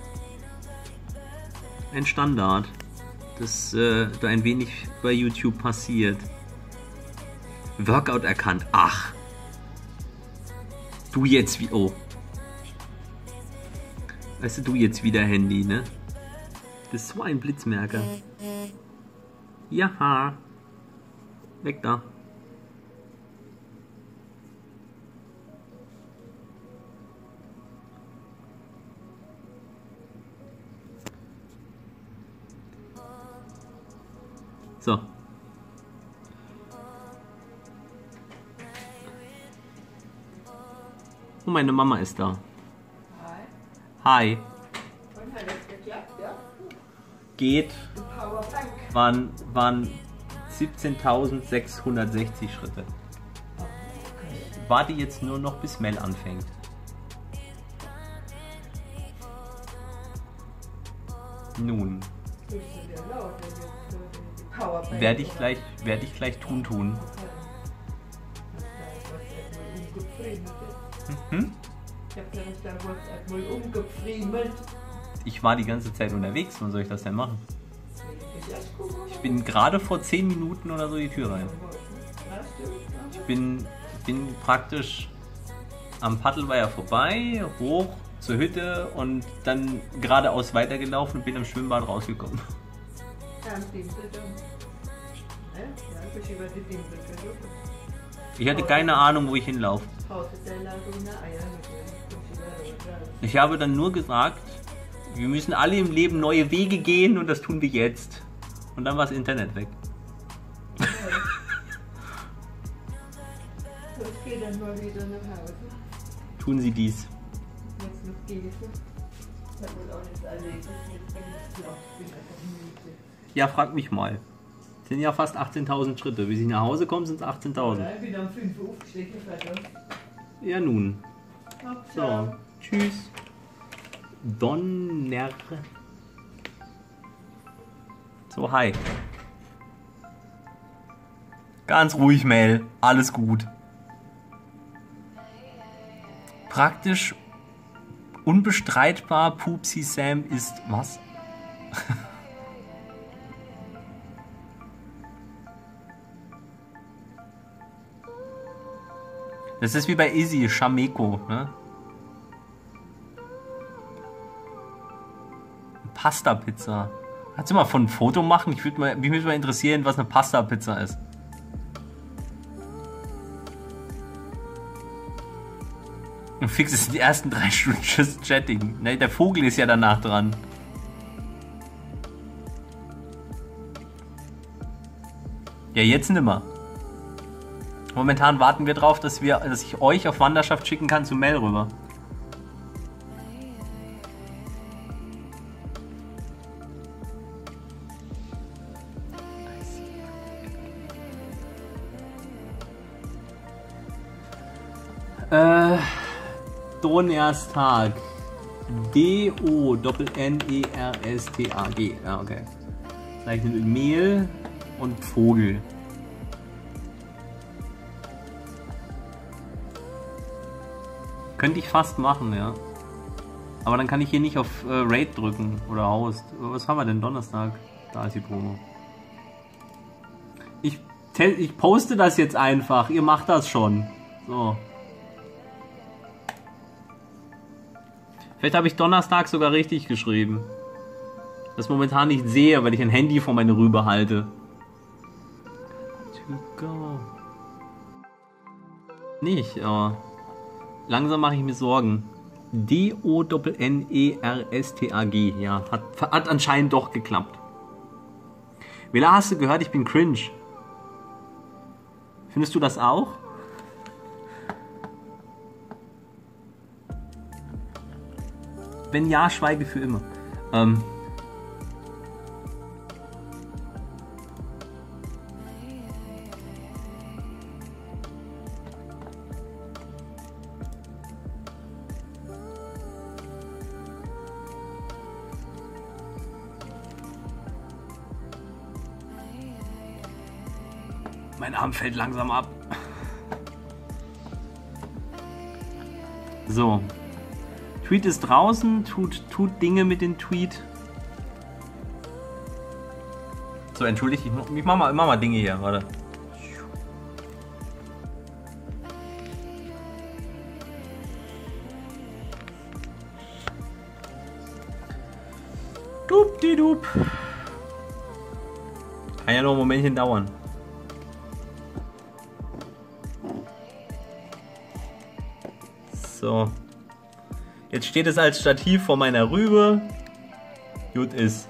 ein Standard, das äh, da ein wenig bei YouTube passiert. Workout erkannt. Ach. Du jetzt wie... Oh. Weißt du, du jetzt wieder Handy, ne? Das ist so ein Blitzmerker. Ja. Weg da. So. Oh, meine Mama ist da. Hi.
Und hat das geklappt, ja?
Geht.
Powerbank.
Waren, waren siebzehntausendsechshundertsechzig Schritte. Ich warte jetzt nur noch, bis Mel anfängt. Nun.
Bist du der laut, wenn jetzt so die Powerbank
Werde ich gleich, werde ich gleich tun tun. Hm?
Ich hab ja nicht dein WhatsApp mal umgefriemelt.
Ich war die ganze Zeit unterwegs, wann soll ich das denn machen? Ich bin gerade vor zehn Minuten oder so die Tür rein. Ich bin, bin praktisch am Paddelweiher vorbei, hoch zur Hütte und dann geradeaus weitergelaufen und bin am Schwimmbad rausgekommen.
Ja, am Dimpelturm. Ja, ja, bist über die Dimpelturm.
Ich hatte keine Ahnung, wo ich hinlaufe. Ich habe dann nur gesagt, wir müssen alle im Leben neue Wege gehen und das tun wir jetzt. Und dann war das Internet weg.
Ich gehe dann mal wieder nach Hause.
Tun Sie dies.
Jetzt noch Käse. Ich habe wohl auch nichts erledigt. Jetzt bin ich klar. Ich bin einfach müde.
Ja, frag mich mal. Das sind ja fast achtzehntausend Schritte. Wie Sie nach Hause kommen, sind es achtzehntausend.
Ich bin um fünf Uhr aufgestiegen, Vater.
Ja, nun. So,
So.
tschüss. Donner. So, hi. Ganz ruhig, Mel. Alles gut. Praktisch unbestreitbar, Pupsi Sam ist was? Das ist wie bei Izzy, Chameko, ne? Pasta-Pizza. Kannst du mal von ein Foto machen? Ich würde mal, mich würde mal interessieren, was eine Pasta-Pizza ist. Und fix ist die ersten drei Stunden just Chatting. Ne, der Vogel ist ja danach dran. Ja, jetzt nimmer. Momentan warten wir drauf, dass wir, dass ich euch auf Wanderschaft schicken kann zu Mel rüber. Äh, Donnerstag. D O N N E R S T A G. Ja, okay. Zeichnet mit Mehl und Vogel. Könnte ich fast machen, ja. Aber dann kann ich hier nicht auf äh, Raid drücken oder Host. Was haben wir denn Donnerstag? Da ist die Promo. Ich, ich poste das jetzt einfach. Ihr macht das schon. So. Vielleicht habe ich Donnerstag sogar richtig geschrieben. Das momentan nicht sehe, weil ich ein Handy vor meine Rübe halte. To go. Nicht, aber langsam mache ich mir Sorgen. D O N N E R S T A G. Ja, hat, hat anscheinend doch geklappt. Vela, hast du gehört, ich bin cringe? Findest du das auch? Wenn ja, schweige für immer. Ähm. Mein Arm fällt langsam ab. So. Tweet ist draußen, tut, tut Dinge mit dem Tweet. So, entschuldigt, ich, ich mach mal, mach mal Dinge hier, warte. Dupdidup. Kann ja noch ein Momentchen dauern. So. Jetzt steht es als Stativ vor meiner Rübe. Gut ist.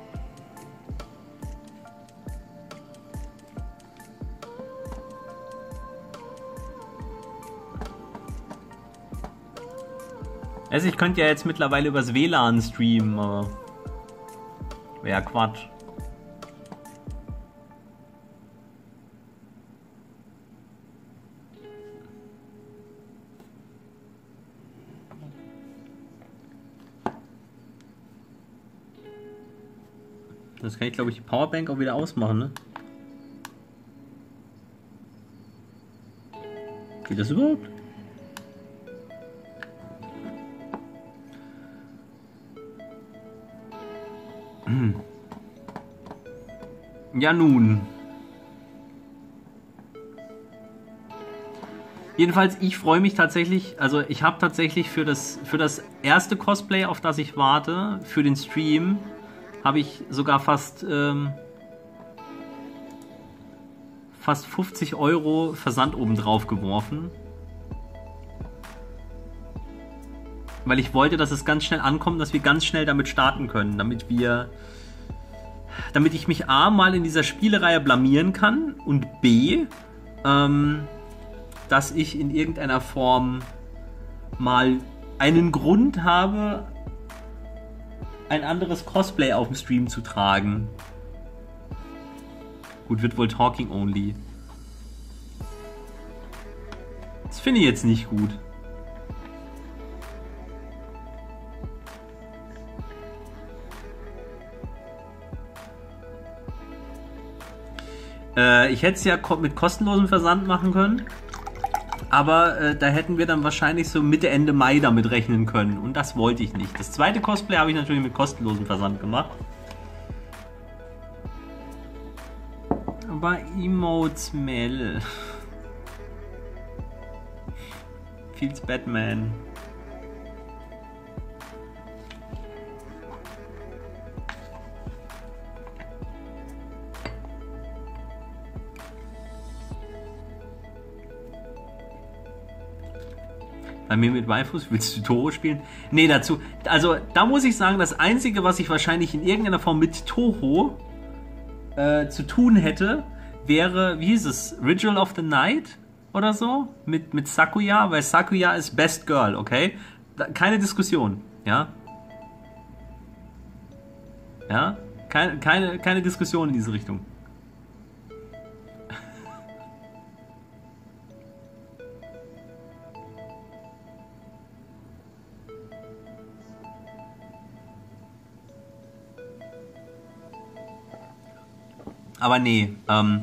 Also ich könnte ja jetzt mittlerweile übers W L A N streamen, aber wäre ja Quatsch. Das kann ich, glaube ich, die Powerbank auch wieder ausmachen, ne? Geht das überhaupt? Hm. Ja nun. Jedenfalls, ich freue mich tatsächlich, also ich habe tatsächlich für das, für das erste Cosplay, auf das ich warte, für den Stream, habe ich sogar fast ähm, fast fünfzig Euro Versand oben drauf geworfen. Weil ich wollte, dass es ganz schnell ankommt, dass wir ganz schnell damit starten können, damit wir, damit ich mich A, mal in dieser Spielereihe blamieren kann und B, ähm, dass ich in irgendeiner Form mal einen Grund habe, ein anderes Cosplay auf dem Stream zu tragen. Gut, wird wohl Talking Only. Das finde ich jetzt nicht gut. Äh, ich hätte es ja ko- mit kostenlosem Versand machen können. Aber äh, da hätten wir dann wahrscheinlich so Mitte, Ende Mai damit rechnen können. Und das wollte ich nicht. Das zweite Cosplay habe ich natürlich mit kostenlosem Versand gemacht. Aber Emotes Mel. Feels Batman. Bei mir mit Waifus, willst du Toho spielen? Nee, dazu. Also, da muss ich sagen, das Einzige, was ich wahrscheinlich in irgendeiner Form mit Toho äh, zu tun hätte, wäre, wie hieß es? Ritual of the Night oder so? Mit, mit Sakuya, weil Sakuya ist Best Girl, okay? Da, keine Diskussion, ja? Ja? Keine, keine, keine Diskussion in diese Richtung. Aber nee, ähm,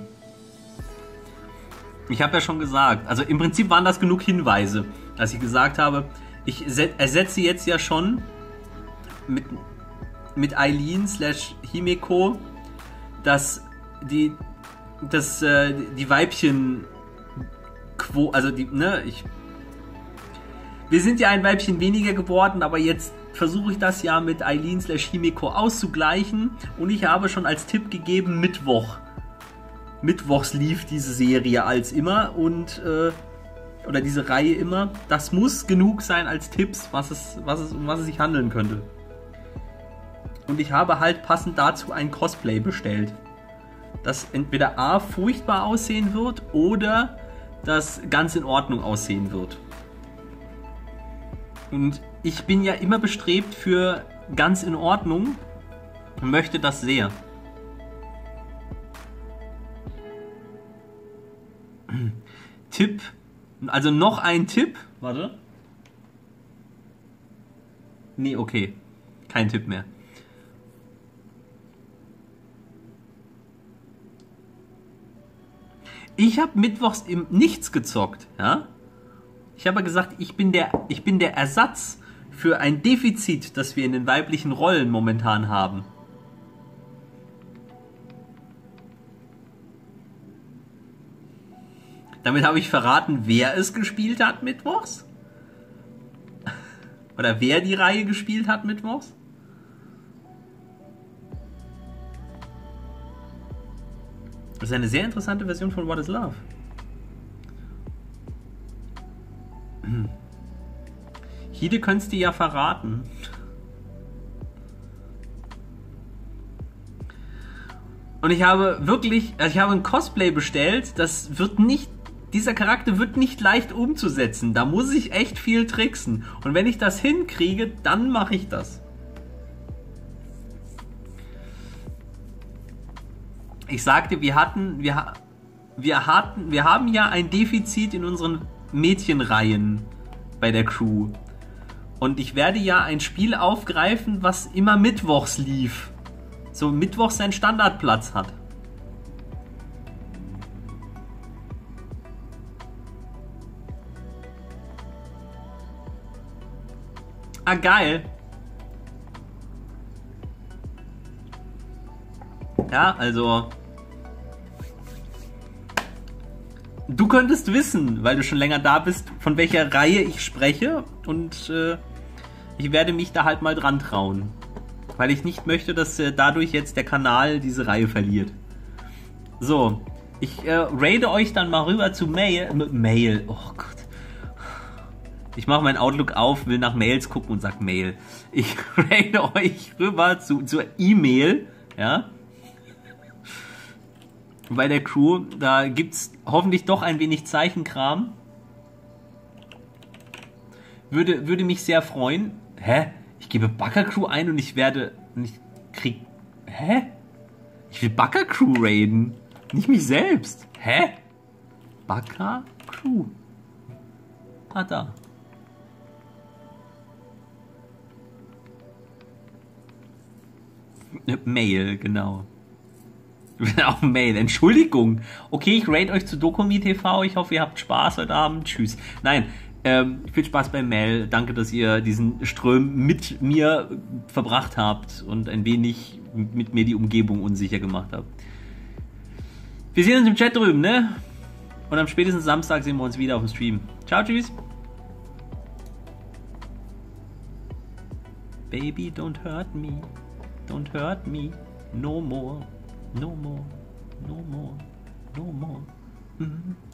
ich habe ja schon gesagt, also im Prinzip waren das genug Hinweise, dass ich gesagt habe, ich ersetze jetzt ja schon mit, mit Eileen slash Himeko, dass die, dass, äh, die Weibchen, Quo, also die, ne, ich, wir sind ja ein Weibchen weniger geworden, aber jetzt versuche ich das ja mit Eileen slash Himeko auszugleichen und ich habe schon als Tipp gegeben, Mittwoch. Mittwochs lief diese Serie als immer und äh, oder diese Reihe immer, das muss genug sein als Tipps, was es, was es, um was es sich handeln könnte. Und ich habe halt passend dazu ein Cosplay bestellt, das entweder A, furchtbar aussehen wird oder das ganz in Ordnung aussehen wird. Und ich bin ja immer bestrebt für ganz in Ordnung und möchte das sehr. Tipp, also noch ein Tipp. Warte. Nee, okay. Kein Tipp mehr. Ich habe mittwochs im Nichts gezockt, ja? Ich habe gesagt, ich bin der, ich bin der Ersatz für ein Defizit, das wir in den weiblichen Rollen momentan haben. Damit habe ich verraten, wer es gespielt hat mittwochs. Oder wer die Reihe gespielt hat mittwochs. Das ist eine sehr interessante Version von What is Love. Hide könntest du ja verraten. Und ich habe wirklich, also ich habe ein Cosplay bestellt, das wird nicht, dieser Charakter wird nicht leicht umzusetzen. Da muss ich echt viel tricksen. Und wenn ich das hinkriege, dann mache ich das. Ich sagte, wir hatten, wir, wir hatten, wir haben ja ein Defizit in unseren Mädchenreihen bei der Crew. Und ich werde ja ein Spiel aufgreifen, was immer mittwochs lief. So mittwochs seinen Standardplatz hat. Ah, geil. Ja, also... Du könntest wissen, weil du schon länger da bist, von welcher Reihe ich spreche. Und äh, ich werde mich da halt mal dran trauen. Weil ich nicht möchte, dass äh, dadurch jetzt der Kanal diese Reihe verliert. So, ich äh, raide euch dann mal rüber zu Mail. M Mail, oh Gott. Ich mache mein Outlook auf, will nach Mails gucken und sag Mail. Ich raide euch rüber zu, zur E-Mail, ja. Bei der Crew, da gibt's hoffentlich doch ein wenig Zeichenkram. Würde, würde mich sehr freuen. Hä? Ich gebe Backer Crew ein und ich werde... Und ich krieg... Hä? Ich will Backer Crew raiden. Nicht mich selbst. Hä? Backer Crew. Ah, da. Mail, genau. Auch Mail, Entschuldigung. Okay, ich rate euch zu Dokumi T V. Ich hoffe, ihr habt Spaß heute Abend. Tschüss. Nein, ähm, viel Spaß bei Mail. Danke, dass ihr diesen Ström mit mir verbracht habt und ein wenig mit mir die Umgebung unsicher gemacht habt. Wir sehen uns im Chat drüben, ne? Und am spätesten Samstag sehen wir uns wieder auf dem Stream. Ciao, tschüss. Baby, don't hurt me. Don't hurt me. No more. No more, no more, no more. Mm-hmm.